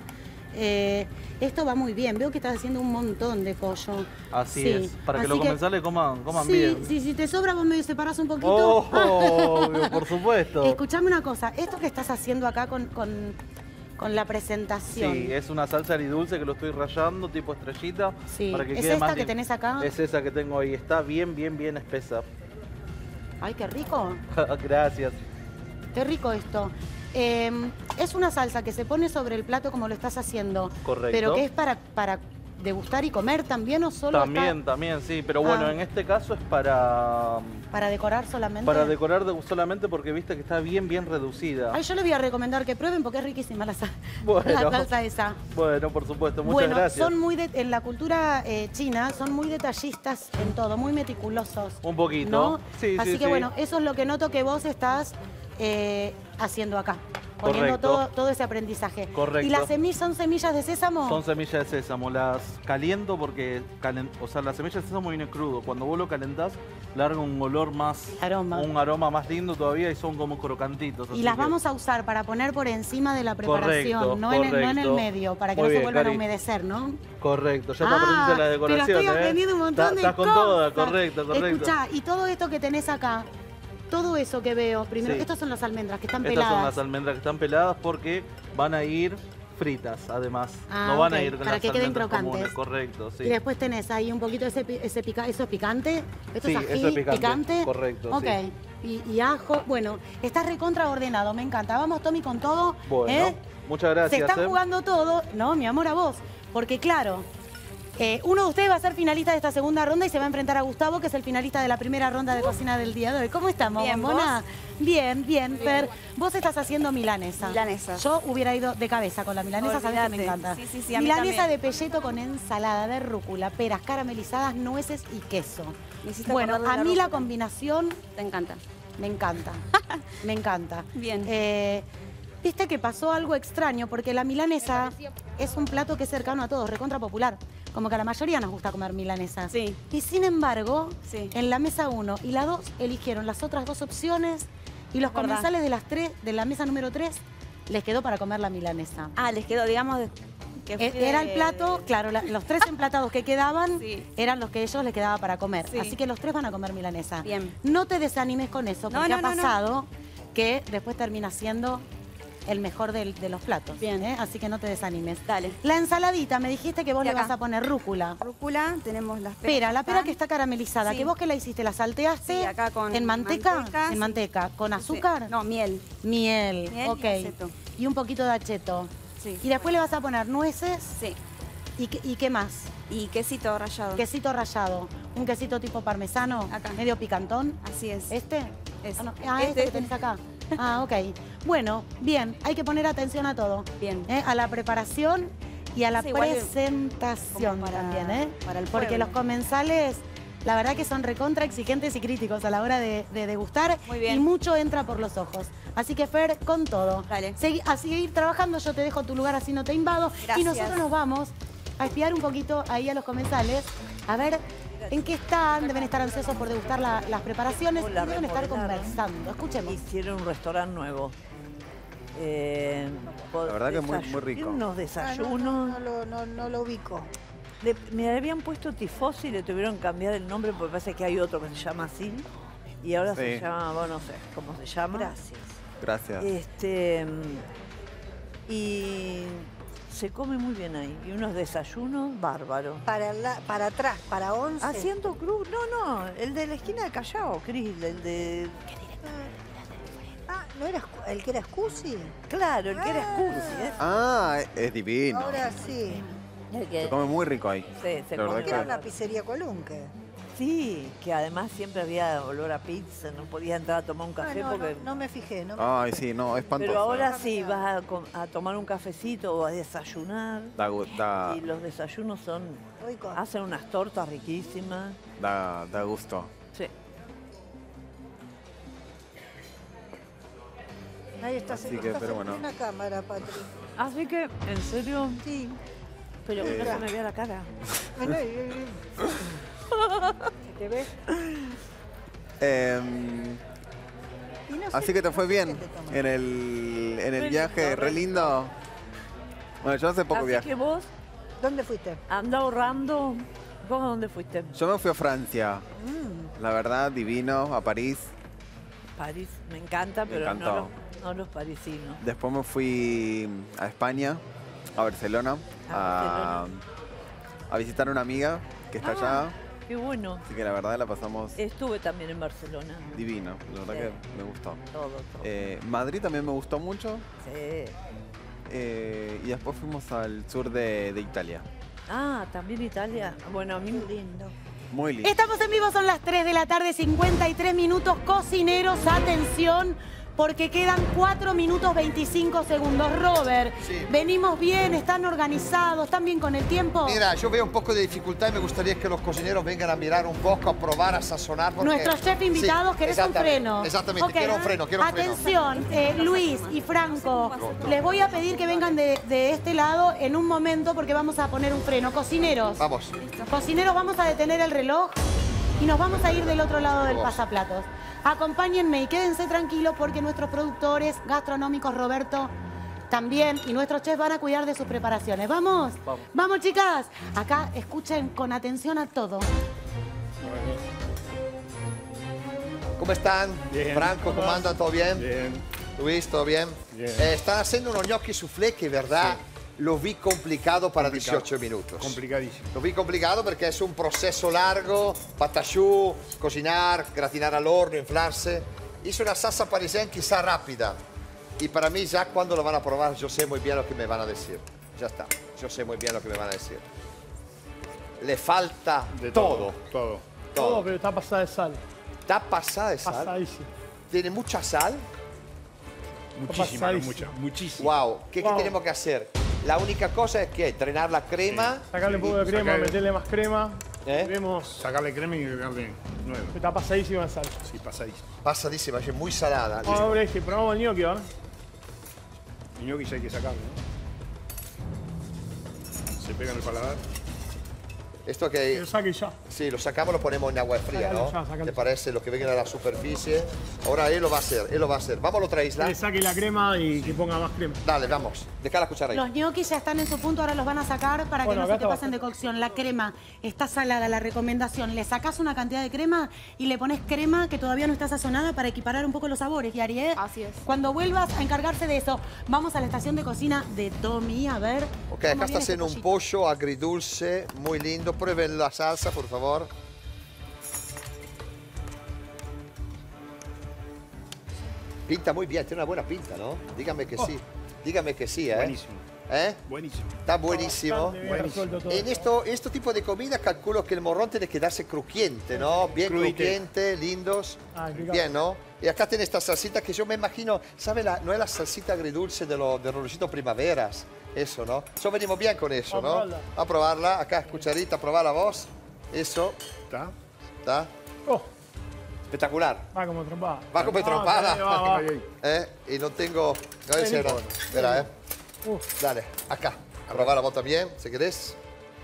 S1: Eh, esto va muy bien. Veo que estás haciendo un montón de pollo.
S19: Así
S1: Sí.
S19: es, para que
S1: Así
S19: los comensales coman, coman
S1: sí,
S19: bien.
S1: sí, si te sobra vos me separás un poquito.
S19: Oh, obvio, por supuesto.
S1: Escuchame una cosa, esto que estás haciendo acá con, con, con la presentación.
S19: Sí, es una salsa agridulce que lo estoy rayando, tipo estrellita.
S1: Sí.
S19: Para que
S1: ¿Es
S19: quede
S1: esta
S19: más
S1: que
S19: li-
S1: tenés acá?
S19: Es esa que tengo ahí, está bien, bien, bien espesa.
S1: Ay, qué rico.
S19: Gracias.
S1: Qué rico esto. Eh, es una salsa que se pone sobre el plato como lo estás haciendo.
S19: Correcto.
S1: Pero que es para, para degustar y comer también o solo
S19: También,
S1: está
S19: también, sí. Pero bueno,
S1: Ah.
S19: en este caso es para,
S1: para decorar solamente.
S19: para decorar de- solamente porque viste que está bien, bien reducida.
S1: Ay, yo les voy a recomendar que prueben porque es riquísima la, sa-
S19: Bueno.
S1: la salsa esa.
S19: Bueno, por supuesto, muchas
S1: Bueno,
S19: gracias.
S1: son muy de- en la cultura eh, china son muy detallistas en todo, muy meticulosos.
S19: Un poquito.
S1: ¿No?
S19: Sí,
S1: Así
S19: sí,
S1: que
S19: sí.
S1: bueno, eso es lo que noto que vos estás eh, haciendo acá, poniendo
S19: Correcto.
S1: todo, todo ese aprendizaje.
S19: Correcto.
S1: ¿Y las semillas son semillas de sésamo?
S19: Son semillas de sésamo, las caliento porque, calen- o sea, las semillas de sésamo vienen crudo. Cuando vos lo calentás, larga un olor más,
S1: Aroma.
S19: un aroma más lindo todavía y son como crocantitos.
S1: Y
S19: así
S1: las
S19: que-
S1: vamos a usar para poner por encima de la preparación,
S19: Correcto,
S1: no, en el, no en el
S19: correcto.
S1: medio, para que
S19: Muy
S1: no se
S19: bien,
S1: vuelvan a
S19: Cari.
S1: humedecer, ¿no?
S19: Correcto, ya
S1: Ah,
S19: te aprendiste la
S1: pero
S19: decoración,
S1: estoy
S19: ¿eh?
S1: aprendiendo un montón
S19: Está-
S1: de
S19: estás con
S1: cosas.
S19: toda, correcto, correcto.
S1: Escuchá, y todo esto que tenés acá, todo eso que veo, primero,
S19: Sí.
S1: estas son las almendras que están
S19: Estas
S1: peladas.
S19: son las almendras que están peladas porque van a ir fritas, además.
S1: Ah,
S19: no van
S1: ok,
S19: a ir con
S1: para
S19: las
S1: que queden
S19: almendras
S1: crocantes.
S19: comunes, correcto, sí.
S1: Y después tenés ahí un poquito ese, pi- ese pica, ¿eso es picante? ¿Esto
S19: Sí,
S1: es ají,
S19: eso es picante, correcto,
S1: Ok.
S19: sí.
S1: Y, y ajo, bueno, estás recontra ordenado, me encanta. Vamos, Tommy, con todo.
S19: Bueno,
S1: ¿eh?
S19: muchas gracias.
S1: Se está
S19: ¿eh?
S1: jugando todo, no, mi amor, a vos. Porque claro, eh, uno de ustedes va a ser finalista de esta segunda ronda y se va a enfrentar a Gustavo, que es el finalista de la primera ronda de cocina del día de hoy. ¿Cómo estamos,
S22: Bien,
S1: bombona?
S22: ¿vos?
S1: Bien, bien, Fer. Vos estás haciendo milanesa.
S22: Milanesa.
S1: Yo hubiera ido de cabeza con la milanesa, sabes que me
S22: Olvídate.
S1: encanta.
S22: Sí, sí, sí, a mí
S1: Milanesa
S22: también.
S1: de pelleto con ensalada de rúcula, peras caramelizadas, nueces y queso.
S22: Me hiciste
S1: Bueno,
S22: acordar de
S1: a
S22: la
S1: mí la
S22: rúcula.
S1: combinación
S22: Te encanta.
S1: Me encanta. Me encanta.
S13: Bien.
S1: Eh, Viste que pasó algo extraño, porque la milanesa es un plato que es cercano a todos, recontra popular. Como que a la mayoría nos gusta comer milanesas.
S13: Sí.
S1: Y sin embargo,
S13: Sí.
S1: en la mesa uno y la dos eligieron las otras dos opciones y los
S13: Es verdad.
S1: comensales de las tres, de la mesa número tres, les quedó para comer la milanesa.
S13: Ah, les quedó, digamos, de- que fui
S1: E- Era
S13: de-
S1: el plato, claro, la- los tres emplatados que quedaban
S13: Sí.
S1: eran los que a ellos les quedaba para comer.
S13: Sí.
S1: Así que los tres van a comer milanesa.
S13: Bien.
S1: No te desanimes con eso,
S13: No,
S1: porque
S13: no,
S1: ha
S13: no, no.
S1: pasado que después termina siendo el mejor del- de los platos.
S13: Bien.
S1: ¿eh? Así que no te desanimes.
S13: Dale.
S1: La ensaladita, me dijiste que vos
S13: De
S1: le
S13: acá.
S1: vas a poner rúcula.
S13: Rúcula, tenemos las peras.
S1: Pera, la pera
S13: están.
S1: que está caramelizada,
S13: Sí.
S1: que vos que la hiciste, la salteaste
S13: Sí, acá con
S1: en manteca,
S13: manteca,
S1: en
S13: sí.
S1: manteca, con
S13: Sí.
S1: azúcar,
S13: No, miel.
S1: miel,
S13: Miel y
S1: ok,
S13: aceto.
S1: y un poquito de acheto.
S13: Sí.
S1: Y después le vas a poner nueces.
S13: Sí.
S1: ¿Y qué, y qué más?
S13: Y quesito rallado.
S1: Quesito rallado. Un quesito tipo parmesano,
S13: Acá.
S1: medio picantón.
S13: Así es.
S1: ¿Este?
S13: Es.
S1: Ah, no. Ah,
S13: Este,
S1: este, que
S13: este.
S1: tenés acá. Ah, ok. Bueno, bien, hay que poner atención a todo.
S13: Bien.
S1: ¿eh? A la preparación y a la
S13: Sí, igual
S1: presentación
S13: como para-
S1: también, ¿eh?
S13: para el
S1: Porque
S13: pueblo.
S1: los comensales, la verdad que son recontra exigentes y críticos a la hora de, de degustar.
S13: Muy bien.
S1: Y mucho entra por los ojos. Así que, Fer, con todo.
S13: Dale.
S1: Segui- a seguir trabajando, yo te dejo tu lugar, así no te invado. Y
S13: Gracias.
S1: nosotros nos vamos a espiar un poquito ahí a los comensales, a ver en qué están, deben estar ansiosos por degustar la- las preparaciones
S21: La
S1: y deben estar
S21: remodelaron.
S1: conversando. Escuchemos.
S21: Hicieron un restaurante nuevo. Eh, po-
S20: La verdad que es muy- muy
S21: desayu-
S20: rico.
S21: tiene unos
S14: Ah,
S21: desayunos.
S14: no, no, no, lo- no, no lo ubico.
S21: Le- me habían puesto Tifosi y le tuvieron que cambiar el nombre porque parece que hay otro que se llama así. Y ahora se
S20: Sí.
S21: llama, bueno, no sé cómo se llama.
S14: Gracias.
S20: Gracias.
S21: Este, mm, y se come muy bien ahí. Y unos desayunos bárbaros.
S14: Para, la, para atrás, para once.
S21: Haciendo cruz. No, no, el de la esquina de Callao, Cris, el de...
S14: Ah, ¿no era Scu- el que era Scusi?
S21: Claro, el que era
S14: Ah.
S21: Scusi. ¿eh?
S20: Ah, es divino.
S14: Ahora sí.
S21: El que-
S20: Se come muy rico ahí.
S21: Sí, se
S20: La verdad
S21: come
S20: que-
S14: Era una pizzería Colunque.
S21: Sí, que además siempre había olor a pizza, no podía entrar a tomar un
S14: Ah,
S21: café
S14: no,
S21: porque...
S14: no, no me fijé. No me-
S20: Ay, sí, no, espantoso.
S21: Pero ahora sí, vas a, com- a tomar un cafecito o a desayunar.
S20: Da, gu- da,
S21: Y los desayunos son...
S14: Rico.
S21: Hacen unas tortas riquísimas.
S20: da, da gusto.
S21: Sí.
S14: Ahí está,
S20: Así
S14: se
S20: que,
S14: está
S20: pero bueno.
S14: una cámara, Patri.
S21: Así que, ¿en serio?
S14: Sí.
S21: Pero que
S20: Eh.
S21: no se me vea la cara.
S14: Bueno, y- y- ¿Se te ve?
S20: Em,
S14: Y no sé
S20: así que te fue bien
S14: qué te tomaste.
S20: en el, en el
S21: Re
S20: viaje,
S21: lindo,
S20: re
S21: re
S20: lindo. Bueno, yo hace poco
S21: Así
S20: viajé.
S21: que vos
S14: ¿Dónde fuiste?
S21: anda ahorrando. ¿Vos a dónde fuiste?
S20: Yo me fui a Francia.
S14: Mm.
S20: La verdad, divino, a París.
S21: París, me encanta,
S20: Me
S21: pero no
S20: encantó.
S21: los, no los parisinos.
S20: Después me fui a España, a Barcelona,
S21: A
S20: a, a visitar a una amiga que está
S21: Ah.
S20: allá.
S21: Qué bueno.
S20: Así que la verdad la pasamos
S21: Estuve también en Barcelona.
S20: divino. La verdad
S21: Sí.
S20: que me gustó.
S21: Todo, todo.
S20: Eh, Madrid también me gustó mucho.
S21: Sí.
S20: eh, y después fuimos al sur de, de Italia.
S21: Ah, también Italia. Bueno, a mí...
S14: Qué lindo.
S20: Muy lindo.
S1: Estamos en vivo, son las tres de la tarde, cincuenta y tres minutos. Cocineros, atención, porque quedan cuatro minutos veinticinco segundos. Robert,
S8: Sí.
S1: venimos bien, están organizados, están bien con el tiempo.
S8: Mira, yo veo un poco de dificultad y me gustaría que los cocineros vengan a mirar un poco, a probar, a sazonar. porque-
S1: Nuestros chefs invitados,
S8: Sí,
S1: ¿querés un
S8: exactamente,
S1: freno?
S8: Exactamente,
S1: Ok.
S8: quiero un freno, quiero un freno.
S1: Atención, eh, Luis y Franco, les voy a pedir que vengan de, de este lado en un momento porque vamos a poner un freno. Cocineros,
S8: Vamos.
S1: cocineros, vamos a detener el reloj y nos vamos a ir del otro lado del
S8: Vamos.
S1: pasaplatos. Acompáñenme y quédense tranquilos porque nuestros productores gastronómicos, Roberto, también, y nuestros chefs van a cuidar de sus preparaciones. ¿Vamos?
S19: Vamos.
S1: Vamos, chicas. Acá escuchen con atención a todo.
S8: ¿Cómo están?
S7: Bien.
S8: Franco, ¿cómo andan? ¿Todo bien?
S7: Bien.
S8: Luis, ¿todo bien?
S7: Bien.
S8: Eh, están haciendo unos gnocchi soufflé que, verdad, lo vi complicado para
S7: Complicado.
S8: dieciocho minutos.
S7: Complicadísimo.
S8: Lo vi complicado porque es un proceso largo, patachú, cocinar, gratinar al horno, inflarse. Hice una salsa parisien quizá rápida. Y para mí ya cuando lo van a probar yo sé muy bien lo que me van a decir. Ya está, yo sé muy bien lo que me van a decir. Le falta
S7: De
S8: todo.
S7: todo. Todo.
S8: Todo.
S4: pero está pasada de sal.
S8: ¿Está pasada de sal?
S4: Pasadísimo.
S8: ¿Tiene mucha sal?
S7: Muchísima,
S4: pasadísimo.
S7: mucha, muchísima.
S8: Wow, ¿qué, qué
S4: Wow.
S8: tenemos que hacer? La única cosa es que drenar la crema.
S4: Sacarle un poco de crema,
S7: Sacarle-
S4: meterle más crema.
S8: ¿Eh?
S4: Vemos.
S7: Sacarle crema y agregarle
S4: nueve.
S5: Está pasadísima de sal.
S4: Sí, pasadísima.
S8: Pasadísima, es muy salada.
S5: Vamos a ver este, probamos el gnocchi, ¿verdad?
S4: El gnocchi ya hay que sacarlo, ¿no? Se pega en el paladar.
S8: Esto que...
S5: Lo saque ya.
S8: Sí, lo sacamos, lo ponemos en agua fría,
S5: Sácalo
S8: ¿no?
S5: ya, sácalo.
S8: ¿Te parece? Lo que venga a la superficie. Ahora él lo va a hacer, él lo va a hacer. Vamos a la otra isla.
S5: Que le saque la crema y que ponga más crema.
S8: Dale, vamos. Deja la cuchara ahí.
S1: Los gnocchis ya están en su punto, ahora los van a sacar para
S5: Bueno,
S1: que no
S5: acá
S1: se te
S5: está
S1: pasen de cocción. La crema está salada, la recomendación. Le sacás una cantidad de crema y le pones crema que todavía no está sazonada para equiparar un poco los sabores, Yari, ¿eh?
S6: Así es.
S1: Cuando vuelvas a encargarse de eso, vamos a la estación de cocina de Tommy, a ver.
S8: Ok, acá está haciendo un pollo agridulce, muy lindo. Prueben la salsa, por favor. Pinta muy bien, tiene una buena pinta, ¿no? Dígame que sí. Dígame que sí, ¿eh?
S4: Buenísimo.
S8: ¿Eh?
S4: Buenísimo.
S8: Está buenísimo.
S4: Buenísimo.
S8: En esto, en este tipo de comida calculo que el morrón tiene que darse crujiente, ¿no? Bien
S4: Crudite.
S8: crujiente, lindos.
S5: Ah, qué
S8: Bien, ¿no? Y acá tiene esta salsita que yo me imagino, ¿sabe? La, no es la salsita agridulce de los de Rolocito Primaveras. Eso, ¿no? Yo venimos bien con eso,
S5: Vamos a
S8: ¿no?
S5: probarla.
S8: A probarla. Acá, cucharita, probar la voz. Eso.
S4: ¿Está?
S8: ¿Está?
S5: Oh,
S8: Espectacular.
S5: va como trompada.
S8: Va como
S5: Ah,
S8: trompada.
S5: va, va, va.
S8: ¿Eh? Y no tengo... No
S5: Vení.
S8: sé, no. Espera, ¿eh?
S5: Uf.
S8: Dale, acá. A probar la voz también, si querés.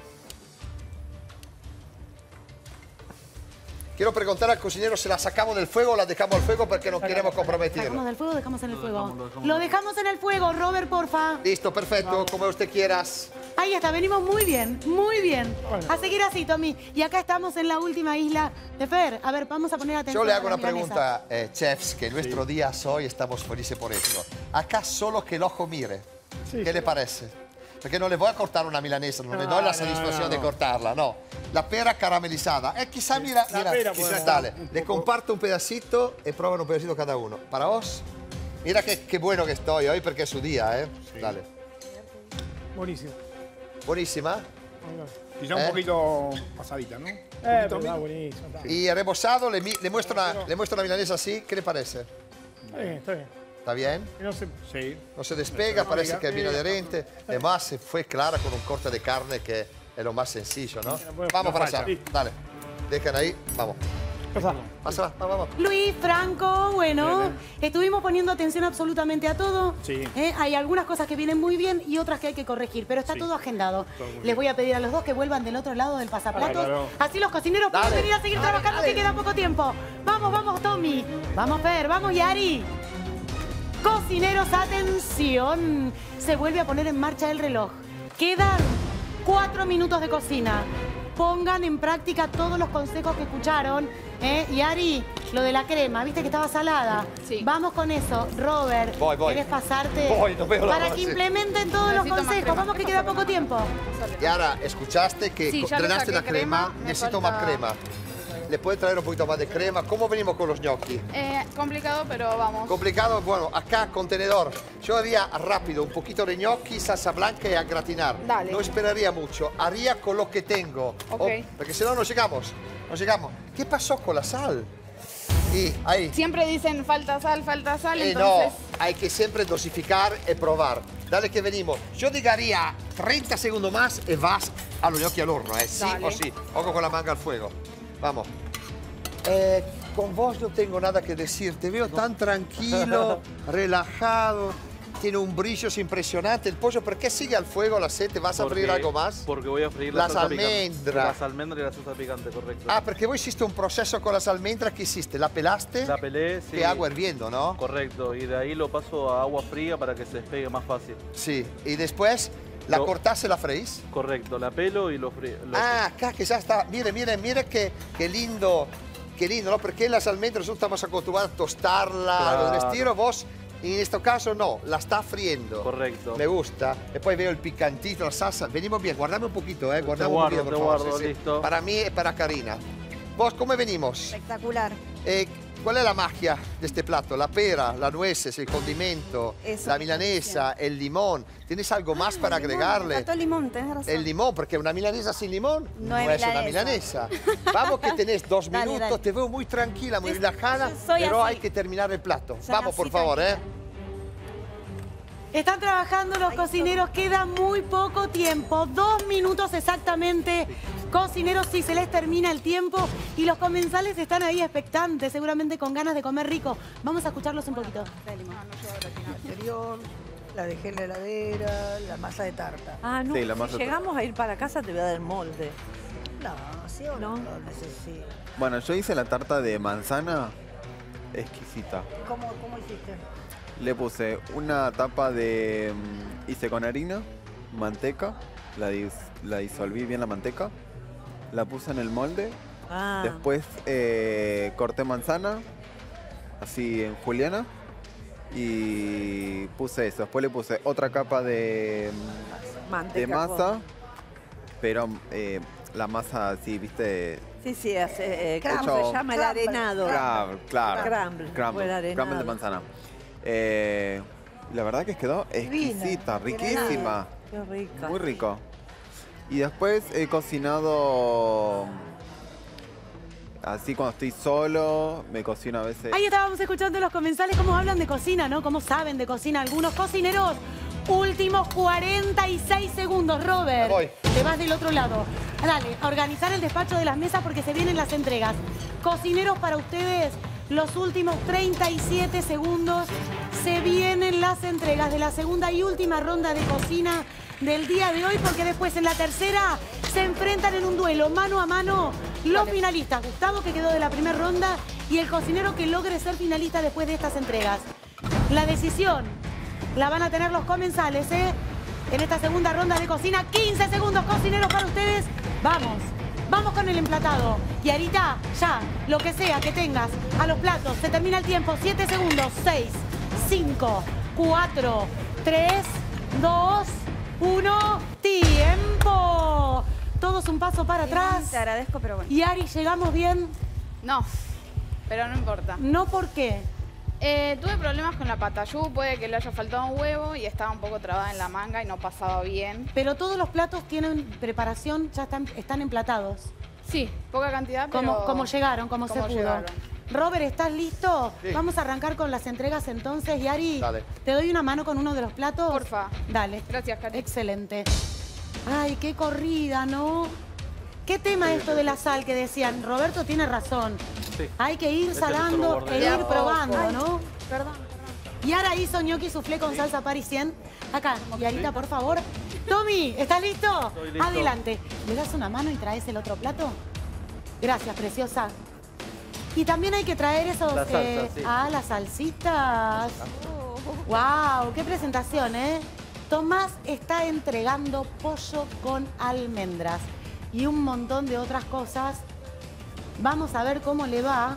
S8: Quiero preguntar al cocinero si la sacamos del fuego o la dejamos al fuego porque no queremos
S1: ¿Sacamos
S8: comprometerlo.
S1: del fuego o dejamos en el fuego? Lo dejamos en el fuego, Robert, porfa.
S8: Listo, perfecto, como usted quieras.
S1: Ahí está, venimos muy bien, muy bien. A seguir así, Tommy. Y acá estamos en la última isla de Fer. A ver, vamos a poner atención.
S8: Yo le
S1: a
S8: hago
S1: la
S8: una
S1: milanesa.
S8: pregunta, eh, chefs, que nuestro día es hoy, estamos felices por eso. Acá solo que el ojo mire. ¿Qué le parece? Porque no le voy a cortar una milanesa, no, le doy la
S5: no,
S8: satisfacción
S5: no.
S8: de cortarla, no. La pera caramelizada. Eh, quizá, mira,
S5: La
S8: mira,
S5: pera
S8: quizá,
S5: podemos
S8: dale,
S5: dar un
S8: le
S5: poco.
S8: comparto un pedacito y prueban un pedacito cada uno. Para vos, mira qué, qué bueno que estoy hoy porque es su día, ¿eh? Dale.
S5: Buenísimo.
S8: Buenísima.
S4: Quizá
S8: ¿Eh?
S4: un poquito pasadita, ¿no?
S5: Eh, pero está
S4: Mil.
S5: buenísimo. Está bien,
S8: Y el rebozado, le, mi- le muestro una, le muestro una milanesa así, ¿qué le parece?
S5: está bien.
S8: ¿Está bien?
S5: Que no se...
S4: Sí.
S8: No se despega,
S5: No,
S8: parece
S5: diga,
S8: que viene
S5: diga.
S8: adherente. Además, se fue clara con un corte de carne que es lo más sencillo, ¿no?
S5: bueno,
S8: Vamos
S5: no
S8: para
S5: falla.
S8: allá. Dale. Dejan ahí, vamos.
S5: Pásala.
S8: Pásala, vamos, vamos.
S1: Luis, Franco, bueno,
S4: Bien,
S1: estuvimos poniendo atención absolutamente a todo.
S4: Sí.
S1: ¿eh? Hay algunas cosas que vienen muy bien y otras que hay que corregir, pero está
S4: Sí.
S1: todo agendado.
S4: Todo muy
S1: Les
S4: bien.
S1: voy a pedir a los dos que vuelvan del otro lado del pasaplatos.
S4: Claro.
S1: Así los cocineros pueden
S8: Dale,
S1: venir a seguir
S8: dale,
S1: trabajando
S8: dale.
S1: que queda poco tiempo. Vamos, vamos, Tommy. Vamos, Fer, vamos, Yari. Cocineros, atención. Se vuelve a poner en marcha el reloj. Quedan cuatro minutos de cocina. Pongan en práctica todos los consejos que escucharon. ¿eh? Yari, lo de la crema, viste que estaba salada.
S6: Sí.
S1: Vamos con eso. Robert,
S8: Voy, voy.
S1: ¿querés pasarte?
S8: Voy, no veo la
S1: Para
S8: hora,
S1: que
S8: sí.
S1: implementen todos
S6: Necesito
S1: los
S6: más
S1: consejos.
S6: crema.
S1: Vamos que queda poco tiempo.
S8: Y ahora, escuchaste que
S18: Sí, ya le
S8: drenaste
S18: saqué
S8: la crema,
S18: crema, me
S8: necesito
S18: falta-
S8: más crema. ¿Le puede traer un poquito más de crema? ¿Cómo venimos con los gnocchi?
S18: Eh, complicado, pero vamos.
S8: Complicado, bueno, acá contenedor. Yo haría rápido, un poquito de gnocchi, salsa blanca y a gratinar.
S18: Dale.
S8: No esperaría mucho, haría con lo que tengo.
S18: Ok.
S8: Oh, porque si no, no llegamos, no llegamos. ¿Qué pasó con la sal? Y ahí.
S18: Siempre dicen falta sal, falta sal,
S8: Eh,
S18: entonces...
S8: no, hay que siempre dosificar y probar. Dale que venimos. Yo diría treinta segundos más y vas a los gnocchi al horno, ¿eh? Sí
S18: Dale.
S8: o sí. Ojo con la manga al fuego. Vamos. Eh, con vos no tengo nada que decir. Te veo tan tranquilo, relajado. Tiene un brillo impresionante. El pollo, ¿por qué sigue al fuego la sed? ¿Te vas a
S19: Porque-
S8: freír algo más?
S19: Porque voy a freír la
S8: Las
S19: salsa picante.
S8: almendras.
S19: Las almendras y la salsa picante, correcto.
S8: Ah, porque vos hiciste un proceso con las almendras que hiciste. ¿La pelaste?
S19: La pelé, sí.
S8: Que agua hirviendo, ¿no?
S19: Correcto, y de ahí lo paso a agua fría para que se despegue más fácil.
S8: Sí. Y después la
S19: Lo-
S8: cortás y la freís.
S19: Correcto, la pelo y lo frío.
S8: Ah, acá que ya está. Mire, mire, mire qué, qué lindo, qué lindo, ¿no? Porque las almendras nosotros estamos acostumbrados a tostarla,
S19: Claro.
S8: algo del estilo. Vos, en este caso, no, la está friendo.
S19: Correcto.
S8: Me gusta. Después veo el picantito, la salsa. Venimos bien, guardame un poquito, ¿eh? Guardame
S19: guardo,
S8: un poquito, por
S19: te
S8: favor.
S19: guardo,
S8: Sí, sí.
S19: listo.
S8: Para mí y para Karina. ¿Vos cómo venimos?
S22: Espectacular.
S8: Eh, ¿Cuál es la magia de este plato? La pera, las nueces, el condimento,
S22: Eso
S8: la
S22: que
S8: milanesa, el limón. ¿Tienes algo más para
S22: Limón,
S8: agregarle?
S22: me faltó limón, tenés razón.
S8: El limón, porque una milanesa sin limón no,
S22: No es
S8: es una milanesa. Vamos que tenés dos
S22: Dale,
S8: minutos,
S22: dale.
S8: te veo muy tranquila, muy relajada,
S22: soy
S8: pero
S22: así.
S8: hay que terminar el plato.
S22: Soy
S8: Vamos, por
S22: así,
S8: favor, ¿eh?
S1: Están trabajando los cocineros, queda muy poco tiempo, dos minutos exactamente Cocineros, sí, se les termina el tiempo y los comensales están ahí expectantes, seguramente con ganas de comer rico. Vamos a escucharlos un poquito.
S21: La anterior, la dejé en la heladera, la masa de tarta. Ah, no,
S20: Sí, la
S21: si
S20: masa de
S21: llegamos a ir para casa te voy a dar el molde.
S14: No, sí o no.
S21: No,
S14: no necesito.
S20: Bueno, yo hice la tarta de manzana exquisita.
S14: ¿Cómo, cómo hiciste?
S20: Le puse una tapa de... mm, hice con harina, manteca, la, dis- la disolví bien la manteca, la puse en el molde,
S21: Ah.
S20: después eh, corté manzana, así en juliana, y puse eso. Después le puse otra capa de, mm,
S21: Manteca
S20: de masa,
S21: con-
S20: pero eh, la masa así, viste...
S21: Sí, sí, hace, eh, ¿cómo
S20: Hecho-
S21: se llama? El arenado.
S20: Claro, claro.
S21: Crumble,
S20: Crumble,
S21: o el arenado.
S20: crumble de manzana. Eh, la verdad que quedó
S21: Divina,
S20: exquisita, riquísima.
S21: Qué rica.
S20: Muy rico. Y después he cocinado así cuando estoy solo, me cocino a veces.
S1: Ahí estábamos escuchando los comensales cómo hablan de cocina, ¿no? Cómo saben de cocina algunos cocineros. Últimos cuarenta y seis segundos, Robert.
S8: Me voy.
S1: Te vas del otro lado. Dale, a organizar el despacho de las mesas porque se vienen las entregas. Cocineros, para ustedes, los últimos treinta y siete segundos. Se vienen las entregas de la segunda y última ronda de cocina del día de hoy, porque después en la tercera se enfrentan en un duelo mano a mano los finalistas. Gustavo, que quedó de la primera ronda, y el cocinero que logre ser finalista después de estas entregas. La decisión la van a tener los comensales, ¿eh? En esta segunda ronda de cocina. quince segundos, cocineros, para ustedes. Vamos, vamos con el emplatado. Y ahorita, ya, lo que sea que tengas a los platos. Se termina el tiempo. siete segundos. seis, cinco, cuatro, tres, dos, uno. ¡Tiempo! Todos un paso para atrás.
S13: Te agradezco, pero bueno.
S1: Y Ari, ¿llegamos bien?
S18: No, pero no importa.
S1: ¿No por qué?
S18: Eh, tuve problemas con la patayú, puede que le haya faltado un huevo y estaba un poco trabada en la manga y no pasaba bien.
S1: Pero todos los platos tienen preparación, ya están, están emplatados.
S18: Sí, poca cantidad, pero...
S1: Como, como llegaron, como,
S18: como
S1: se pudo.
S18: llegaron.
S1: Robert, ¿estás listo?
S8: Sí.
S1: Vamos a arrancar con las entregas entonces. Y Ari,
S8: Dale.
S1: ¿te doy una mano con uno de los platos?
S18: Porfa.
S1: Dale.
S18: Gracias, Cari.
S1: Excelente. Ay, qué corrida, ¿no? ¿Qué tema esto de la sal que decían? Roberto tiene razón.
S19: Sí.
S1: Hay que ir
S19: Este es
S1: salando
S19: otro
S1: e
S19: bordeo.
S1: ir probando,
S18: Ay,
S1: ¿no?
S18: Perdón.
S1: Y ahora hizo gnocchi soufflé con salsa parisien. Acá, Yarita, por favor. Tommy, ¿estás listo?
S19: Estoy listo.
S1: Adelante. ¿Le das una mano y traes el otro plato? Gracias, preciosa. Y también hay que traer esos...
S19: La salsa,
S1: eh,
S19: sí.
S1: Ah, las salsitas. ¡Wow! ¡Qué presentación, eh! Tomás está entregando pollo con almendras y un montón de otras cosas. Vamos a ver cómo le va.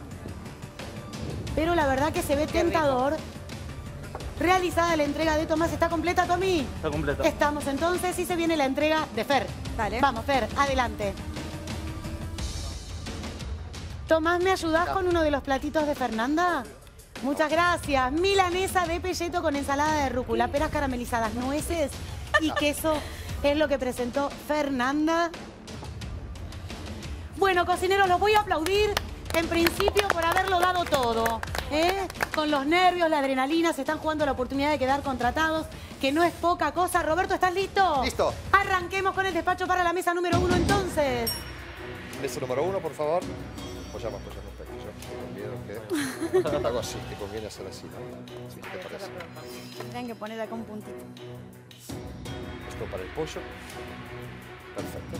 S1: Pero la verdad que se ve tentador. Realizada la entrega de Tomás. ¿Está completa, Tommy?
S19: Está completa.
S1: Estamos entonces y se viene la entrega de Fer.
S13: Dale.
S1: Vamos, Fer, adelante. Tomás, ¿me ayudás con uno de los platitos de Fernanda? Muchas gracias. Milanesa de pelleto con ensalada de rúcula, peras caramelizadas, nueces y queso es lo que presentó Fernanda. Bueno, cocineros, los voy a aplaudir en principio por haberlo dado todo. ¿eh? Con los nervios, la adrenalina, se están jugando la oportunidad de quedar contratados, que no es poca cosa. Roberto, ¿estás listo?
S8: Listo.
S1: Arranquemos con el despacho para la mesa número uno entonces.
S8: Mesa número uno, por favor. Apoyamos, apoyamos. Yo con miedo que... Hago así, te conviene hacer así, ¿no? Sí, ¿te parece?
S13: Tendrían que poner acá un puntito.
S8: Esto para el pollo. Perfecto.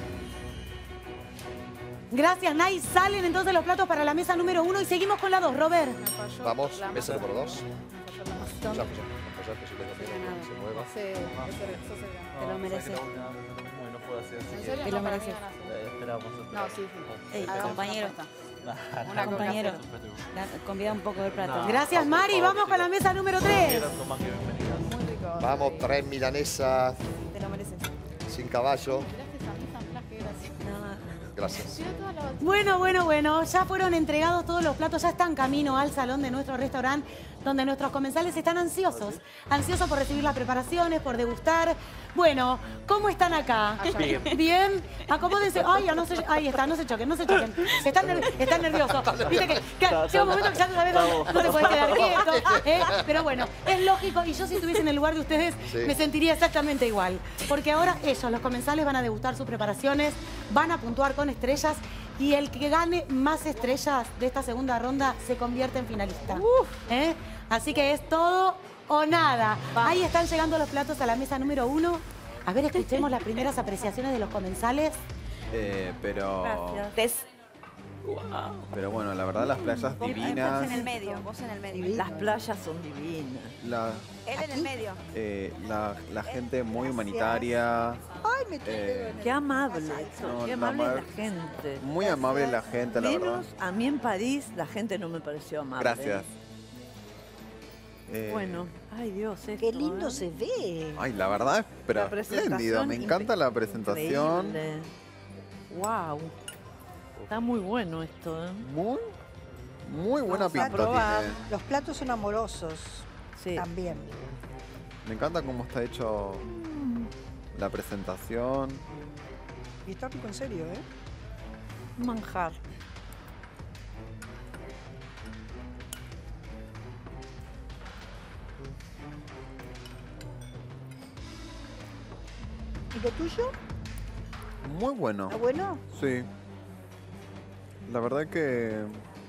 S1: Gracias, Nay. Salen entonces los platos para la mesa número uno y seguimos con la dos, Robert.
S8: Vamos, mesa número dos. Ya, apoyar, apoyar, que yo tengo miedo que se mueva.
S18: Sí, eso, eso sería.
S13: Te lo mereces.
S19: No fue así, así
S18: ¿En
S19: que-
S18: serio?
S13: Te lo
S18: No, para
S13: mereces.
S18: mí van a hacer.
S19: Eh, esperamos, esperamos.
S18: No, sí, sí.
S13: Ey,
S18: Hagamos
S13: compañero.
S18: una apuesta.
S13: Una compañero. La, convida un poco del plato.
S19: No.
S1: Gracias, Mari. Vamos con la mesa número tres.
S19: Tomás, que bienvenida.
S18: Muy rico.
S8: Vamos, tres milanesas
S13: Te lo mereces.
S8: sin caballo.
S18: Miraste esa mesa, mirá qué gracia.
S13: No,
S8: Gracias.
S18: Mirá toda la-
S1: Bueno, bueno, bueno. Ya fueron entregados todos los platos. Ya están camino al salón de nuestro restaurante. donde nuestros comensales están ansiosos. Ansiosos por recibir las preparaciones, por degustar. Bueno, ¿cómo están acá?
S11: Bien.
S1: Bien. Acomódense. Ay, no se, ahí está, no se choquen, no se choquen. Están, ner están nerviosos. Viste que, que llega un momento que ya no sabes dónde, no te puedes quedar quieto. ¿eh? Pero bueno, es lógico. Y yo si estuviese en el lugar de ustedes, sí, me sentiría exactamente igual. Porque ahora ellos, los comensales, van a degustar sus preparaciones, van a puntuar con estrellas. Y el que gane más estrellas de esta segunda ronda se convierte en finalista. ¿Eh? Así que es todo o nada. Va. Ahí están llegando los platos a la mesa número uno. A ver, escuchemos las primeras apreciaciones de los comensales.
S20: Eh, pero...
S13: Gracias.
S20: Wow. Pero bueno, la verdad las playas divinas.
S13: Vos en el medio, vos en el medio.
S21: Las playas son divinas.
S20: La,
S13: Él en el medio.
S20: eh, la, la gente muy humanitaria.
S21: Ay, me eh, qué amable.
S20: No,
S21: qué amable la, la gente.
S20: Muy amable la gente, la
S21: Menos
S20: verdad.
S21: A mí en París la gente no me pareció amable.
S20: Gracias.
S21: Eh, bueno, ay Dios, esto,
S15: qué lindo
S21: ¿eh?
S15: se ve.
S20: Ay, la verdad, pero espléndido. Me encanta la presentación.
S21: Increíble. Wow. Está muy bueno esto, ¿eh?
S20: Muy, muy buena
S15: Vamos a
S20: pinta
S15: probar.
S20: tiene.
S15: Los platos son amorosos.
S21: Sí.
S15: También.
S20: Me encanta cómo está hecho la presentación.
S15: Y está rico en serio, ¿eh?
S21: Manjar.
S15: ¿Y lo tuyo?
S20: Muy bueno.
S15: ¿Está bueno?
S20: Sí. La verdad que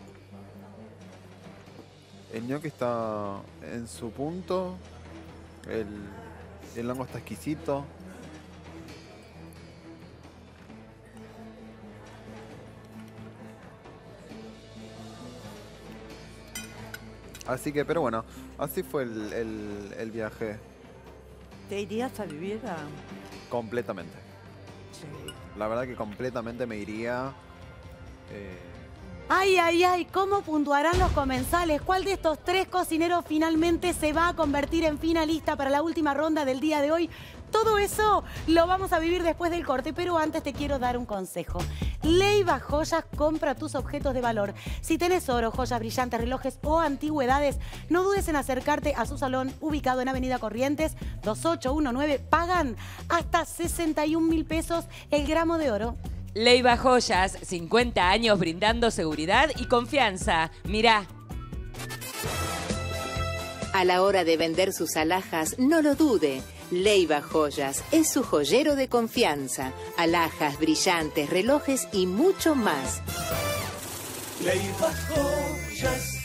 S20: el gnocchi está en su punto. El, el hongo está exquisito. Así que, pero bueno, así fue el, el, el viaje.
S21: ¿Te irías a vivir a...?
S20: Completamente.
S21: Sí.
S20: La verdad que completamente me iría. Eh...
S1: Ay, ay, ay, ¿cómo puntuarán los comensales? ¿Cuál de estos tres cocineros finalmente se va a convertir en finalista para la última ronda del día de hoy? Todo eso lo vamos a vivir después del corte, pero antes te quiero dar un consejo. Leiva Joyas compra tus objetos de valor. Si tenés oro, joyas brillantes, relojes o antigüedades, no dudes en acercarte a su salón ubicado en Avenida Corrientes dos ocho uno nueve. Pagan hasta sesenta y un mil pesos el gramo de oro.
S9: Leiva Joyas, cincuenta años brindando seguridad y confianza. Mirá.
S16: A la hora de vender sus alhajas, no lo dude. Leiva Joyas es su joyero de confianza. Alhajas, brillantes, relojes y mucho más.
S23: Leiva Joyas.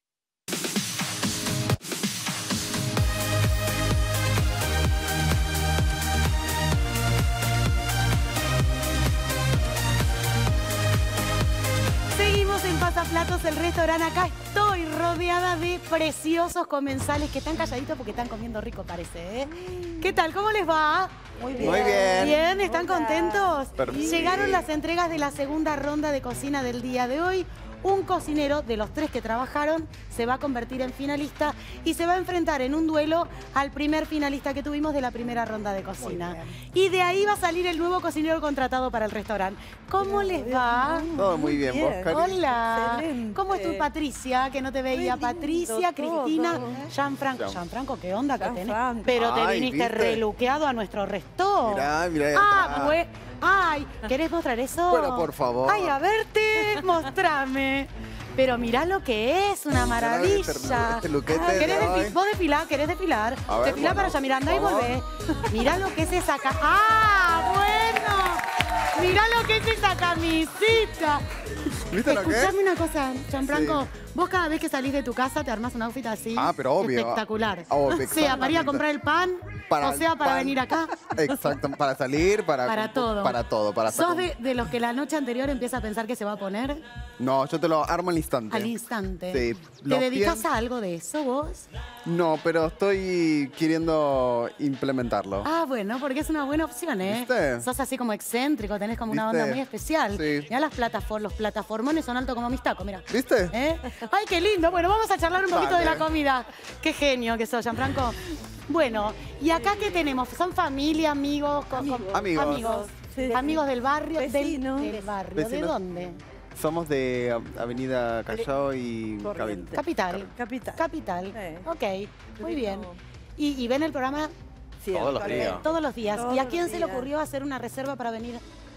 S1: Seguimos en Pasaplatos, el restaurante. Acá estoy rodeada de preciosos comensales que están calladitos porque están comiendo rico, parece, ¿eh? ¿Qué tal? ¿Cómo les va?
S15: Muy bien.
S20: Muy bien.
S1: Bien, ¿están
S15: Hola.
S1: contentos?
S20: Perfecto.
S1: Llegaron las entregas de la segunda ronda de cocina del día de hoy. Un cocinero de los tres que trabajaron se va a convertir en finalista y se va a enfrentar en un duelo al primer finalista que tuvimos de la primera ronda de cocina. Y de ahí va a salir el nuevo cocinero contratado para el restaurante. ¿Cómo les va?
S20: Todo muy bien, ¿vos, Cari?
S1: Hola.
S21: Excelente.
S1: ¿Cómo es tu Patricia? Que no te veía.
S21: Muy lindo
S1: Patricia,
S21: todo.
S1: Cristina, Gianfranco.
S20: Gian-
S1: Gianfranco, ¿qué onda que tenés?
S21: Gianfranco.
S1: Pero te
S20: Ay,
S1: viniste
S20: ¿viste?
S1: reluqueado a nuestro restaurante.
S20: Mirá, mirá ahí
S1: Ah,
S20: atrás.
S1: pues. Ay, ¿querés mostrar eso?
S20: Bueno, por favor.
S1: Ay, a verte, mostrame. Pero mirá lo que es, una maravilla.
S20: Este luquete
S1: Ah, ¿Querés
S20: de
S1: desfi-
S20: hoy.
S1: ¿Vos desfilar? ¿Querés desfilar?
S20: A ver,
S1: Desfilá
S20: bueno,
S1: para allá, mirá, andá y
S20: vamos.
S1: volvé. Mirá lo que es esa ca... ¡Ah, bueno! Mirá lo que es esa camisita.
S20: ¿Viste lo que es?
S1: Escuchame una cosa, Gianfranco.
S20: Sí.
S1: Vos cada vez que salís de tu casa te armás un outfit así.
S20: Ah, pero obvio.
S1: Espectacular.
S20: Obvio,
S1: sea para ir a
S20: exactamente.
S1: comprar el pan,
S20: Para
S1: o sea
S20: el
S1: para
S20: pan.
S1: venir acá.
S20: Exacto, para salir, para...
S1: Para todo.
S20: Para todo, para
S1: ¿Sos
S20: sacar-
S1: de, de los que la noche anterior empieza a pensar que se va a poner
S20: No, yo te lo armo al instante.
S1: al instante?
S20: Sí.
S1: ¿Te
S20: Los
S1: dedicas
S20: pies-
S1: a algo de eso vos?
S20: No, pero estoy queriendo implementarlo.
S1: Ah, bueno, porque es una buena opción, ¿eh?
S20: ¿Viste?
S1: Sos así como excéntrico, tenés como una
S20: ¿Viste?
S1: onda muy especial.
S20: Sí.
S1: Mirá las plataformas, los plataformones son altos como mis tacos, mira.
S20: ¿Viste?
S1: ¿Eh? Ay, qué lindo. Bueno, vamos a charlar un poquito
S20: Dale.
S1: de la comida. Qué genio que sos, Gianfranco. Bueno, ¿y acá qué tenemos? ¿Son familia, amigos? co- co-
S20: Amigos.
S1: Amigos.
S21: Sí.
S1: Amigos del barrio. del-
S21: Vecinos.
S1: Del, barrio. ¿De
S20: Vecinos.
S1: dónde?
S20: Somos de Avenida Callao y Cabil-
S1: Capital.
S21: Capital.
S1: Capital. Ok, muy bien. ¿Y, y ven el programa?
S21: Sí,
S20: Todos los días.
S1: Todos los días.
S21: Todos
S1: ¿Y a
S21: los
S1: quién se le
S21: días.
S1: ocurrió hacer una reserva para venir?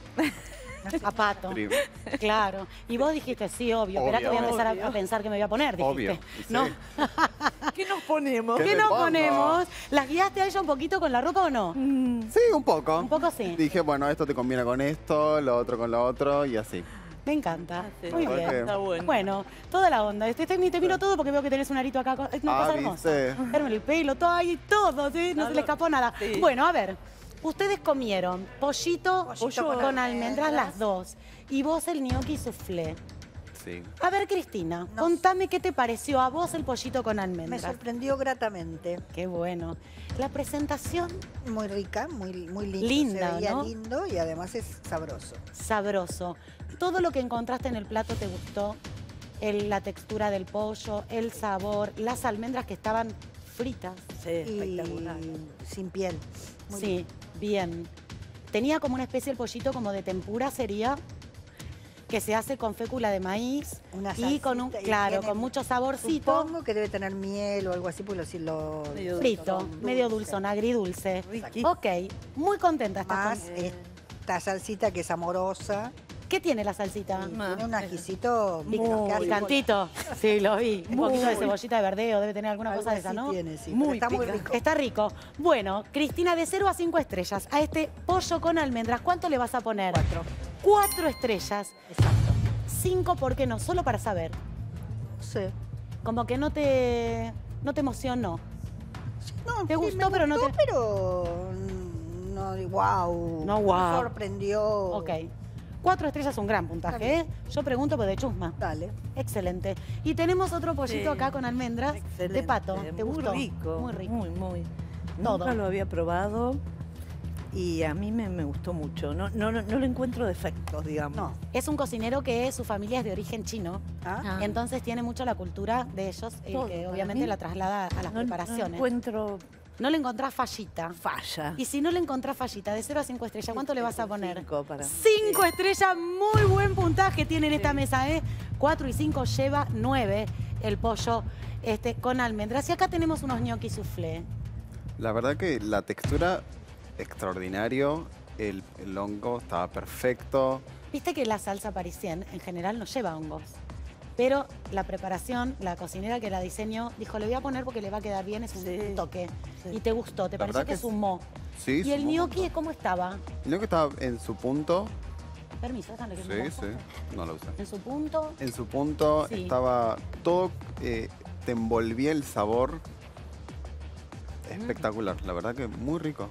S1: A Pato.
S20: Trim.
S1: Claro. Y vos dijiste, sí, obvio. Esperá que voy a
S21: Obvio.
S1: empezar a,
S21: Obvio.
S1: a pensar que me voy a poner, dijiste.
S20: Obvio. Y sí.
S1: ¿No?
S21: ¿Qué nos ponemos?
S1: ¿Qué
S20: ¿Qué
S1: nos
S20: me pongo?
S1: ponemos? ¿Las guiaste a ella un poquito con la ropa o no?
S20: Sí, un poco.
S1: Un poco sí.
S20: Dije, bueno, esto te combina con esto, lo otro con lo otro y así.
S1: Me encanta.
S21: sí.
S1: Muy
S20: ¿Por
S1: bien.
S20: qué?
S21: Está bueno.
S1: Bueno, toda la onda. Te, te, te miro todo porque veo que tenés un arito acá. Es una
S20: Ah,
S1: cosa hermosa.
S20: ¿viste?
S1: Verme el pelo, todo ahí, todo, ¿sí? No,
S21: No,
S1: se
S21: no.
S1: le escapó nada.
S21: Sí.
S1: Bueno, a ver. Ustedes comieron pollito,
S21: Pollito
S1: con,
S21: con
S1: almendras las dos. Y vos el gnocchi soufflé.
S20: Sí.
S1: A ver, Cristina, contame qué te pareció a vos el pollito con
S14: Me
S1: almendras.
S14: sorprendió gratamente.
S1: Qué bueno. La presentación,
S14: Muy rica, muy, muy linda.
S1: Linda,
S14: Se veía
S1: ¿no?
S14: lindo y además es sabroso.
S1: sabroso. Todo lo que encontraste en el plato te gustó. El- la textura del pollo, el sabor, las almendras que estaban fritas.
S21: Sí, espectacular.
S14: Y sin piel. Muy
S1: Sí, bien. Tenía como una especie el pollito como de tempura, sería, que se hace con fécula de maíz
S14: Una
S1: y con un,
S14: salsita y
S1: claro,
S14: tiene-
S1: con mucho saborcito.
S14: Supongo que debe tener miel o algo así, porque si lo...
S21: Medio
S1: Frito,
S14: dulce.
S1: medio dulzón, agridulce.
S21: Riquísimo.
S1: Ok, muy contenta estás
S14: Más
S1: con-
S14: esta salsita que es amorosa.
S1: ¿Qué tiene la salsita?
S14: Y tiene un ajicito
S1: Muy
S14: que hace-
S1: picantito. Sí, lo vi. Un
S14: Muy.
S1: poquito de cebollita de verdeo, debe tener alguna
S14: Algo
S1: cosa de esa,
S14: así
S1: ¿no?
S14: tiene, sí, pero
S1: muy
S14: está muy
S1: picante.
S14: rico.
S1: Está rico. Bueno, Cristina, de cero a cinco estrellas, a este pollo con almendras, ¿cuánto le vas a poner?
S14: Cuatro.
S1: Cuatro estrellas.
S14: Exacto.
S1: Cinco, ¿por qué no? Solo para saber.
S14: Sí.
S1: Como que no te, no te emocionó.
S14: No,
S1: ¿Te
S14: sí,
S1: gustó,
S14: me
S1: pero no
S14: gustó,
S1: te-
S14: pero mm, no, wow.
S1: No,
S14: Me
S1: guau.
S14: sorprendió.
S1: Ok. Cuatro estrellas es un gran puntaje, ¿eh? Yo pregunto por de chusma.
S14: Dale.
S1: Excelente. Y tenemos otro pollito
S21: Sí.
S1: acá con almendras de
S21: Excelente,
S1: pato. ¿Te
S21: muy
S1: gustó?
S21: rico.
S1: Muy rico.
S21: Muy, muy.
S1: Todo.
S21: Nunca lo había probado y a mí me, me gustó mucho. No, no, no, no le encuentro defectos, digamos.
S14: No.
S1: Es un cocinero que su familia es de origen chino.
S14: ¿Ah?
S1: Entonces tiene mucho la cultura de ellos, eh,
S21: Todo,
S1: que
S21: para
S1: obviamente
S21: mí,
S1: la traslada a las
S21: No, no
S1: preparaciones.
S21: encuentro
S1: No le encontrás fallita.
S21: falla.
S1: Y si no le encontrás fallita, de cero a cinco estrellas, ¿cuánto le vas a poner?
S21: Cinco para mí.
S1: Cinco estrellas, muy buen puntaje tiene en esta mesa, ¿eh? Cuatro y cinco lleva nueve el pollo este, con almendras. Y acá tenemos unos gnocchi soufflé.
S20: La verdad que la textura extraordinario, el, el hongo estaba perfecto.
S1: Viste que la salsa parisien en general no lleva hongos. Pero la preparación, la cocinera que la diseñó, dijo, le voy a poner porque le va a quedar bien, es un,
S21: Sí,
S1: un toque.
S21: sí.
S1: Y te gustó, te
S20: La
S1: pareció
S20: verdad
S1: que
S20: que
S1: sumó.
S20: Sí,
S1: ¿Y el
S20: sumó un
S1: gnocchi
S20: montón.
S1: cómo estaba?
S20: El gnocchi estaba en su punto.
S1: Permiso, déjame que
S20: Sí,
S1: me
S20: sí,
S1: ponga.
S20: no lo usé.
S1: En su punto.
S20: En su punto
S1: Sí.
S20: estaba todo, eh, te envolvía el sabor espectacular. La verdad que muy rico.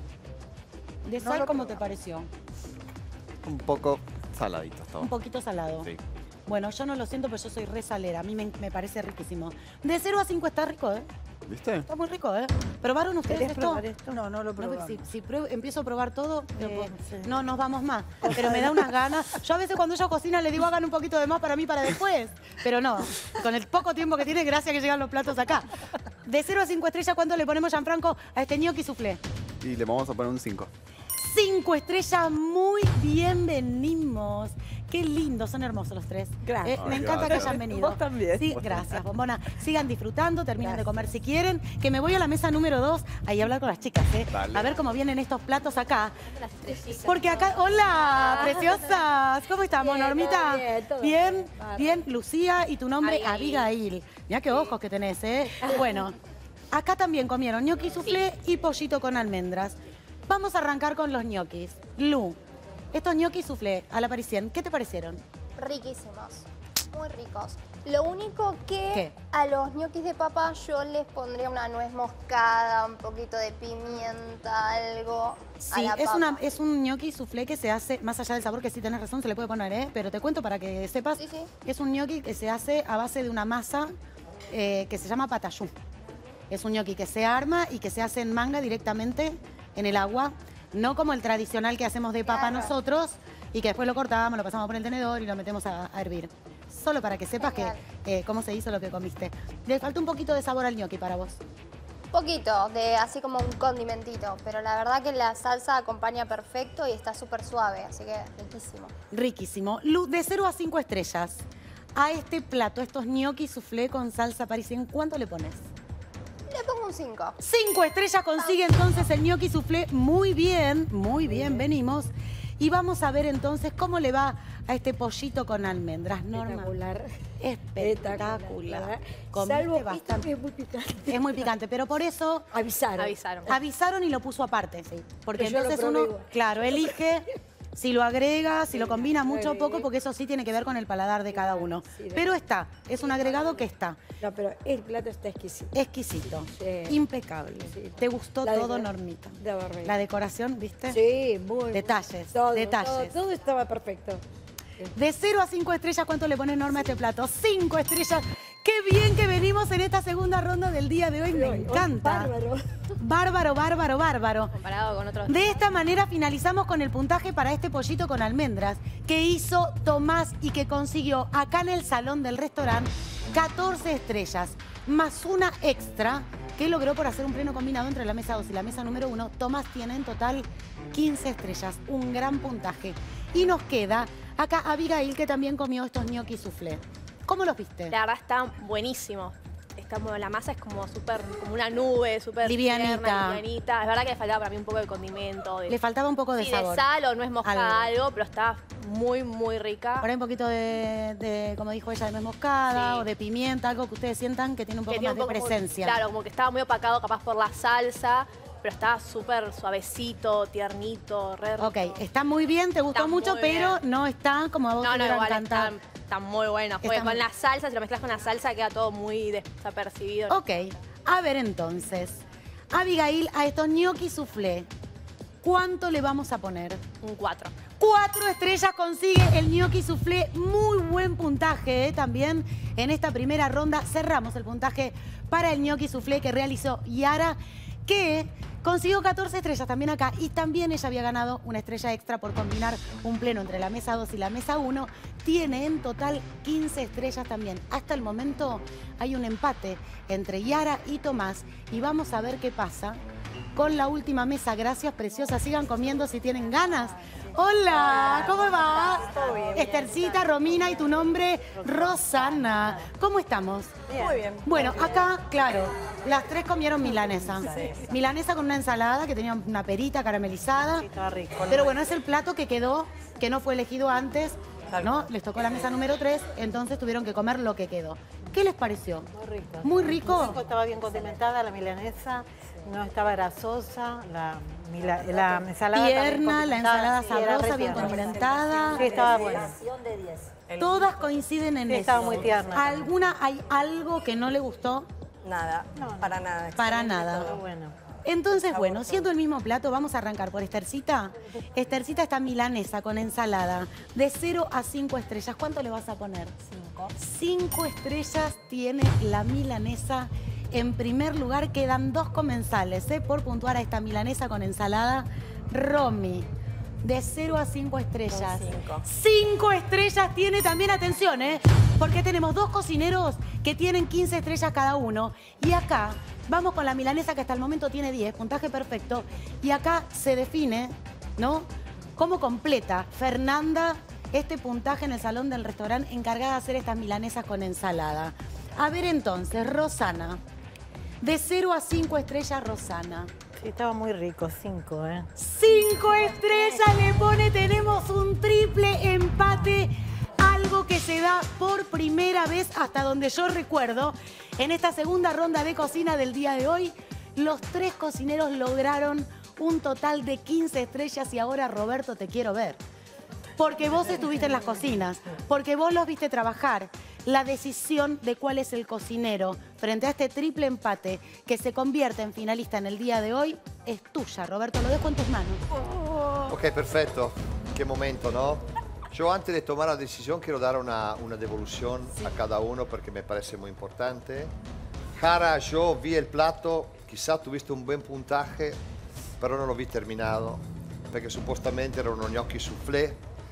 S1: ¿De sal cómo te pareció?
S20: Un poco saladito estaba.
S1: Un poquito salado.
S20: Sí.
S1: Bueno, yo no lo siento, pero yo soy re salera. A mí me, me parece riquísimo. De cero a cinco está rico, ¿eh?
S20: ¿Viste?
S1: Está muy rico, ¿eh? ¿Probaron ustedes
S21: ¿Querés
S1: esto?
S21: probar esto?
S14: No, no lo
S1: No, porque
S14: probamos.
S1: si, si pruebo- empiezo a probar todo,
S21: No
S1: eh,
S21: puedo, sí.
S1: no nos vamos más. Pero me da unas ganas. Yo a veces cuando ella cocina le digo hagan un poquito de más para mí para después. Pero no, con el poco tiempo que tiene, gracias que llegan los platos acá. De cero a cinco estrellas, ¿cuánto le ponemos, Gianfranco, a este gnocchi soufflé?
S20: Y le vamos a poner un cinco.
S1: Cinco estrellas, muy bien venimos. Qué lindos, son hermosos los tres.
S21: Gracias.
S1: Eh, me
S20: Ay,
S1: encanta
S20: gracias.
S1: que hayan venido.
S21: Vos también.
S1: Sí, gracias, bombona. Sigan disfrutando, terminen de comer si quieren. Que me voy a la mesa número dos, ahí a hablar con las chicas, ¿eh?
S20: Dale.
S1: A ver cómo vienen estos platos acá. Porque acá, hola, preciosas. ¿Cómo estamos,
S22: Bien,
S1: Normita?
S22: todo bien, todo
S1: bien,
S22: bien. Bárbaro.
S1: bien. Lucía, y tu nombre,
S22: Abigail.
S1: Abigail. Mirá qué ojos que tenés, ¿eh? Bueno, acá también comieron gnocchi soufflé y pollito con almendras. Vamos a arrancar con los ñoquis. Lu, estos ñoquis soufflé a la parisien, ¿qué te parecieron?
S2: Riquísimos, muy ricos. Lo único que
S1: ¿Qué?
S2: a los ñoquis de papa yo les pondría una nuez moscada, un poquito de pimienta, algo a
S1: Sí,
S2: la
S1: es,
S2: papa.
S1: una, es un gnocchi soufflé que se hace, más allá del sabor, que sí tenés razón, se le puede poner, ¿eh? Pero te cuento para que sepas,
S2: Sí, sí.
S1: es un gnocchi que se hace a base de una masa eh, que se llama patayú. Es un gnocchi que se arma y que se hace en manga directamente en el agua, no como el tradicional que hacemos de papa
S2: Claro.
S1: nosotros y que después lo cortamos, lo pasamos por el tenedor y lo metemos a, a hervir. Solo para que sepas que,
S2: Genial.
S1: eh, cómo se hizo lo que comiste. Le falta un poquito de sabor al gnocchi para vos.
S2: Poquito, de así como un condimentito, pero la verdad que la salsa acompaña perfecto y está súper suave, así que riquísimo.
S1: Riquísimo. Lu, de cero a cinco estrellas, a este plato, estos gnocchi soufflé con salsa parisien, ¿cuánto le pones?
S2: Le pongo un cinco.
S1: Cinco estrellas consigue entonces el gnocchi soufflé. Muy bien, muy bien, venimos. Y vamos a ver entonces cómo le va a este pollito con almendras, Norma.
S10: Espectacular.
S1: Espectacular. Comiste
S10: Salvo
S1: bastante.
S10: esto que es muy picante.
S1: Es muy picante, pero por eso
S10: Avisaron.
S22: Avisaron.
S1: avisaron y lo puso aparte. Porque
S10: Pero yo lo
S1: entonces
S10: probé
S1: uno,
S10: igual.
S1: claro, elige si lo agrega, si lo combina
S10: lo
S1: mucho o
S10: agregué.
S1: poco, porque eso sí tiene que ver con el paladar de cada uno.
S10: Sí, de-
S1: Pero está, es un agregado que está.
S10: No, pero el plato está exquisito.
S1: Exquisito,
S10: Sí.
S1: impecable.
S10: Sí.
S1: ¿Te gustó
S10: La
S1: todo,
S10: decora-
S1: Normita?
S10: De barbaridad.
S1: La decoración, ¿viste?
S10: Sí, muy
S1: Detalles,
S10: todo,
S1: detalles.
S10: Todo, todo estaba perfecto.
S1: De cero a cinco estrellas, ¿cuánto le pone Norma a este plato? Cinco estrellas. ¡Qué bien que venimos en esta segunda ronda del día de hoy! Me encanta.
S10: Bárbaro.
S1: Bárbaro, bárbaro, bárbaro.
S22: Comparado con otros.
S1: De esta manera finalizamos con el puntaje para este pollito con almendras que hizo Tomás y que consiguió acá en el salón del restaurante catorce estrellas, más una extra que logró por hacer un pleno combinado entre la mesa dos y la mesa número uno. Tomás tiene en total quince estrellas, un gran puntaje. Y nos queda acá Abigail, que también comió estos gnocchi soufflé. ¿Cómo los viste?
S22: La verdad está buenísimo. Está como, la masa es como súper, como una nube, súper
S1: Livianita.
S22: tierna, livianita. Es verdad que le faltaba para mí un poco de condimento. De,
S1: Le faltaba un poco de
S22: sí,
S1: sabor.
S22: de sal o nuez moscada,
S1: Algo.
S22: algo. pero está muy, muy rica.
S1: Ahora hay un poquito de, de, como dijo ella, de nuez moscada
S22: Sí.
S1: o de pimienta, algo que ustedes sientan que tiene un poco
S22: Que tiene
S1: más
S22: un
S1: de
S22: poco como-
S1: presencia.
S22: claro, como que estaba muy opacado capaz por la salsa, pero estaba súper suavecito, tiernito, re rico.
S1: Ok, está muy bien, te gustó
S22: Está
S1: mucho,
S22: muy
S1: pero
S22: bien.
S1: no está como a vos
S22: No,
S1: te
S22: no,
S1: hubiera
S22: igual
S1: encantado.
S22: está, está muy bueno. Porque
S1: Está
S22: con
S1: muy-
S22: la salsa, si lo mezclas con la salsa, queda todo muy desapercibido.
S1: Ok, a ver entonces. Abigail, a estos gnocchi soufflé, ¿cuánto le vamos a poner?
S22: Un cuatro.
S1: Cuatro estrellas consigue el gnocchi soufflé. Muy buen puntaje ¿eh? También en esta primera ronda. Cerramos el puntaje para el gnocchi soufflé que realizó Yara, que consiguió catorce estrellas también acá. Y también ella había ganado una estrella extra por combinar un pleno entre la mesa dos y la mesa uno. Tiene en total quince estrellas también. Hasta el momento hay un empate entre Yara y Tomás. Y vamos a ver qué pasa con la última mesa. Gracias, preciosa. Sigan comiendo si tienen ganas. Hola, ¿cómo va?
S10: Todo bien.
S1: Estercita, Romina y tu nombre, Rosana. ¿Cómo estamos?
S10: Muy bien.
S1: Bueno, acá, claro, las tres comieron milanesa. Milanesa con una ensalada que tenía una perita caramelizada.
S10: Estaba rico.
S1: Pero bueno, es el plato que quedó, que no fue elegido antes, ¿no? Les tocó la mesa número tres, entonces tuvieron que comer lo que quedó. ¿Qué les pareció?
S10: Muy rico.
S1: Muy rico.
S10: Estaba bien condimentada la milanesa, no estaba grasosa, la, mila- la ensalada también
S1: Tierna, la
S10: condimentada,
S1: ensalada
S10: sí, era
S1: sabrosa,
S10: re
S1: bien
S10: tierna.
S1: condimentada.
S10: Sí, estaba buena.
S1: Todas coinciden en
S10: Sí,
S1: eso.
S10: estaba muy tierna.
S1: ¿Alguna, hay algo que no le gustó?
S10: Nada, para nada.
S1: Para nada.
S10: Todo bueno.
S1: Entonces, bueno, siendo el mismo plato, vamos a arrancar por Estercita. Estercita está milanesa con ensalada de cero a cinco estrellas. ¿Cuánto le vas a poner? cinco. cinco estrellas tiene la milanesa. En primer lugar, quedan dos comensales ¿eh? por puntuar a esta milanesa con ensalada. Romy, de cero a cinco estrellas. cinco estrellas tiene también, atención, ¿eh? porque tenemos dos cocineros que tienen quince estrellas cada uno. Y acá vamos con la milanesa que hasta el momento tiene diez, puntaje perfecto. Y acá se define, ¿no? Cómo completa Fernanda este puntaje en el salón del restaurante encargada de hacer estas milanesas con ensalada. A ver entonces, Rosana. De cero a cinco estrellas, Rosana.
S10: Sí, estaba muy rico, cinco, ¿eh?
S1: Cinco estrellas le pone, tenemos un triple empate. Algo que se da por primera vez, hasta donde yo recuerdo, en esta segunda ronda de cocina del día de hoy. Los tres cocineros lograron un total de quince estrellas y ahora, Roberto, te quiero ver. Porque vos estuviste en las cocinas, porque vos los viste trabajar. La decisión de cuál es el cocinero frente a este triple empate que se convierte en finalista en el día de hoy es tuya, Roberto. Lo dejo en tus manos.
S8: Ok, perfecto. Qué momento, ¿no? Yo antes de tomar la decisión quiero dar una, una devolución a cada uno porque me parece muy importante. Jara, yo vi el plato, quizá tuviste un buen puntaje, pero no lo vi terminado, porque supuestamente era unos gnocchi soufflé,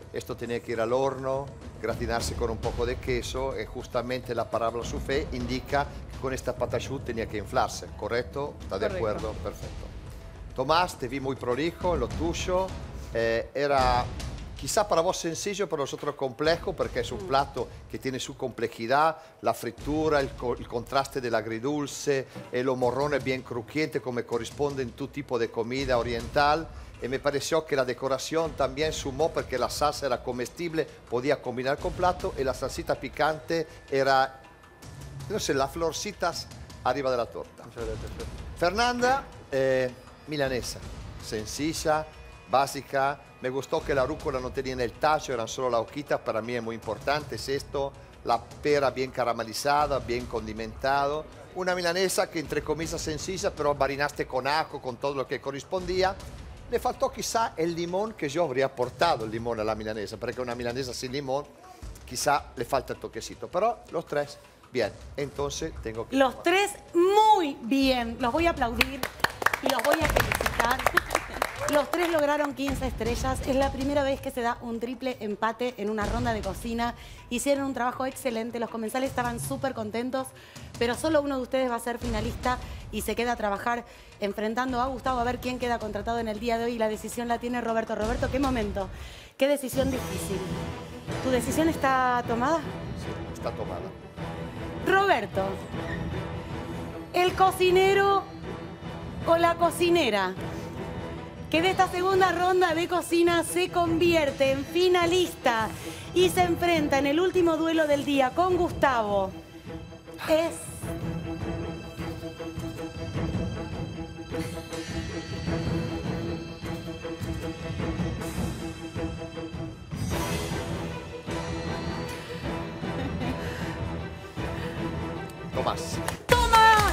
S8: esto tenía que ir al horno, gratinarse con un poco de queso y justamente la palabra soufflé indica que con esta patachú tenía que inflarse, ¿correcto? ¿Está de
S18: Correcto.
S8: acuerdo? Perfecto. Tomás, te vi muy prolijo en lo tuyo. Eh, era quizá para vos sencillo, para nosotros complejo, porque es un plato que tiene su complejidad, la fritura, el, co el contraste del agridulce, el morrone bien crujiente, como corresponde en tu tipo de comida oriental. Y me pareció que la decoración también sumó porque la salsa era comestible, podía combinar con plato, y la salsita picante era, no sé, las florcitas arriba de la torta.
S19: Muchas gracias, chef.
S8: Fernanda, eh, milanesa, sencilla, básica. Me gustó que la rúcula no tenía en el tallo, eran solo las hojitas, para mí es muy importante, es esto. La pera bien caramelizada, bien condimentado. Una milanesa que entre comillas sencilla, pero marinaste con ajo, con todo lo que correspondía. Le faltó quizá el limón, que yo habría aportado el limón a la milanesa, porque una milanesa sin limón quizá le falta el toquecito. Pero los tres, bien. Entonces tengo que...
S1: Los tres muy bien. Los voy a aplaudir y los voy a felicitar. Los tres lograron quince estrellas. Es la primera vez que se da un triple empate en una ronda de cocina. Hicieron un trabajo excelente. Los comensales estaban súper contentos, pero solo uno de ustedes va a ser finalista y se queda a trabajar enfrentando a Gustavo a ver quién queda contratado en el día de hoy. La decisión la tiene Roberto. Roberto, ¿qué momento? ¿Qué decisión difícil? ¿Tu decisión está tomada?
S8: Sí, está tomada.
S1: Roberto, el cocinero o la cocinera que de esta segunda ronda de cocina se convierte en finalista y se enfrenta en el último duelo del día con Gustavo es...
S8: Tomás.
S1: ¡Tomás!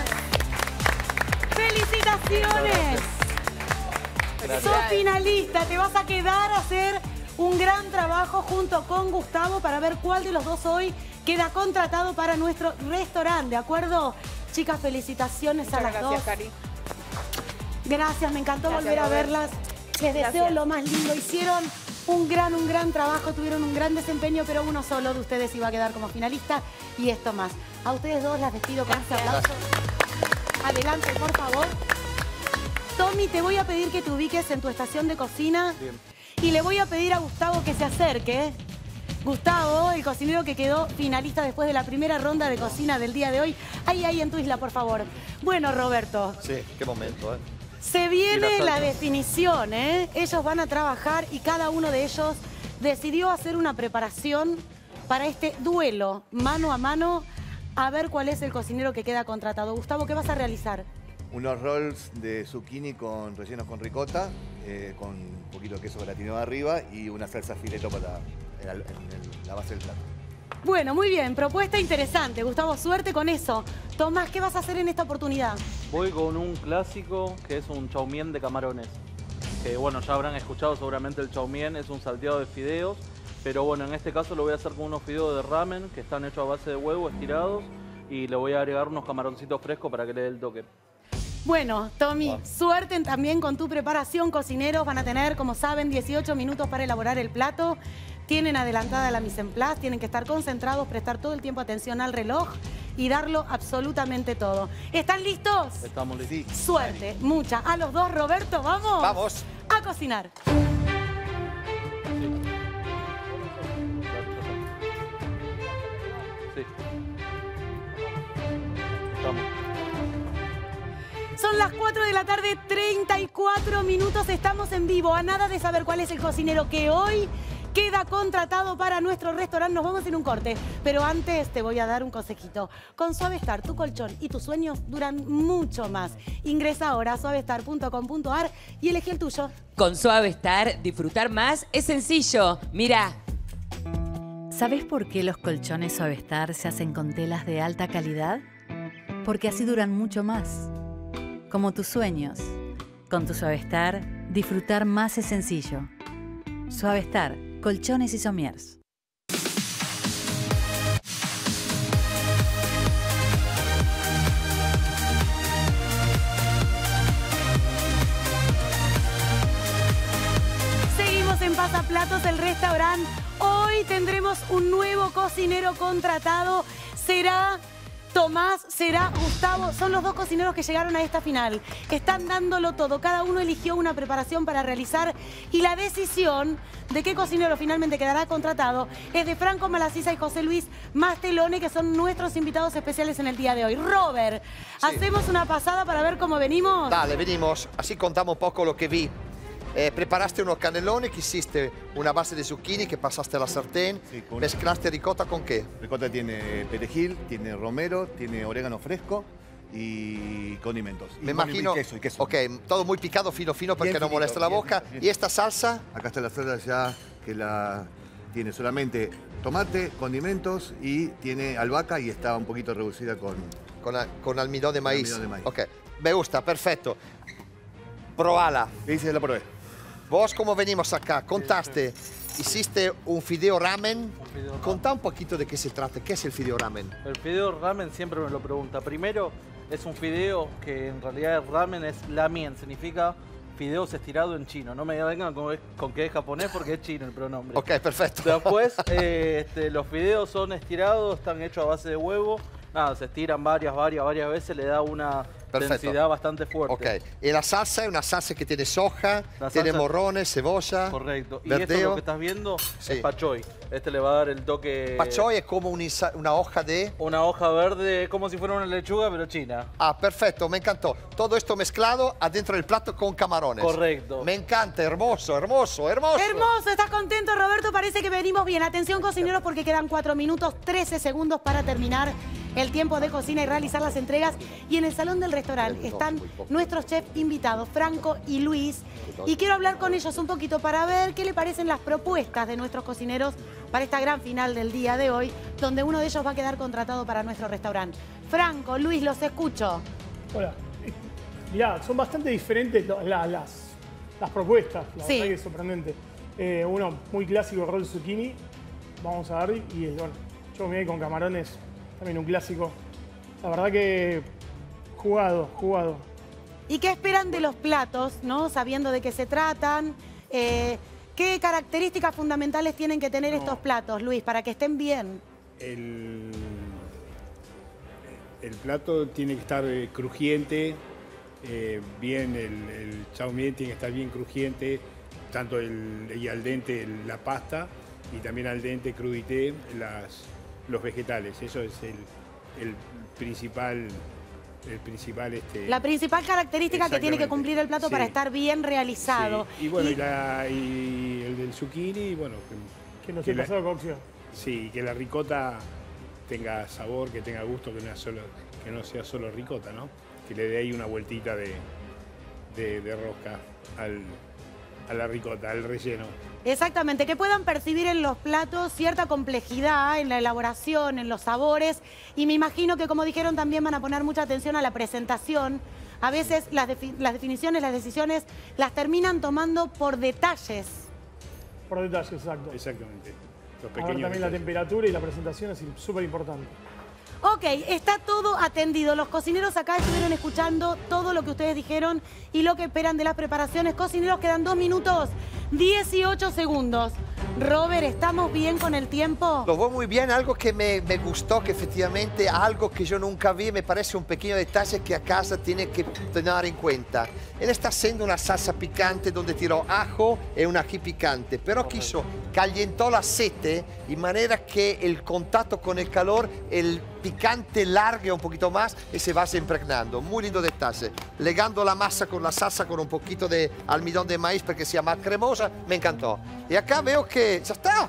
S1: ¡Felicitaciones!
S19: Gracias.
S1: Sos finalista, te vas a quedar a hacer un gran trabajo junto con Gustavo para ver cuál de los dos hoy queda contratado para nuestro restaurante, ¿de acuerdo? Chicas, felicitaciones
S18: Muchas
S1: a las
S18: gracias,
S1: dos.
S18: Cari.
S1: Gracias, me encantó
S18: Gracias,
S1: volver a
S18: Robert.
S1: verlas. Les deseo
S18: Gracias.
S1: lo más lindo. Hicieron un gran, un gran trabajo, tuvieron un gran desempeño, pero uno solo de ustedes iba a quedar como finalista y esto más. A ustedes dos las despido con este aplauso. Adelante, por favor. Tommy, te voy a pedir que te ubiques en tu estación de cocina.
S19: Bien.
S1: Y le voy a pedir a Gustavo que se acerque. Gustavo, el cocinero que quedó finalista después de la primera ronda de cocina del día de hoy. Ahí, ahí en tu isla, por favor. Bueno, Roberto.
S8: Sí, qué momento, ¿eh?
S1: Se viene
S8: Y la
S1: la
S8: salsa.
S1: definición, ¿eh? Ellos van a trabajar y cada uno de ellos decidió hacer una preparación para este duelo mano a mano. A ver cuál es el cocinero que queda contratado. Gustavo, ¿qué vas a realizar?
S3: Unos rolls de zucchini con rellenos con ricota, eh, con un poquito de queso gratinado arriba y una salsa fileto para en la, en el- la base del plato.
S1: Bueno, muy bien. Propuesta interesante. Gustavo, suerte con eso. Tomás, ¿qué vas a hacer en esta oportunidad?
S19: Voy con un clásico que es un chow mein de camarones. Que bueno, ya habrán escuchado seguramente el chow mein, es un salteado de fideos. Pero bueno, en este caso lo voy a hacer con unos fideos de ramen que están hechos a base de huevo estirados. Y le voy a agregar unos camaroncitos frescos para que le dé el toque.
S1: Bueno, Tommy, suerte también con tu preparación, cocineros. Van a tener, como saben, dieciocho minutos para elaborar el plato. Tienen adelantada la mise en place, tienen que estar concentrados, prestar todo el tiempo atención al reloj y darlo absolutamente todo. ¿Están listos?
S19: Estamos listos.
S1: Suerte, mucha. A los dos, Roberto, ¿vamos?
S8: Vamos.
S1: A cocinar.
S19: Sí. Estamos.
S1: Son las cuatro de la tarde, treinta y cuatro minutos. Estamos en vivo. A nada de saber cuál es el cocinero que hoy queda contratado para nuestro restaurante. Nos vamos en un corte. Pero antes te voy a dar un consejito. Con Suavestar, tu colchón y tus sueños duran mucho más. Ingresa ahora a suavestar punto com punto ar y elegí el tuyo.
S9: Con Suavestar, disfrutar más es sencillo. Mira.
S12: ¿Sabes por qué los colchones Suavestar se hacen con telas de alta calidad? Porque así duran mucho más. Como tus sueños. Con tu Suavestar, disfrutar más es sencillo. Suavestar, colchones y somiers.
S1: Pasaplatos El Restaurante. Hoy tendremos un nuevo cocinero contratado. Será Tomás, será Gustavo. Son los dos cocineros que llegaron a esta final. Están dándolo todo. Cada uno eligió una preparación para realizar y la decisión de qué cocinero finalmente quedará contratado es de Franco Malasisa y José Luis Mastelone, que son nuestros invitados especiales en el día de hoy. Robert, sí. ¿Hacemos una pasada para ver cómo venimos?
S8: Dale, venimos. Así contamos un poco lo que vi. Eh, preparaste unos canelones, que hiciste una base de zucchini que pasaste a la sartén. Sí, con... ¿Mezclaste ricota con qué?
S3: Ricota tiene perejil, tiene romero, tiene orégano fresco y condimentos.
S8: Me
S3: y
S8: imagino.
S3: Y queso, y queso.
S8: Ok, todo muy picado, fino, fino, porque
S3: bien
S8: no
S3: finito,
S8: molesta la
S3: bien,
S8: boca.
S3: bien.
S8: ¿Y esta salsa?
S3: Acá está la salsa ya que la tiene solamente tomate, condimentos y tiene albahaca y está un poquito reducida con...
S8: Con, a, con almidón de maíz.
S3: Almidón de maíz.
S8: Ok, me gusta, perfecto. Probala.
S3: Dice, la probé.
S8: Vos, ¿cómo venimos acá? Contaste, hiciste un fideo ramen.
S19: Fideo ramen.
S8: Contá un poquito de qué se trata. ¿Qué es el fideo ramen?
S19: El fideo ramen siempre me lo pregunta. Primero, es un fideo que en realidad el ramen es lamien, significa fideos estirados en chino. No me vengan con, con que es japonés porque es chino el pronombre.
S8: Ok, perfecto.
S19: Después, eh, este, los fideos son estirados, están hechos a base de huevo. Nada, se estiran varias, varias, varias veces, le da una
S8: Perfecto.
S19: densidad bastante fuerte.
S8: Ok, y la salsa es una salsa que tiene soja,
S19: La
S8: tiene
S19: salsa-
S8: morrones, cebolla.
S19: Correcto. Y
S8: verdeo.
S19: esto lo que estás viendo
S8: Sí.
S19: es pachoy. Este le va a dar el toque...
S8: Pachoy es como un insa- una hoja de...
S19: Una hoja verde, como si fuera una lechuga, pero china.
S8: Ah, perfecto, me encantó. Todo esto mezclado adentro del plato con camarones.
S19: Correcto.
S8: Me encanta, hermoso, hermoso, hermoso.
S1: Hermoso, ¿estás contento, Roberto? Parece que venimos bien. Atención, cocineros, porque quedan cuatro minutos, trece segundos para terminar el tiempo de cocina y realizar las entregas. Y en el salón del restaurante están nuestros chefs invitados, Franco y Luis. Y quiero hablar con ellos un poquito para ver qué le parecen las propuestas de nuestros cocineros para esta gran final del día de hoy, donde uno de ellos va a quedar contratado para nuestro restaurante. Franco, Luis, los escucho.
S5: Hola. Mirá, son bastante diferentes lo- la- las, las propuestas, la
S1: Sí.
S5: verdad que es sorprendente. Eh, uno muy clásico, roll zucchini, vamos a ver, y bueno, yo me voy con camarones, también un clásico. La verdad que jugado, jugado.
S1: ¿Y qué esperan de los platos, no? Sabiendo de qué se tratan. Eh, ¿Qué características fundamentales tienen que tener
S4: No.
S1: estos platos, Luis, para que estén bien?
S4: El, el plato tiene que estar eh, crujiente, eh, bien, el, el chow mein tiene que estar bien crujiente, tanto el, y al dente el- la pasta y también al dente crudité las, los vegetales. Eso es el, el principal, el principal este,
S1: La principal característica que tiene que
S4: Exactamente.
S1: cumplir el plato
S4: Sí.
S1: para estar bien realizado.
S4: Sí. Y bueno,
S1: Y-
S4: y, la- y el del zucchini, bueno,
S5: Que no esté
S4: la-
S5: pasado cocción.
S4: Sí, que la ricota tenga sabor, que tenga gusto, que no, sea solo, que no sea solo ricota, ¿no? Que le dé ahí una vueltita de, de, de rosca al, a la ricota, al relleno.
S1: Exactamente, que puedan percibir en los platos cierta complejidad en la elaboración, en los sabores. Y me imagino que, como dijeron, también van a poner mucha atención a la presentación. A veces las, defi- las definiciones, las decisiones, las terminan tomando por detalles.
S5: Por detalles, exacto.
S4: Exactamente. Los
S5: A ver
S4: pequeños
S5: también la
S4: detalles.
S5: temperatura y la presentación es súper importante.
S1: Ok, está todo atendido. Los cocineros acá estuvieron escuchando todo lo que ustedes dijeron y lo que esperan de las preparaciones. Cocineros, quedan dos minutos, dieciocho segundos. Robert, ¿estamos bien con el tiempo?
S8: Lo veo muy bien, algo que me, me gustó, que efectivamente algo que yo nunca vi, me parece un pequeño detalle que a casa tiene que tener en cuenta. Él está haciendo una salsa picante donde tiró ajo y un ají picante, pero quiso calentó el aceite de manera que el contacto con el calor, el picante largue un poquito más y se va impregnando. Muy lindo detalle. Legando la masa con la salsa con un poquito de almidón de maíz para que sea más cremosa, me encantó. Y acá veo que ya está.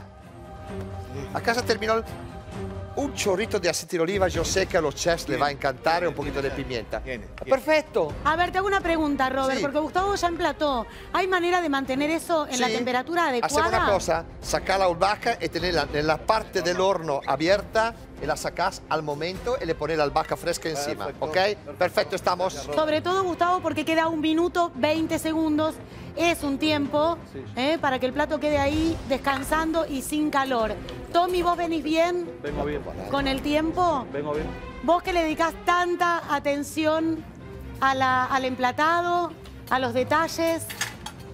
S8: Acá se terminó el- un chorrito de aceite de oliva. Yo sé que a los chefs les va a encantar y un poquito de pimienta. Perfecto.
S1: A ver, te hago una pregunta, Robert,
S8: Sí.
S1: porque Gustavo ya emplató. ¿Hay manera de mantener eso en la
S8: Sí.
S1: temperatura adecuada?
S8: Hacemos una cosa, sacar la albahaca y tenerla en la parte del horno abierta y la sacás al momento y le pones la albahaca fresca encima, ¿ok? Perfecto, estamos.
S1: Sobre todo, Gustavo, porque queda un minuto, veinte segundos. Es un tiempo ¿eh? para que el plato quede ahí descansando y sin calor. Tommy, ¿vos venís bien
S19: Vengo bien.
S1: con el tiempo?
S19: Vengo bien.
S1: Vos que le dedicás tanta atención a la- al emplatado, a los detalles.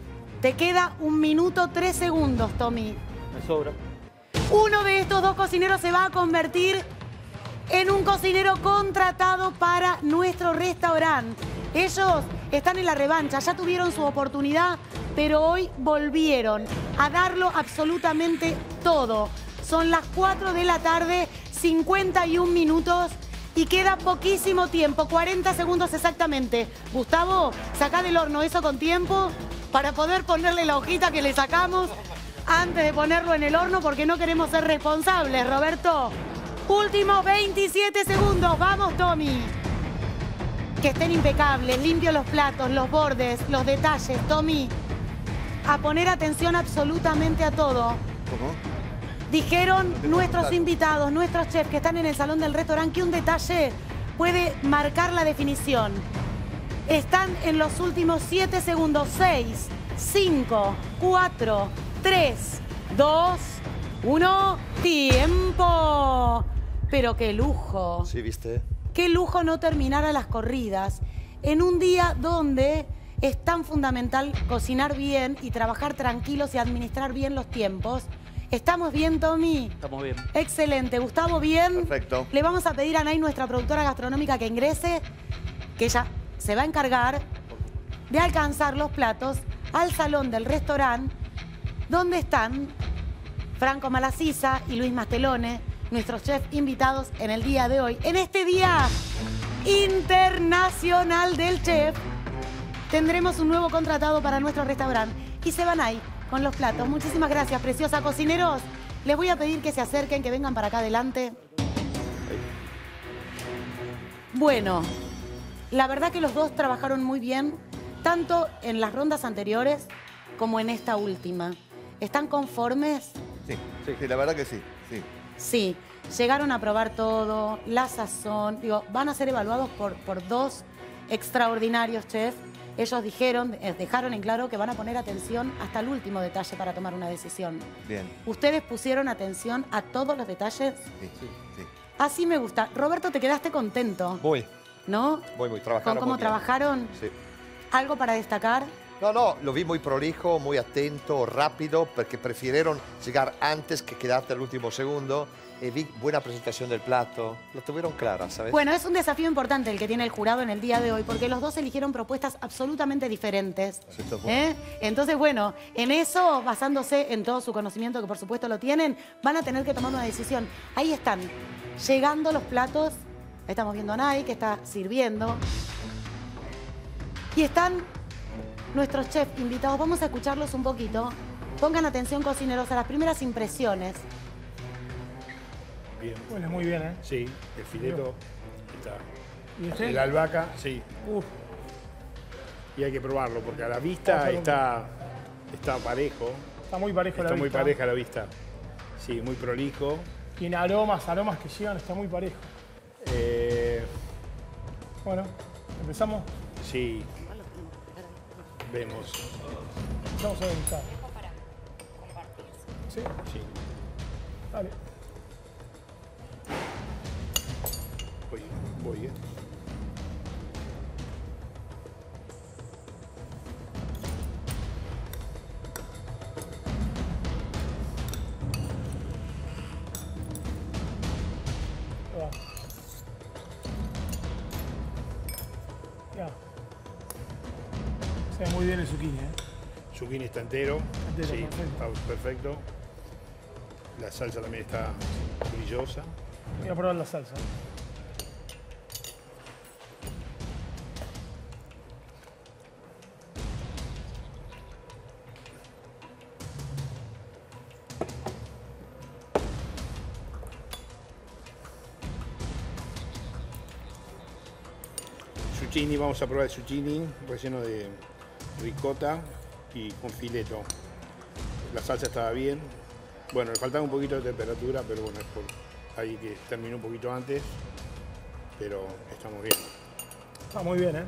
S1: Te queda un minuto tres segundos, Tommy.
S19: Me sobra.
S1: Uno de estos dos cocineros se va a convertir en un cocinero contratado para nuestro restaurante. Ellos están en la revancha, ya tuvieron su oportunidad, pero hoy volvieron a darlo absolutamente todo. Son las cuatro de la tarde, cincuenta y un minutos y queda poquísimo tiempo, cuarenta segundos exactamente. Gustavo, sacá del horno eso con tiempo para poder ponerle la hojita que le sacamos antes de ponerlo en el horno porque no queremos ser responsables, Roberto. Últimos veintisiete segundos. Vamos, Tommy. Que estén impecables, limpios los platos, los bordes, los detalles. Tommy, a poner atención absolutamente a todo.
S3: ¿Cómo?
S1: Dijeron nuestros invitados, nuestros chefs que están en el salón del restaurante que un detalle puede marcar la definición. Están en los últimos siete segundos. seis, cinco, cuatro, tres, dos, uno. ¡Tiempo! Pero qué lujo.
S8: Sí, ¿viste?
S1: Qué lujo no terminar a las corridas en un día donde es tan fundamental cocinar bien y trabajar tranquilos y administrar bien los tiempos. ¿Estamos bien, Tommy?
S19: Estamos bien.
S1: Excelente. Gustavo, ¿bien?
S3: Perfecto.
S1: Le vamos a pedir a Nay, nuestra productora gastronómica, que ingrese, que ella se va a encargar de alcanzar los platos al salón del restaurante donde están Franco Malasisa y Luis Mastelone, nuestros chefs invitados en el día de hoy. En este Día Internacional del Chef, tendremos un nuevo contratado para nuestro restaurante. Y se van ahí con los platos. Muchísimas gracias, preciosa. Cocineros, les voy a pedir que se acerquen, que vengan para acá adelante. Bueno, la verdad que los dos trabajaron muy bien, tanto en las rondas anteriores como en esta última. ¿Están conformes?
S3: Sí, sí, sí, la verdad que sí, sí.
S1: Sí, llegaron a probar todo, la sazón. Digo, van a ser evaluados por, por dos extraordinarios chefs. Ellos dijeron, eh, dejaron en claro que van a poner atención hasta el último detalle para tomar una decisión.
S3: Bien.
S1: ¿Ustedes pusieron atención a todos los detalles?
S3: Sí, sí, sí.
S1: Así me gusta. Roberto, te quedaste contento,
S8: Muy,
S1: ¿no?
S8: muy, muy.
S1: ¿Con
S8: Trabajaron
S1: cómo
S8: muy bien.
S1: trabajaron?
S8: Sí.
S1: ¿Algo para destacar?
S8: No, no, lo vi muy prolijo, muy atento, rápido, porque prefirieron llegar antes que quedarte al último segundo. Y vi buena presentación del plato. Lo tuvieron clara, ¿sabes?
S1: Bueno, es un desafío importante el que tiene el jurado en el día de hoy, porque los dos eligieron propuestas absolutamente diferentes.
S3: Sí, está bueno.
S1: ¿Eh? Entonces, bueno, en eso, basándose en todo su conocimiento, que por supuesto lo tienen, van a tener que tomar una decisión. Ahí están, llegando los platos. Ahí estamos viendo a Nay, que está sirviendo. Y están nuestros chefs invitados. Vamos a escucharlos un poquito. Pongan atención, cocineros, a las primeras impresiones.
S4: Bien.
S5: Huele muy bien, ¿eh?
S4: Sí, el fileto está.
S5: ¿Y este?
S4: El albahaca, sí.
S5: Uf.
S4: Y hay que probarlo, porque a la
S5: Vamos
S4: vista
S5: a hacer un-
S4: está, está parejo.
S5: Está muy parejo
S4: Está
S5: la
S4: muy
S5: vista.
S4: pareja la vista. Sí, muy prolijo.
S5: Tiene aromas, aromas que llegan, está muy parejo.
S4: Eh,
S5: Bueno, empezamos.
S4: sí. Vemos.
S5: Vamos a degustar. ¿Sí?
S4: Sí.
S5: Dale.
S4: Voy, voy, ¿eh?
S5: Va. Ya. Se ve muy bien el zucchini, ¿eh?
S4: Zucchini está entero.
S5: Entero,
S4: Sí,
S5: perfecto.
S4: está perfecto. La salsa también está brillosa.
S5: Voy a probar la salsa.
S4: Zucchini, vamos a probar el zucchini relleno de ricota y con fileto. La salsa estaba bien. Bueno, le faltaba un poquito de temperatura, pero bueno, es por ahí que terminó un poquito antes. Pero estamos bien.
S5: Está muy bien, ¿eh?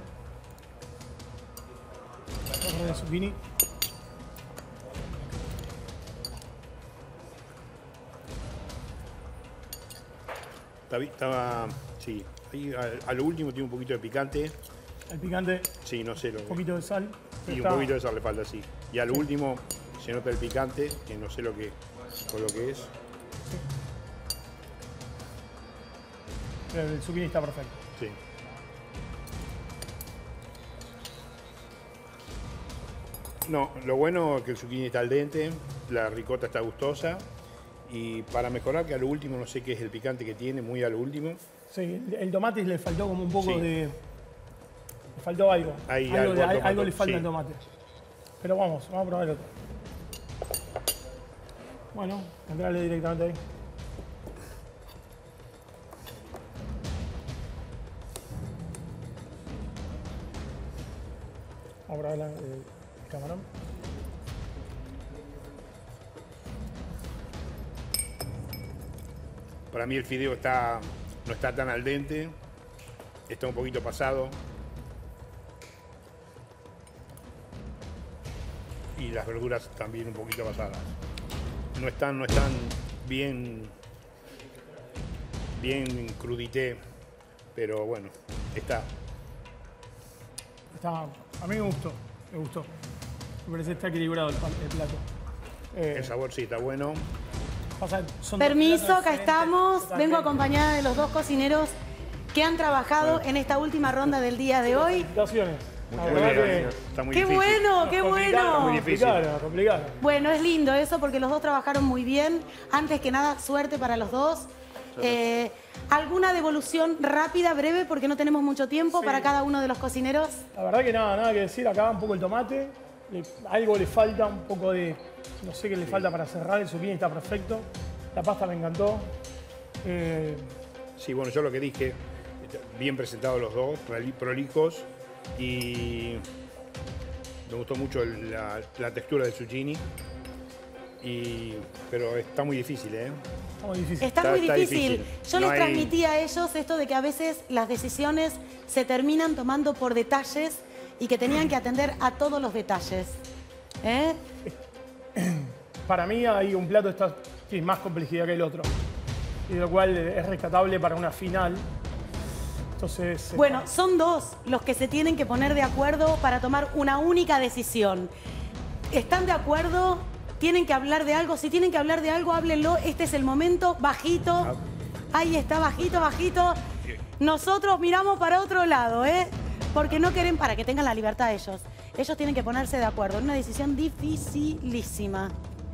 S5: Vamos a probar el zucchini.
S4: Está bi- Estaba, sí, ahí a, a lo último tiene un poquito de picante.
S5: El picante,
S4: Sí, no sé lo
S5: un poquito de sal.
S4: Y
S5: Está-
S4: un poquito de sal le falta, sí. Y al último se nota el picante, que no sé lo que, con lo que es.
S5: Pero el zucchini está perfecto.
S4: Sí. No, lo bueno es que el zucchini está al dente, la ricota está gustosa. Y para mejorar, que a lo último, no sé qué es el picante que tiene, muy a lo último.
S5: Sí, el, el tomate le faltó como un poco
S4: Sí.
S5: de... Le faltó algo.
S4: Hay
S5: algo,
S4: algo
S5: de-
S4: al
S5: algo
S4: tomate,
S5: le falta
S4: sí.
S5: al tomate. Pero vamos, vamos a probar el otro. Bueno, entrarle directamente ahí. Vamos a probar la- el camarón.
S4: Para mí el fideo está, no está tan al dente, está un poquito pasado. Y las verduras también un poquito pasadas. No están, no están bien, bien crudité, pero bueno, está.
S5: Está, a mí me gustó, me gustó. Me parece que está equilibrado el, pa- el plato. Eh,
S4: El sabor sí está bueno.
S5: pasa que son dos
S1: Permiso,
S5: platos
S1: acá
S5: diferentes,
S1: estamos.
S5: totalmente.
S1: Vengo acompañada de los dos cocineros que han trabajado en esta última ronda del día de hoy.
S5: Felicitaciones. La
S4: Muy
S5: verdad
S4: bien,
S5: que-
S4: está muy
S1: ¡Qué
S4: difícil.
S1: bueno, qué
S5: Complicado,
S1: bueno!
S4: Muy difícil.
S5: Complicado, complicado.
S1: Bueno, es lindo eso porque los dos trabajaron muy bien. Antes que nada, suerte para los dos. Eh, ¿Alguna devolución rápida, breve, porque no tenemos mucho tiempo
S5: Sí.
S1: para cada uno de los cocineros?
S5: La verdad que nada, nada que decir. Acá un poco el tomate. Le- algo le falta, un poco de... No sé qué le falta para cerrar. El zucchini está perfecto. La pasta me encantó. Eh,
S4: Sí, bueno, yo lo que dije, bien presentados los dos, proli- prolijos, y me gustó mucho el- la, la textura del zucchini, y, pero está muy difícil, ¿eh?
S5: está muy difícil.
S1: Está,
S4: Está-
S1: muy
S4: está
S1: difícil.
S4: difícil.
S1: Yo
S4: No
S1: les
S4: hay-
S1: transmití a ellos esto de que a veces las decisiones se terminan tomando por detalles y que tenían que atender a todos los detalles. ¿Eh?
S5: Para mí hay un plato que está- tiene más complejidad que el otro. Y lo cual es rescatable para una final. Entonces... eh,
S1: Bueno, son dos los que se tienen que poner de acuerdo para tomar una única decisión. ¿Están de acuerdo? ¿Tienen que hablar de algo? Si tienen que hablar de algo, háblenlo. Este es el momento. Bajito. Ahí está, bajito, bajito. Nosotros miramos para otro lado, ¿eh? Porque no quieren, para que tengan la libertad ellos. Ellos tienen que ponerse de acuerdo. Es una decisión dificilísima.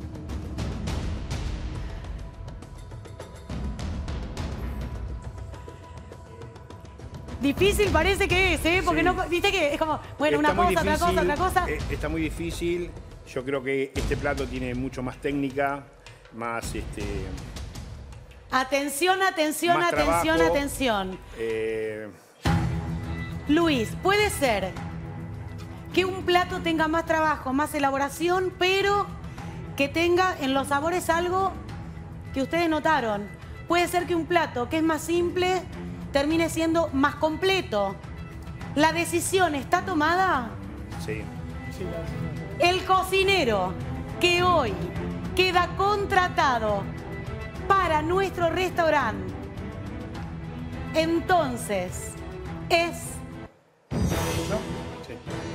S1: Difícil parece que es, ¿eh? Porque
S4: Sí.
S1: no, viste que es como, bueno, una
S4: Está muy
S1: cosa, otra cosa,
S4: difícil,
S1: otra cosa.
S4: eh, está muy difícil. Yo creo que este plato tiene mucho más técnica, más este,
S1: Atención, atención,
S4: más
S1: atención,
S4: trabajo.
S1: atención.
S4: eh,
S1: Luis, puede ser que un plato tenga más trabajo, más elaboración, pero que tenga en los sabores algo que ustedes notaron. Puede ser que un plato que es más simple termine siendo más completo. ¿La decisión está tomada?
S4: sí.
S5: sí, la-
S1: El cocinero que hoy queda contratado para nuestro restaurante, entonces, es...
S4: Sí.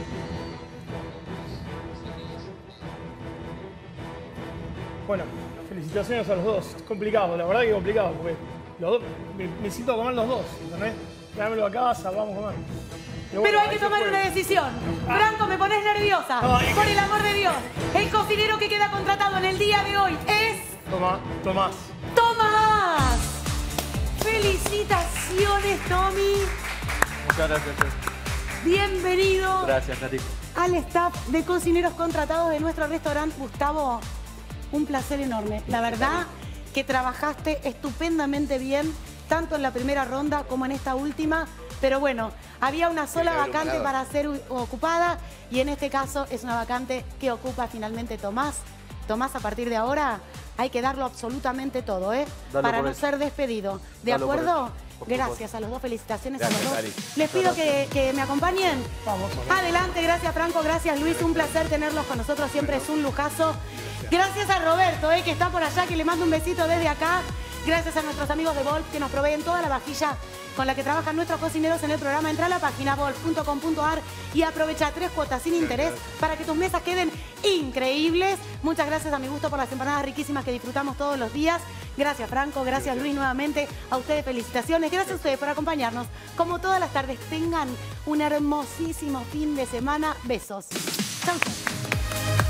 S5: Bueno, felicitaciones a los dos. Es complicado, la verdad que es complicado, porque los dos, me, me siento a comer los dos, ¿entendés? Dámelo a casa, vamos a comer. Pero, bueno,
S1: Pero hay
S5: ahí
S1: que
S5: se
S1: tomar
S5: fue.
S1: una decisión. Franco, me pones nerviosa.
S5: No, hay que-
S1: Por el amor de Dios. El cocinero que queda contratado en el día de hoy es...
S5: Toma, Tomás.
S1: ¡Tomás! ¡Felicitaciones, Tommy!
S19: Muchas gracias, chef.
S1: Bienvenido
S19: Gracias, Nati.
S1: al staff de cocineros contratados de nuestro restaurante. Gustavo, un placer enorme. La verdad que trabajaste estupendamente bien, tanto en la primera ronda como en esta última. Pero bueno, había una sola
S3: que haber un
S1: vacante
S3: ganador.
S1: para ser u- ocupada y en este caso es una vacante que ocupa finalmente Tomás. Tomás, a partir de ahora hay que darlo absolutamente todo, ¿eh?
S19: Dalo
S1: Para
S19: por
S1: no
S19: eso.
S1: ser despedido. ¿De
S19: Dalo por
S1: acuerdo?
S19: eso, por
S1: Gracias
S19: supuesto.
S1: a los dos, felicitaciones
S3: Gracias,
S1: a los dos.
S3: Ari.
S1: Les pido que, que me acompañen.
S5: Vamos.
S1: Adelante, gracias Franco, gracias Luis, un placer tenerlos con nosotros, siempre es un lujazo. Gracias a Roberto, eh, que está por allá, que le mando un besito desde acá. Gracias a nuestros amigos de Volp que nos proveen toda la vajilla con la que trabajan nuestros cocineros en el programa. Entra a la página bol punto com punto ar y aprovecha tres cuotas sin interés para que tus mesas queden increíbles. Muchas gracias a Mi Gusto por las empanadas riquísimas que disfrutamos todos los días. Gracias, Franco. Gracias, Luis, nuevamente. A ustedes felicitaciones. Gracias a ustedes por acompañarnos. Como todas las tardes, tengan un hermosísimo fin de semana. Besos. Chau.